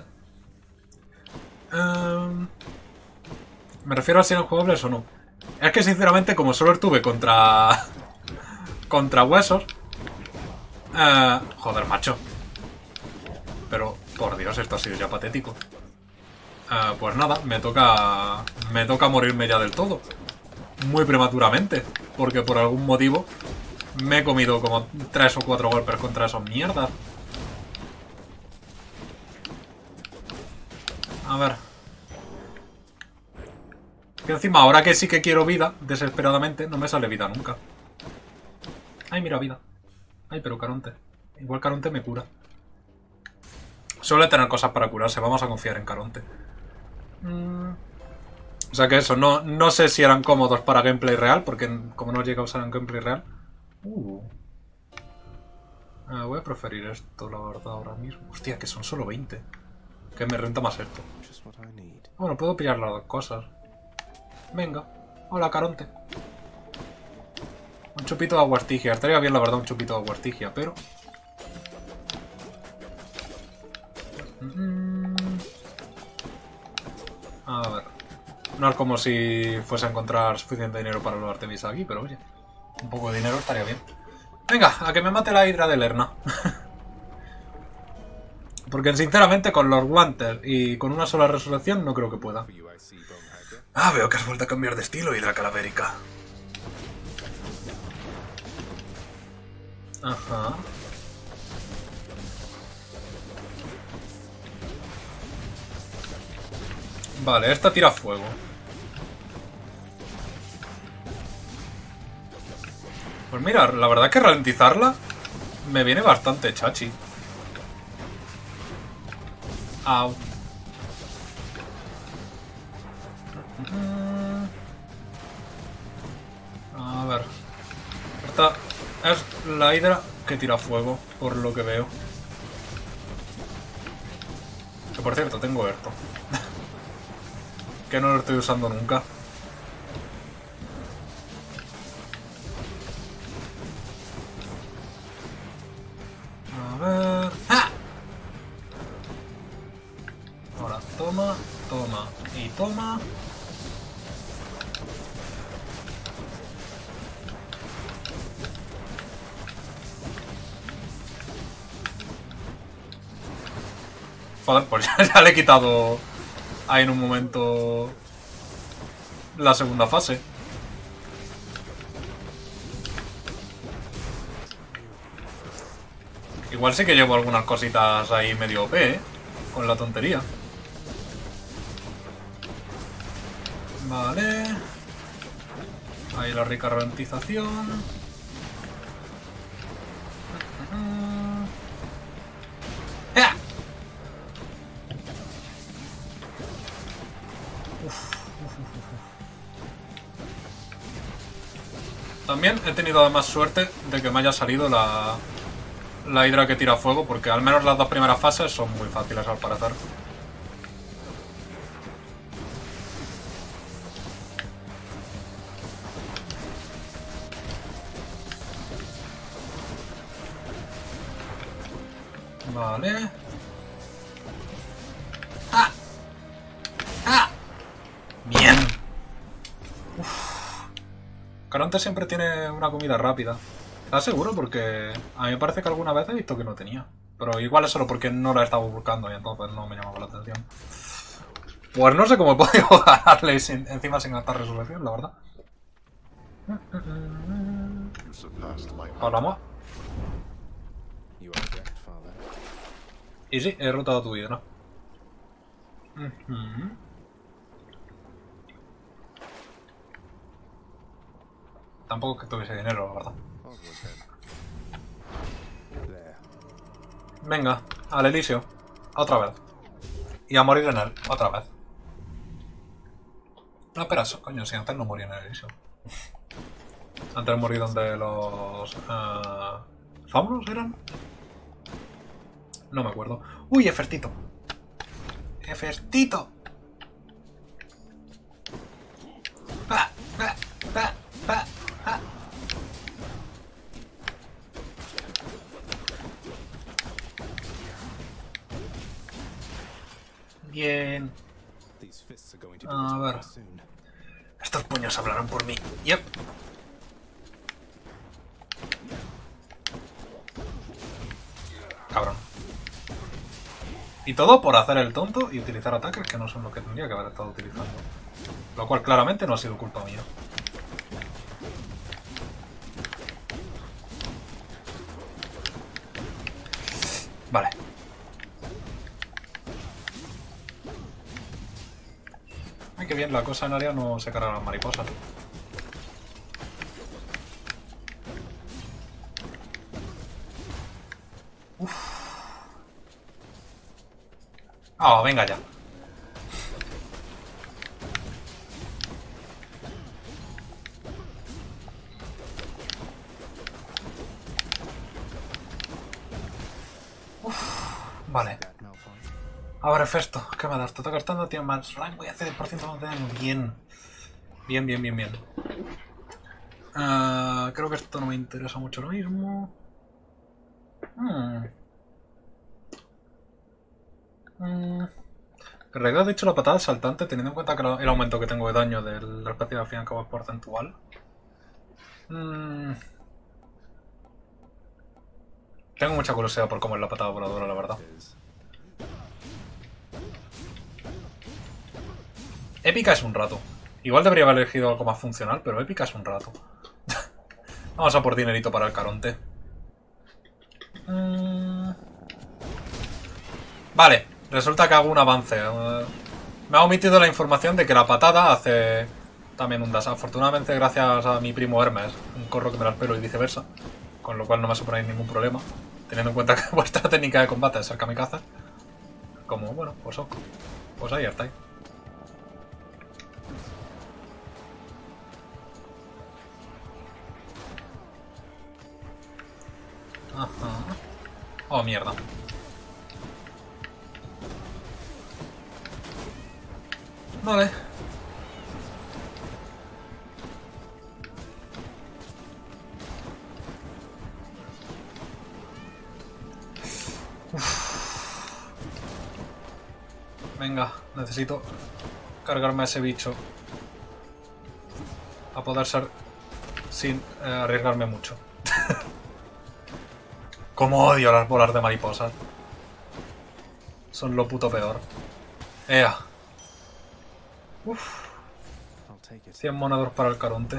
Me refiero a si eran jugables o no. Es que sinceramente, como solo estuve contra huesos. Joder, macho. Pero, por Dios, esto ha sido ya patético. Pues nada, me toca morirme ya del todo. Muy prematuramente. Porque por algún motivo me he comido como 3 o 4 golpes contra esos mierdas. A ver. Que encima, ahora que sí que quiero vida, desesperadamente, no me sale vida nunca. Ay, mira, vida. Ay, pero Caronte. Igual Caronte me cura. Suele tener cosas para curarse, vamos a confiar en Caronte. O sea que eso, no sé si eran cómodos para gameplay real, porque como no llega a usar en gameplay real. Voy a preferir esto, la verdad, ahora mismo. Hostia, que son solo 20. Que me renta más esto. Bueno, puedo pillar las dos cosas. Venga. Hola, Caronte. Un chupito de aguartigia. Estaría bien, la verdad, un chupito de aguartigia, pero... A ver. No es como si fuese a encontrar suficiente dinero para los Artemis aquí, pero oye. Un poco de dinero estaría bien. Venga, a que me mate la hidra de Lerna. Porque sinceramente con los guantes y con una sola resurrección no creo que pueda. Veo que has vuelto a cambiar de estilo, hidra calavérica. Ajá. Vale, esta tira fuego. Pues mira, la verdad es que ralentizarla me viene bastante chachi. Au. A ver. Esta es la hidra que tira fuego, por lo que veo. Que por cierto, tengo esto. Que no lo estoy usando nunca. A ver... ¡Ah! Ahora, toma, toma y toma. Joder, pues ya le he quitado ahí en un momento la segunda fase. Igual sí que llevo algunas cositas ahí medio OP, con la tontería. Vale. Ahí la rica ralentización. ¡Ah! También he tenido además suerte de que me haya salido la hidra que tira fuego, porque al menos las dos primeras fases son muy fáciles al parecer. Vale. ¡Ah! ¡Ah! Bien. Caronte siempre tiene una comida rápida. ¿Estás seguro? Porque a mí me parece que alguna vez he visto que no tenía. Pero igual es solo porque no la he estado buscando y entonces no me llamaba la atención. Pues no sé cómo he podido ganarle encima sin gastar resurrección, la verdad. Hablamos. Y sí, he rotado tu vida, ¿no? Tampoco que tuviese dinero, la verdad. Venga, al Elisio. Otra vez. Y a morir en él, otra vez. No, espera, eso, coño, si antes no morí en el Elisio. Antes morí donde los... ¿Faunos eran? No me acuerdo. ¡Uy, Efertito! ¡Efertito! ¡Ah! ¡Ah! ¡Ah! ¡Ah! ¡Ah! A ver. Estos puños hablarán por mí. Yep. Cabrón. Y todo por hacer el tonto y utilizar ataques que no son los que tendría que haber estado utilizando. Lo cual claramente no ha sido culpa mía. Vale. Ay, qué bien, la cosa en área no se carga las mariposas. Ah, venga ya. Vale. Ahora Festo, ¿qué me das? Te está gastando, tiene más rango y hace 10% más de daño. Bien. Bien, bien, bien, bien. Creo que esto no me interesa mucho lo mismo. En realidad, de hecho, la patada saltante, teniendo en cuenta que el aumento que tengo de daño del respectivo al fin y al cabo es porcentual. Tengo mucha curiosidad por cómo es la patada voladora, la verdad. Épica es un rato. Igual debería haber elegido algo más funcional, pero épica es un rato. Vamos a por dinerito para el Caronte. Vale, resulta que hago un avance. Me ha omitido la información de que la patada hace también un dash. Afortunadamente, gracias a mi primo Hermes, un corro que me la espero y viceversa. Con lo cual no me supone ningún problema. Teniendo en cuenta que vuestra técnica de combate es ser kamikaze. Como, bueno, pues ok. Pues ahí está. Ajá. Oh, mierda. Vale. Venga, necesito cargarme a ese bicho. A poder ser sin arriesgarme mucho. Como odio las bolas de mariposas. Son lo puto peor. Ea. Uff. 100 monedas para el Caronte.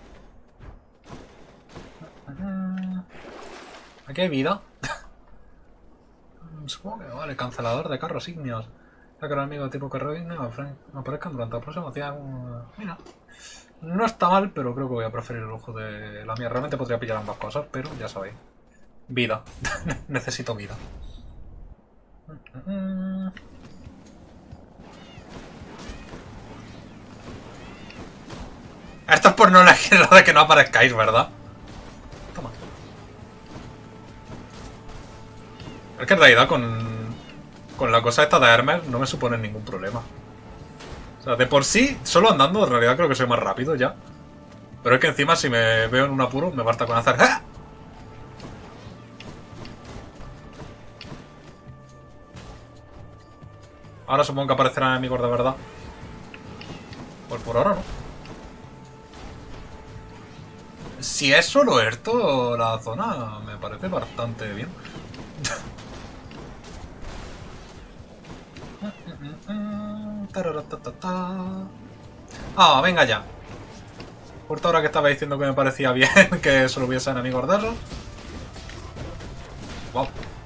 ¿Aquí hay vida? Supongo que vale. Cancelador de carros ignios. Ya que los enemigos de tipo carro ignio aparezcan durante la próxima día. Mira. No está mal, pero creo que voy a preferir el ojo de la mía. Realmente podría pillar ambas cosas, pero ya sabéis. Vida. Necesito vida. Esto es por no elegir lo de que no aparezcáis, ¿verdad? Toma. Es que en realidad con la cosa esta de Hermes no me supone ningún problema. O sea, de por sí, solo andando, en realidad creo que soy más rápido ya. Pero es que encima si me veo en un apuro, me basta con hacer... ¡Ah! Ahora supongo que aparecerán enemigos de verdad. Pues por ahora no. Si es solo esto, la zona me parece bastante bien. Ah, venga ya. Justo ahora que estaba diciendo que me parecía bien que solo hubiese enemigos de esos. Wow.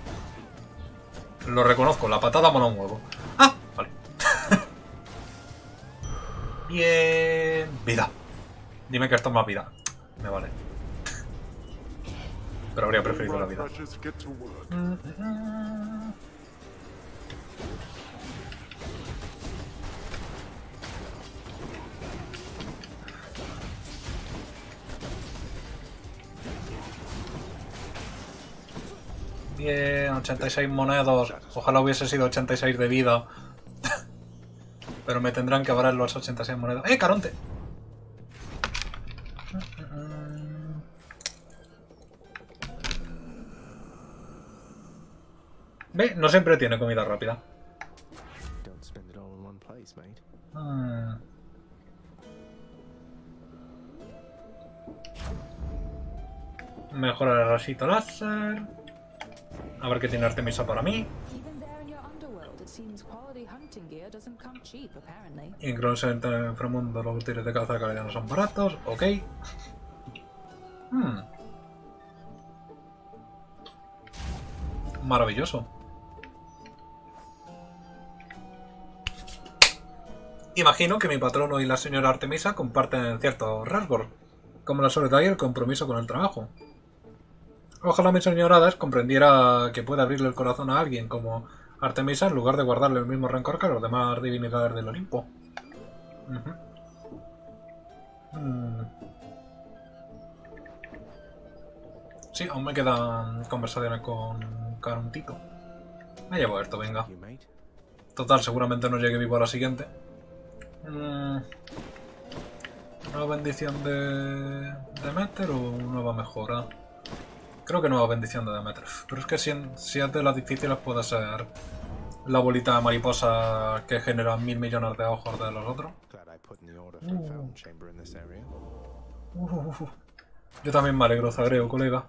Lo reconozco, la patada mola un huevo. Ah, vale. Bien. Vida. Dime que esto es más vida. Me vale. Pero habría preferido la vida. Bien, 86 monedas. Ojalá hubiese sido 86 de vida. Pero me tendrán que valer los 86 monedas. ¡Eh, Caronte! ¿Ve? No siempre tiene comida rápida. Mejorar el rayito láser. A ver qué tiene Artemisa para mí. Incluso en el inframundo los útiles de caza de calidad no son baratos. Ok. Maravilloso. Imagino que mi patrono y la señora Artemisa comparten ciertos rasgos, como la soledad y el compromiso con el trabajo. Ojalá mi señora Hades comprendiera que puede abrirle el corazón a alguien como Artemisa en lugar de guardarle el mismo rencor que a los demás divinidades del Olimpo. Sí, aún me quedan conversaciones con Caruntito. Me llevo esto, venga. Total, seguramente no llegue vivo a la siguiente. ¿Nueva bendición de Demeter o nueva mejora? Creo que nueva bendición de Demeter. Pero es que si es de las difíciles puede ser la bolita de mariposa que genera 1000 millones de ojos de los otros. Yo también me alegro, Zagreo, colega.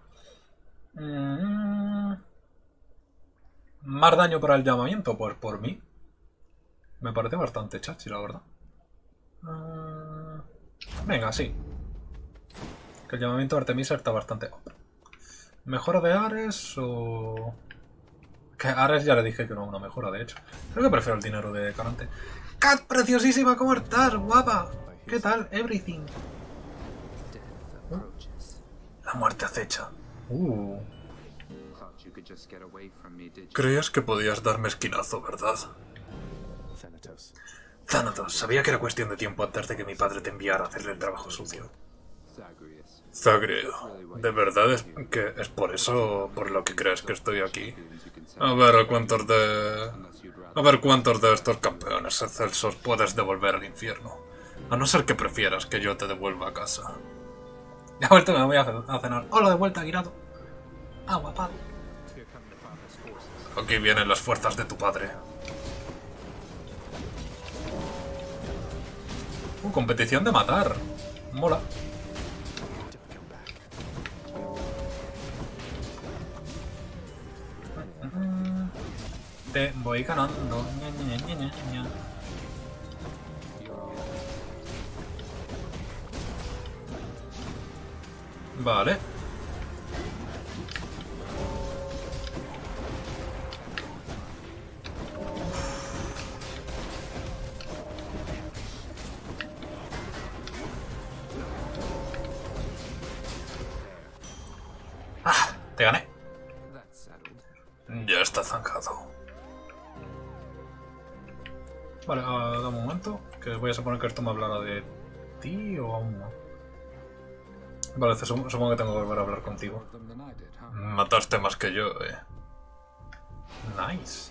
Más daño para el llamamiento, pues por mí. Me parece bastante chachi, la verdad. Venga, sí. Que el llamamiento de Artemisa está bastante up. ¿Mejora de Ares o...? Que Ares ya le dije que no, una mejora, de hecho. Creo que prefiero el dinero de Carante. ¡Cat, preciosísima! ¿Cómo estás, guapa? ¿Qué tal? Everything. La muerte acecha. Creías que podías darme esquinazo, ¿verdad? Thanatos, sabía que era cuestión de tiempo antes de que mi padre te enviara a hacerle el trabajo sucio. Zagreo, ¿de verdad es que es por eso por lo que crees que estoy aquí? A ver cuántos de estos campeones excelsos puedes devolver al infierno. A no ser que prefieras que yo te devuelva a casa. Ya vuelto, me voy a cenar. Hola, de vuelta, Girado. Ah, guapado. Aquí vienen las fuerzas de tu padre. Competición de matar. Mola. Te voy ganando. Vale. Ah, te gané. Ya está zanjado. Vale, dame un momento, que voy a suponer que esto me hablará de ti o aún no. Vale, supongo que tengo que volver a hablar contigo. Mataste más que yo, Nice.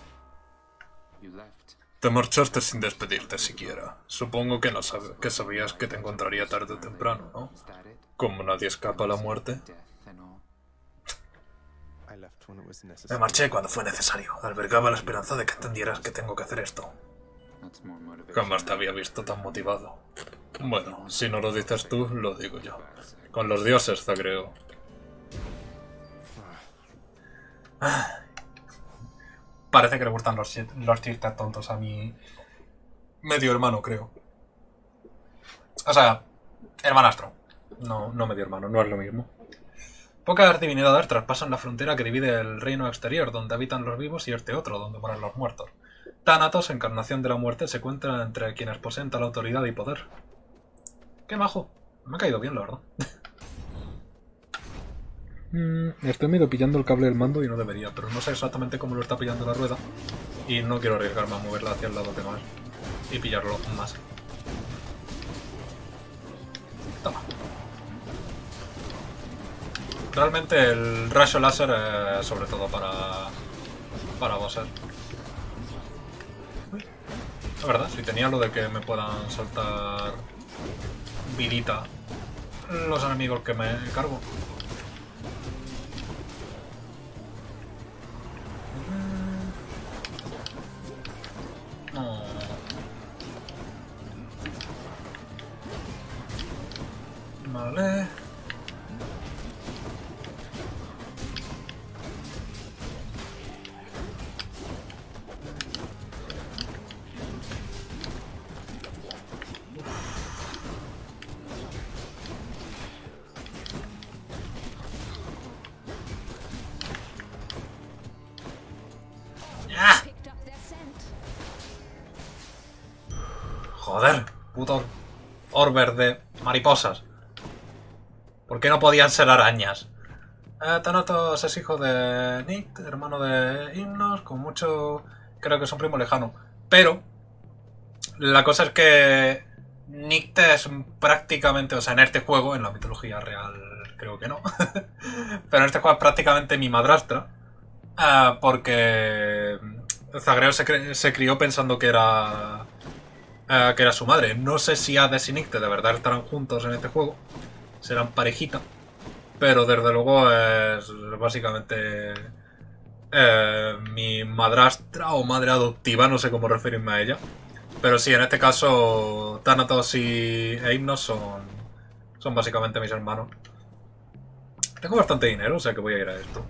Te marchaste sin despedirte siquiera. Supongo que que sabías que te encontraría tarde o temprano, ¿no? Como nadie escapa a la muerte. Me marché cuando fue necesario. Albergaba la esperanza de que entendieras que tengo que hacer esto. Jamás te había visto tan motivado. Bueno, si no lo dices tú, lo digo yo. Con los dioses, Zagreo. Parece que le gustan los chistes tontos a mi medio hermano, creo. O sea, hermanastro. No medio hermano, no es lo mismo. Pocas divinidades traspasan la frontera que divide el reino exterior, donde habitan los vivos, y este otro, donde moran los muertos. Thanatos, encarnación de la muerte, se encuentra entre quienes poseen tal autoridad y poder. ¡Qué majo! Me ha caído bien, la verdad. Estoy medio pillando el cable del mando y no debería, pero no sé exactamente cómo lo está pillando la rueda. Y no quiero arriesgarme a moverla hacia el lado que no es. Y pillarlo más. Toma. Realmente el rayo láser es sobre todo para bosses. La verdad, si tenía lo de que me puedan soltar vidita los enemigos que me cargo. No. Vale. ¡Ah! Joder, puto orber de mariposas. ¿Por qué no podían ser arañas? Thanatos es hijo de Nick, hermano de Himnos, con mucho... creo que es un primo lejano. Pero la cosa es que Nick es prácticamente, o sea, en este juego, en la mitología real creo que no, pero en este juego es prácticamente mi madrastra, porque Zagreo se crió pensando que era su madre. No sé si Hades y Nicte de verdad estarán juntos en este juego, serán parejita, pero desde luego es básicamente mi madrastra o madre adoptiva, no sé cómo referirme a ella. Pero sí, en este caso Thanatos e Himnos son básicamente mis hermanos. Tengo bastante dinero, o sea que voy a ir a esto.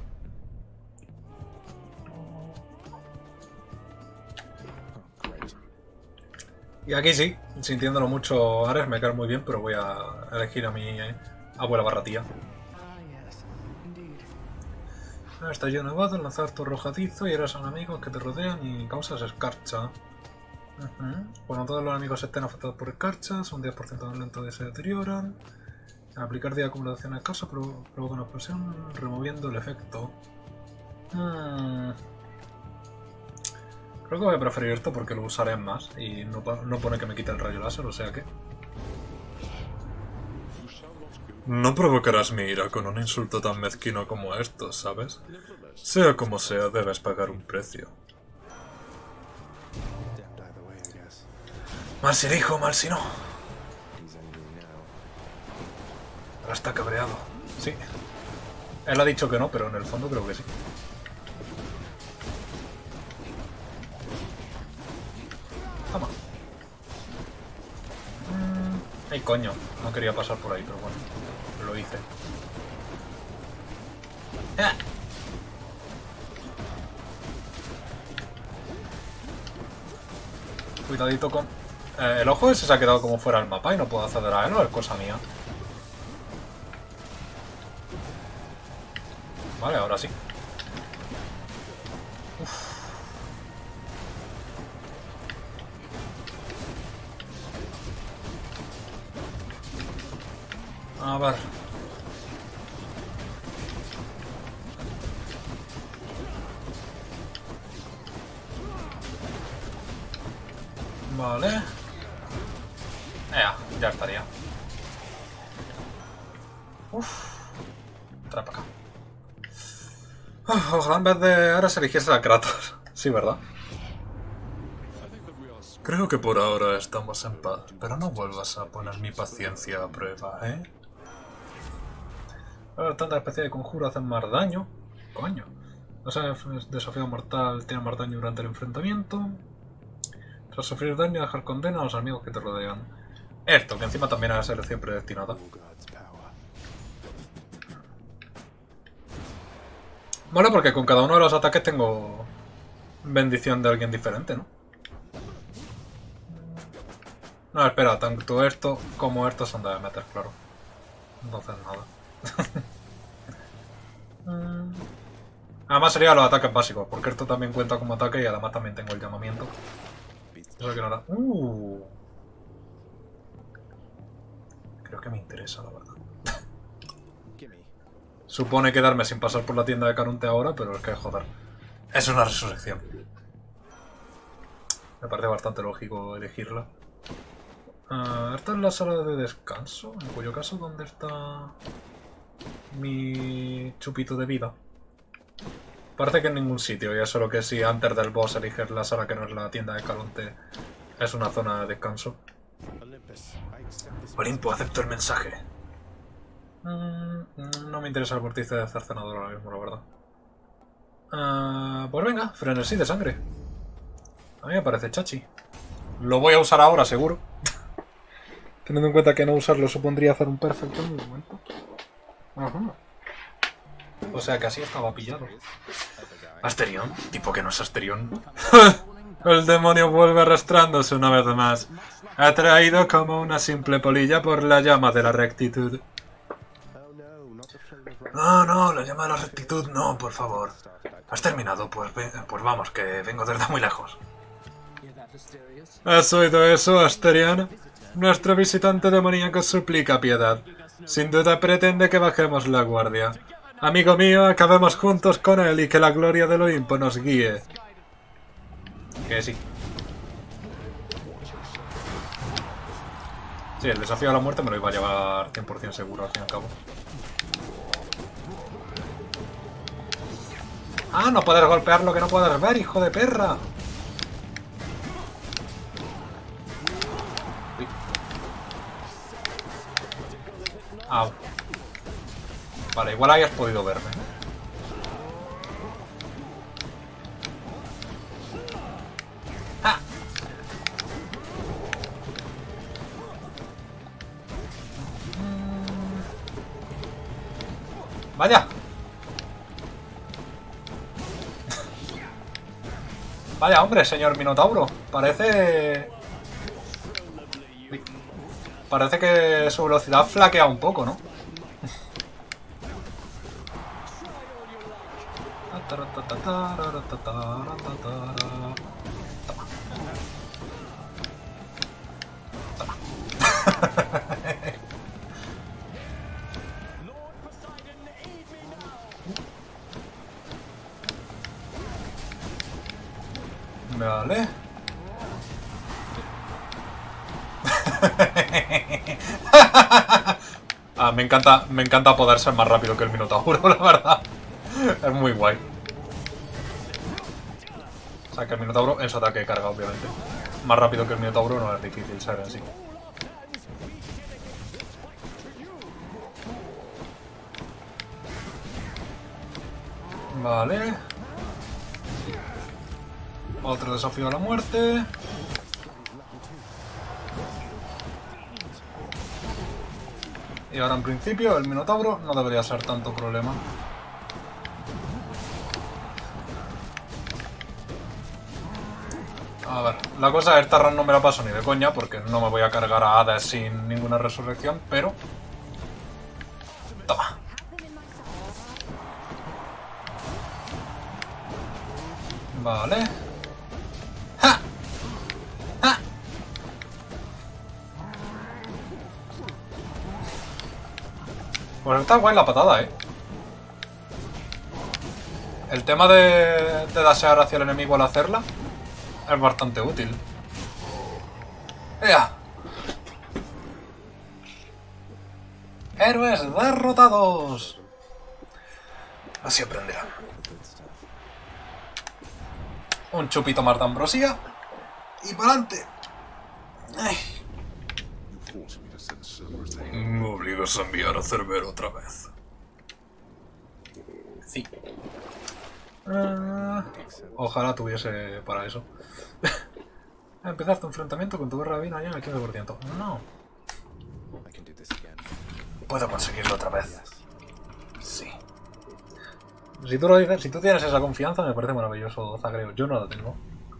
Y aquí sí, sintiéndolo mucho, Ares me cae muy bien, pero voy a elegir a mi abuela barratía. Está lleno de nevado, lanzar tu arrojadizo y eres a un amigo que te rodean y causas escarcha. Cuando todos los enemigos estén afectados por escarchas, un 10% más lento de se deterioran. Al aplicar 10 acumulaciones escasas provoca una explosión, removiendo el efecto. Creo que voy a preferir esto porque lo usaré más y no pone que me quite el rayo láser, o sea que... No provocarás mi ira con un insulto tan mezquino como esto, ¿sabes? Sea como sea, debes pagar un precio. Mal si dijo, mal si no. Ahora está cabreado. Sí. Él ha dicho que no, pero en el fondo creo que sí. Toma. Ay, coño. No quería pasar por ahí, pero bueno. Lo hice. ¡Ah! Cuidadito con... el ojo ese se ha quedado como fuera del mapa y no puedo acceder a él, o es cosa mía. Vale, ahora sí. Uf. A ver. Vale. Ya estaría. Uf. Trae para acá. Ojalá en vez de ahora se eligiese a Kratos. Sí, ¿verdad? Creo que por ahora estamos en paz, pero no vuelvas a poner mi paciencia a prueba, ¿eh? Tanta especie de conjuro hacen más daño. Coño. Los desafío mortal tienen más daño durante el enfrentamiento. Tras sufrir daño, dejar condena a los amigos que te rodean. Esto, que encima también ha de ser siempre destinada. Mola porque con cada uno de los ataques tengo bendición de alguien diferente, ¿no? No, espera, tanto esto como esto son de meter, claro. Entonces nada. Además serían los ataques básicos, porque esto también cuenta como ataque y además también tengo el llamamiento. Eso que nada. Creo que me interesa, la verdad. Supone quedarme sin pasar por la tienda de Caronte ahora, pero es que, joder, es una resurrección. Me parece bastante lógico elegirla. Esta es la sala de descanso, en cuyo caso, ¿dónde está mi chupito de vida? Parece que en ningún sitio, ya solo que si antes del boss eliges la sala que no es la tienda de Caronte, es una zona de descanso. Olimpo, acepto el mensaje. No me interesa el vórtice de cercenador ahora mismo, la verdad. Pues venga, frenesí de sangre. A mí me parece chachi. Lo voy a usar ahora, seguro. Teniendo en cuenta que no usarlo supondría hacer un perfecto en un momento. Ajá. O sea que así estaba pillado. Asterion, tipo que no es Asterion. El demonio vuelve arrastrándose una vez más. Atraído como una simple polilla por la llama de la rectitud. No, no, la llama de la rectitud no, por favor. ¿Has terminado? Pues vamos, que vengo desde muy lejos. ¿Has oído eso, Asterion? Nuestro visitante demoníaco suplica piedad. Sin duda pretende que bajemos la guardia. Amigo mío, acabemos juntos con él y que la gloria del Olimpo nos guíe. Que sí. Sí, el desafío a la muerte me lo iba a llevar 100% seguro al fin y al cabo. ¡Ah, no puedes golpear lo que no puedes ver, hijo de perra! Uy. Au. Vale, igual hayas podido verme. ¡Ah! ¡Vaya! Vaya, hombre, señor Minotauro. Parece... Uy. Parece que su velocidad flaquea un poco, ¿no? Toma. Toma. Vale. Ah, me encanta poder ser más rápido que el Minotauro, la verdad. Es muy guay. O sea, que el Minotauro en su ataque de carga, obviamente. Más rápido que el Minotauro no es difícil ser así. Vale. Otro desafío a la muerte. Y ahora en principio el Minotauro no debería ser tanto problema. A ver, la cosa es esta run no me la paso ni de coña porque no me voy a cargar a Hades sin ninguna resurrección, pero... Toma. Vale. ¡Ja! ¡Ja! Pues está guay la patada, El tema de dashear hacia el enemigo al hacerla es bastante útil. ¡Ea! ¡Héroes derrotados! Así aprenderán. Un chupito más de ambrosía. Y para adelante. Me obligas a enviar a Cerbero otra vez. Sí. Ojalá tuviese para eso. Empezar tu enfrentamiento con tu guerra divina ya en el 15%. No. Puedo conseguirlo otra vez. Sí. Si tú lo dices, si tú tienes esa confianza, me parece maravilloso, Zagreo. Yo no la tengo.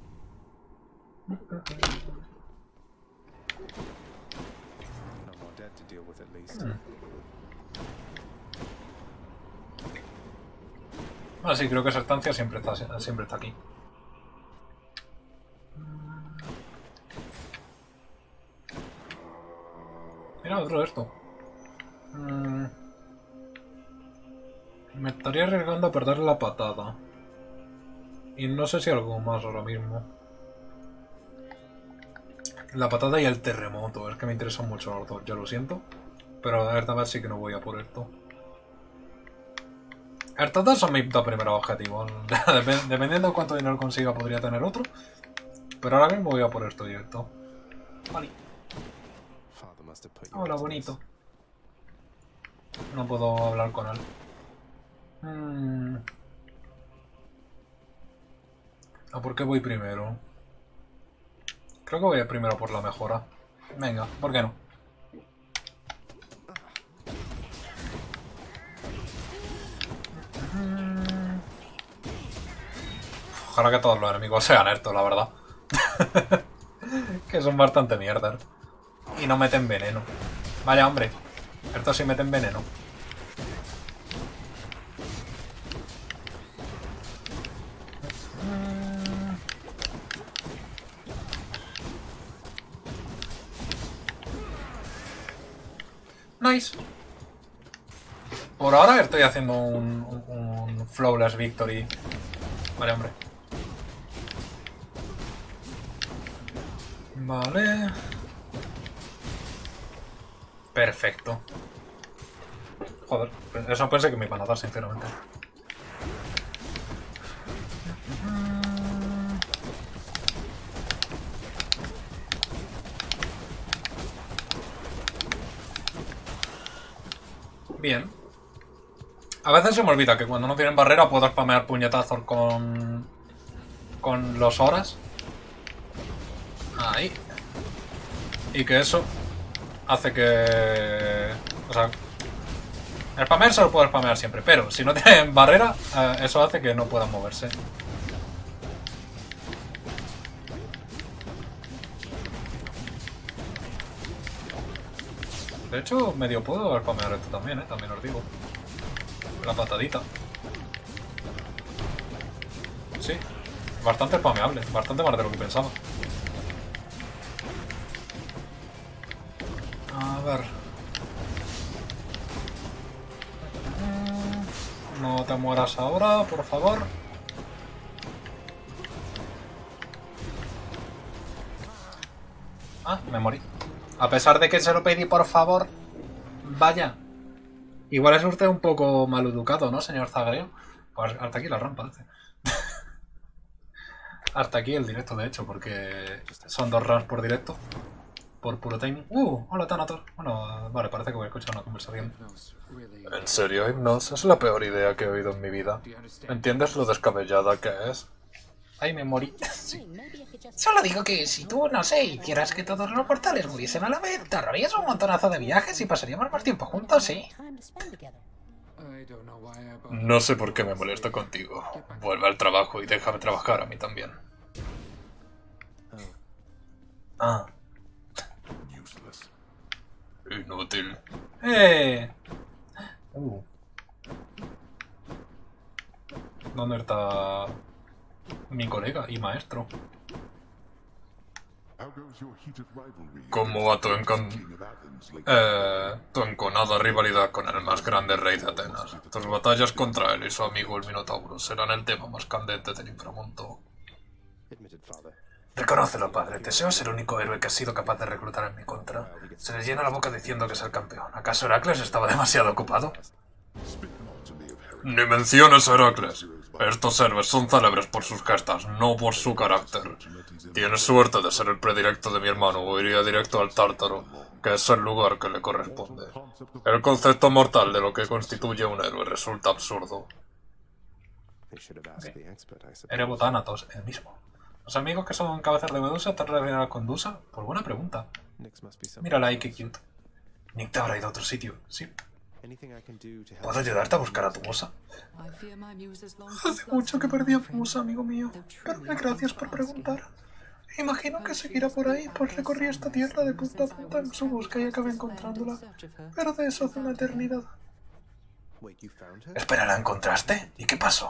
Ah, sí, creo que esa estancia siempre está aquí. Mira, otro de esto. Me estaría arriesgando a perder la patada. Y no sé si algo más ahora mismo. La patada y el terremoto. Es que me interesan mucho los dos, yo lo siento. Pero esta vez sí que no voy a por esto. Estos dos son mis dos primeros objetivos. Dependiendo de cuánto dinero consiga podría tener otro. Pero ahora mismo voy a por esto y esto. Vale. Hola, bonito. No puedo hablar con él. ¿A por qué voy primero? Creo que voy primero por la mejora. Venga, ¿por qué no? Ojalá que todos los enemigos sean estos, la verdad. Que son bastante mierdas. Y no meten veneno. Vaya, hombre. Estos sí meten veneno. Nice. Por ahora estoy haciendo un flawless victory. Vale, hombre. Vale. Perfecto. Joder, eso pensé que me iban a dar, sinceramente. Bien. A veces se me olvida que cuando no tienen barrera puedo spamear puñetazos con los horas. Ahí. Y que eso hace que... O sea, spamear se lo puedo spamear siempre, pero si no tienen barrera, eso hace que no puedan moverse. De hecho, medio puedo spamear esto también, también os digo. La patadita. Sí, bastante spameable, bastante más de lo que pensaba. A ver. No te mueras ahora, por favor. Ah, me morí. A pesar de que se lo pedí por favor. Vaya. Igual es usted un poco maleducado, ¿no, señor Zagreo? Pues hasta aquí la rampa, dice. Hasta aquí el directo, de hecho, porque son 2 runs por directo. Por puro timing. Hola Thanatos. Bueno, vale, parece que voy a escuchar una conversación. En serio, Hypnos, es la peor idea que he oído en mi vida. ¿Entiendes lo descabellada que es? Ay, me morí. Sí. Solo digo que si tú, no sé, hicieras que todos los mortales muriesen a la vez, te ahorrarías un montonazo de viajes y pasaríamos más tiempo juntos, ¿sí? No sé por qué me molesto contigo. Vuelve al trabajo y déjame trabajar a mí también. Ah. Inútil. ¿Dónde está mi colega y maestro? ¿Cómo va tu enconada rivalidad con el más grande rey de Atenas? Tus batallas contra él y su amigo el Minotauro serán el tema más candente del inframundo. Reconócelo, padre. Teseo es el único héroe que ha sido capaz de reclutar en mi contra. Se le llena la boca diciendo que es el campeón. ¿Acaso Heracles estaba demasiado ocupado? Ni menciones a Heracles. Estos héroes son célebres por sus gestas, no por su carácter. Tienes suerte de ser el predilecto de mi hermano o iría directo al Tártaro, que es el lugar que le corresponde. El concepto mortal de lo que constituye un héroe resulta absurdo. Erebo Thanatos, el mismo. ¿Los amigos que son cabezas de Medusa están relacionados con Dusa? Por buena pregunta. Mírala ahí, qué cute. Nick te habrá ido a otro sitio, sí. ¿Puedo ayudarte a buscar a tu musa? Hace mucho que perdí a mi musa, amigo mío. Pero gracias por preguntar. Imagino que seguirá por ahí, pues recorrí esta tierra de punta a punta en su busca y acabé encontrándola. Pero de eso hace una eternidad. Espera, ¿la encontraste? ¿Y qué pasó?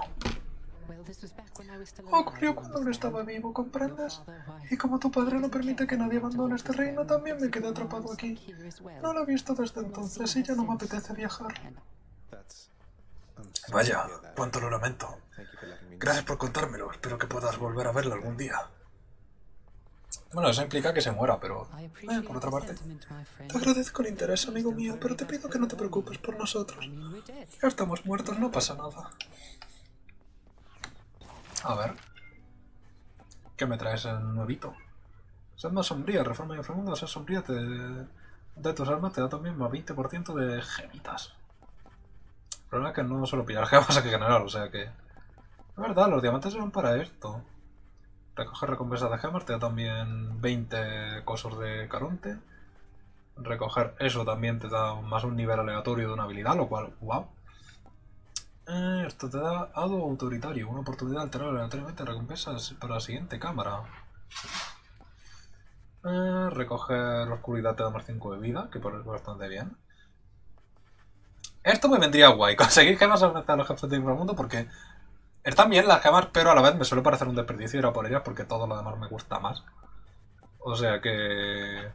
Ocurrió cuando aún estaba vivo, ¿comprendes? Y como tu padre no permite que nadie abandone este reino, también me quedé atrapado aquí. No lo he visto desde entonces y ya no me apetece viajar. Vaya, cuánto lo lamento. Gracias por contármelo. Espero que puedas volver a verlo algún día. Bueno, eso implica que se muera, pero... por otra parte... Te agradezco el interés, amigo mío, pero te pido que no te preocupes por nosotros. Ya estamos muertos, no pasa nada. A ver. ¿Qué me traes en nuevito? Sed más sombría, reforma y inframundo, ser sombría de tus armas te da también más 20% de gemitas. El problema es que no suelo pillar gemas aquí en general, o sea que... Es verdad, los diamantes eran para esto. Recoger recompensas de gemas te da también 20 cosas de Caronte. Recoger eso también te da más un nivel aleatorio de una habilidad, lo cual, wow. Esto te da algo autoritario, una oportunidad de alterar aleatoriamente recompensas para la siguiente cámara. Recoger oscuridad te da más 5 de vida, que por eso es bastante bien. Esto me vendría guay, conseguir gemas aumentar a los jefes del inframundo porque están bien las gemas, pero a la vez me suele parecer un desperdicio ir a por ellas porque todo lo demás me gusta más. O sea que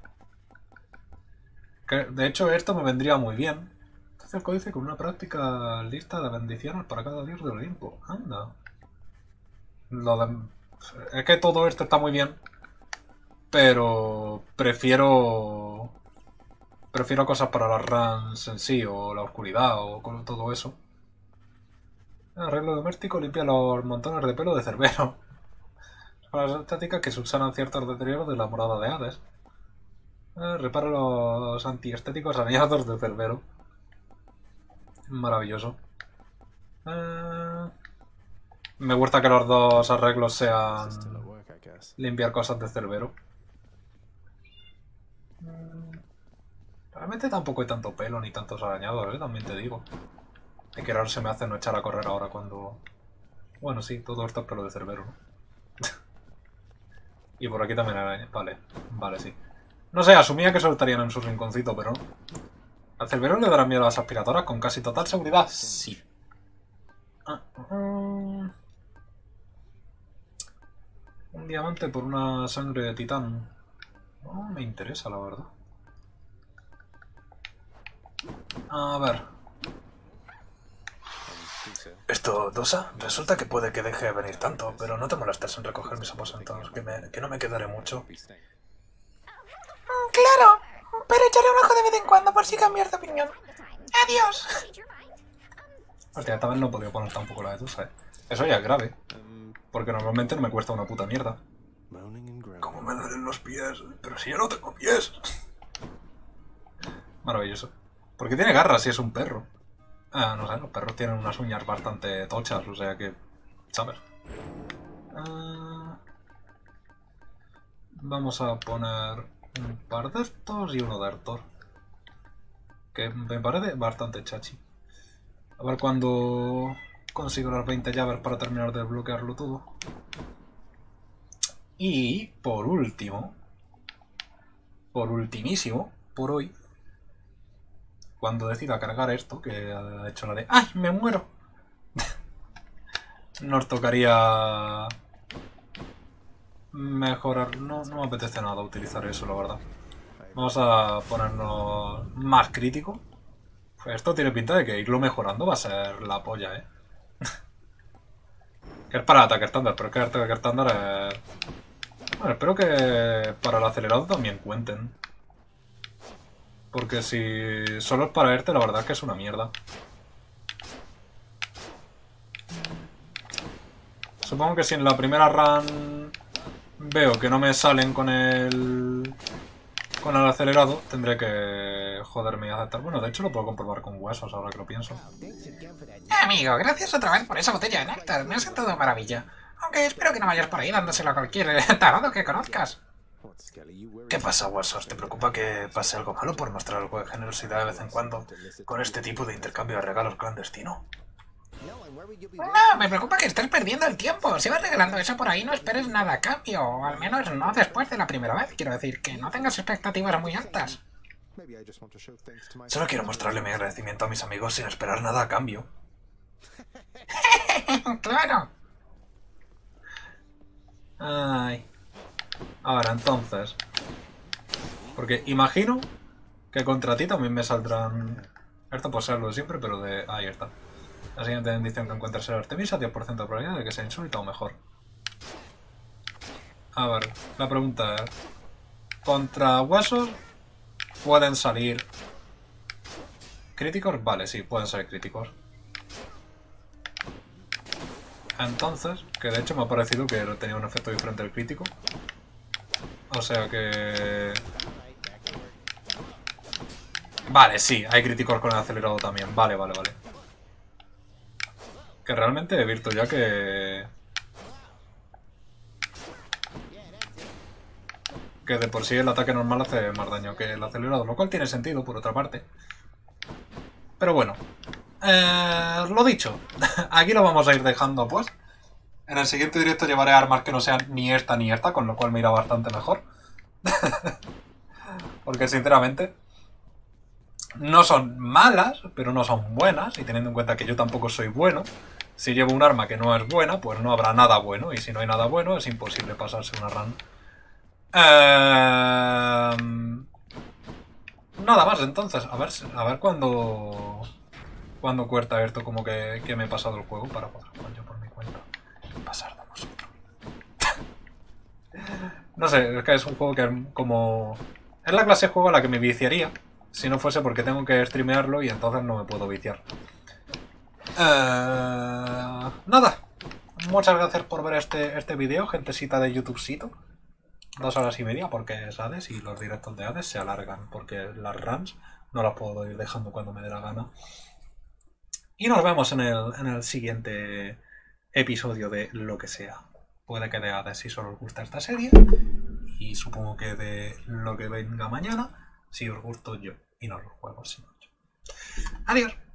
de hecho esto me vendría muy bien. Hace el códice con una práctica lista de bendiciones para cada dios del Olimpo. Anda. Es que todo esto está muy bien, pero prefiero cosas para las runs en sí, o la oscuridad, o con todo eso. Arreglo doméstico limpia los montones de pelo de Cerbero. Para las estéticas que subsanan ciertos deterioros de la morada de Hades. Repara los antiestéticos arañados de Cerbero. Maravilloso. Me gusta que los dos arreglos sean limpiar cosas de Cerbero. Realmente tampoco hay tanto pelo ni tantos arañados, también te digo. Es que ahora se me hace no echar a correr ahora cuando... Bueno, sí, todo esto es pelo de Cerbero, ¿no? Y por aquí también araña. Vale, sí. No sé, asumía que soltarían en su rinconcito, pero no. ¿Al Cerbero le darán miedo a las aspiradoras con casi total seguridad? Sí. Un diamante por una sangre de titán. No me interesa, la verdad. A ver. Esto, Dosa, resulta que puede que deje de venir tanto, pero no te molestes en recoger mis aposentos, que no me quedaré mucho. Claro, pero echaré un ojo de vez en cuando por si cambias de opinión. Adiós. Hostia, esta vez no he podido poner tampoco la de Dosa, Eso ya es grave. Porque normalmente no me cuesta una puta mierda. ¿Cómo me duelen los pies? Pero si yo no tengo pies. Maravilloso. Porque tiene garras si es un perro. No sé, los perros tienen unas uñas bastante tochas, o sea que... ¿Sabes? Vamos a poner un par de estos y uno de Arthur. Que me parece bastante chachi. A ver cuando consigo las 20 llaves para terminar de desbloquearlo todo. Y por último, por ultimísimo, por hoy, cuando decida cargar esto, que ha hecho la de ¡ay, me muero! Nos tocaría mejorar. No me apetece nada utilizar eso, la verdad. Vamos a ponernos más crítico. Esto tiene pinta de que irlo mejorando va a ser la polla, Que es para ataque estándar, pero es que el ataque estándar es... Bueno, espero que para el acelerado también cuenten. Porque si solo es para verte, la verdad es que es una mierda. Supongo que si en la primera run veo que no me salen con el acelerado, tendré que joderme y aceptar. Bueno, de hecho lo puedo comprobar con huesos ahora que lo pienso. Amigo, gracias otra vez por esa botella de néctar. Me ha sentado de maravilla. Aunque espero que no vayas por ahí dándoselo a cualquier tarado que conozcas. ¿Qué pasa, Huesos? ¿Te preocupa que pase algo malo por mostrar algo de generosidad de vez en cuando con este tipo de intercambio de regalos clandestino? No, me preocupa que estés perdiendo el tiempo. Si vas regalando eso por ahí, no esperes nada a cambio. O al menos no después de la primera vez. Quiero decir, que no tengas expectativas muy altas. Solo quiero mostrarle mi agradecimiento a mis amigos sin esperar nada a cambio. ¡Claro! Ay. Ahora, entonces. Porque imagino que contra ti también me saldrán... Esto puede ser lo de siempre, pero de... Ahí está. La siguiente bendición que encuentres en Artemisa, 10% de probabilidad de que sea insólita o mejor. A ver, la pregunta es... ¿Contra huesos pueden salir críticos? Vale, sí, pueden salir críticos. Entonces, que de hecho me ha parecido que tenía un efecto diferente al crítico. O sea que... Vale, sí, hay críticos con el acelerado también. Vale. Que realmente he visto ya que de por sí el ataque normal hace más daño que el acelerado, lo cual tiene sentido por otra parte. Pero bueno, Lo dicho, aquí lo vamos a ir dejando pues. En el siguiente directo llevaré armas que no sean ni esta ni esta, con lo cual me irá bastante mejor. Porque sinceramente no son malas, pero no son buenas. Y teniendo en cuenta que yo tampoco soy bueno, si llevo un arma que no es buena, pues no habrá nada bueno. Y si no hay nada bueno, es imposible pasarse una run. Nada más entonces. A ver cuándo cuesta esto como que me he pasado el juego para poder jugar yo por mi cuenta. Pasar de vosotros. No sé, es que es un juego que como... Es la clase de juego a la que me viciaría si no fuese porque tengo que streamearlo y entonces no me puedo viciar. Nada. Muchas gracias por ver este vídeo, gentecita de YouTubecito. 2 horas y media porque es Hades y los directos de Hades se alargan porque las runs no las puedo ir dejando cuando me dé la gana. Y nos vemos en el siguiente episodio de lo que sea. Puede que de Hades si solo os gusta esta serie. Y supongo que de lo que venga mañana si os gusto yo y no los juegos sino yo. Adiós.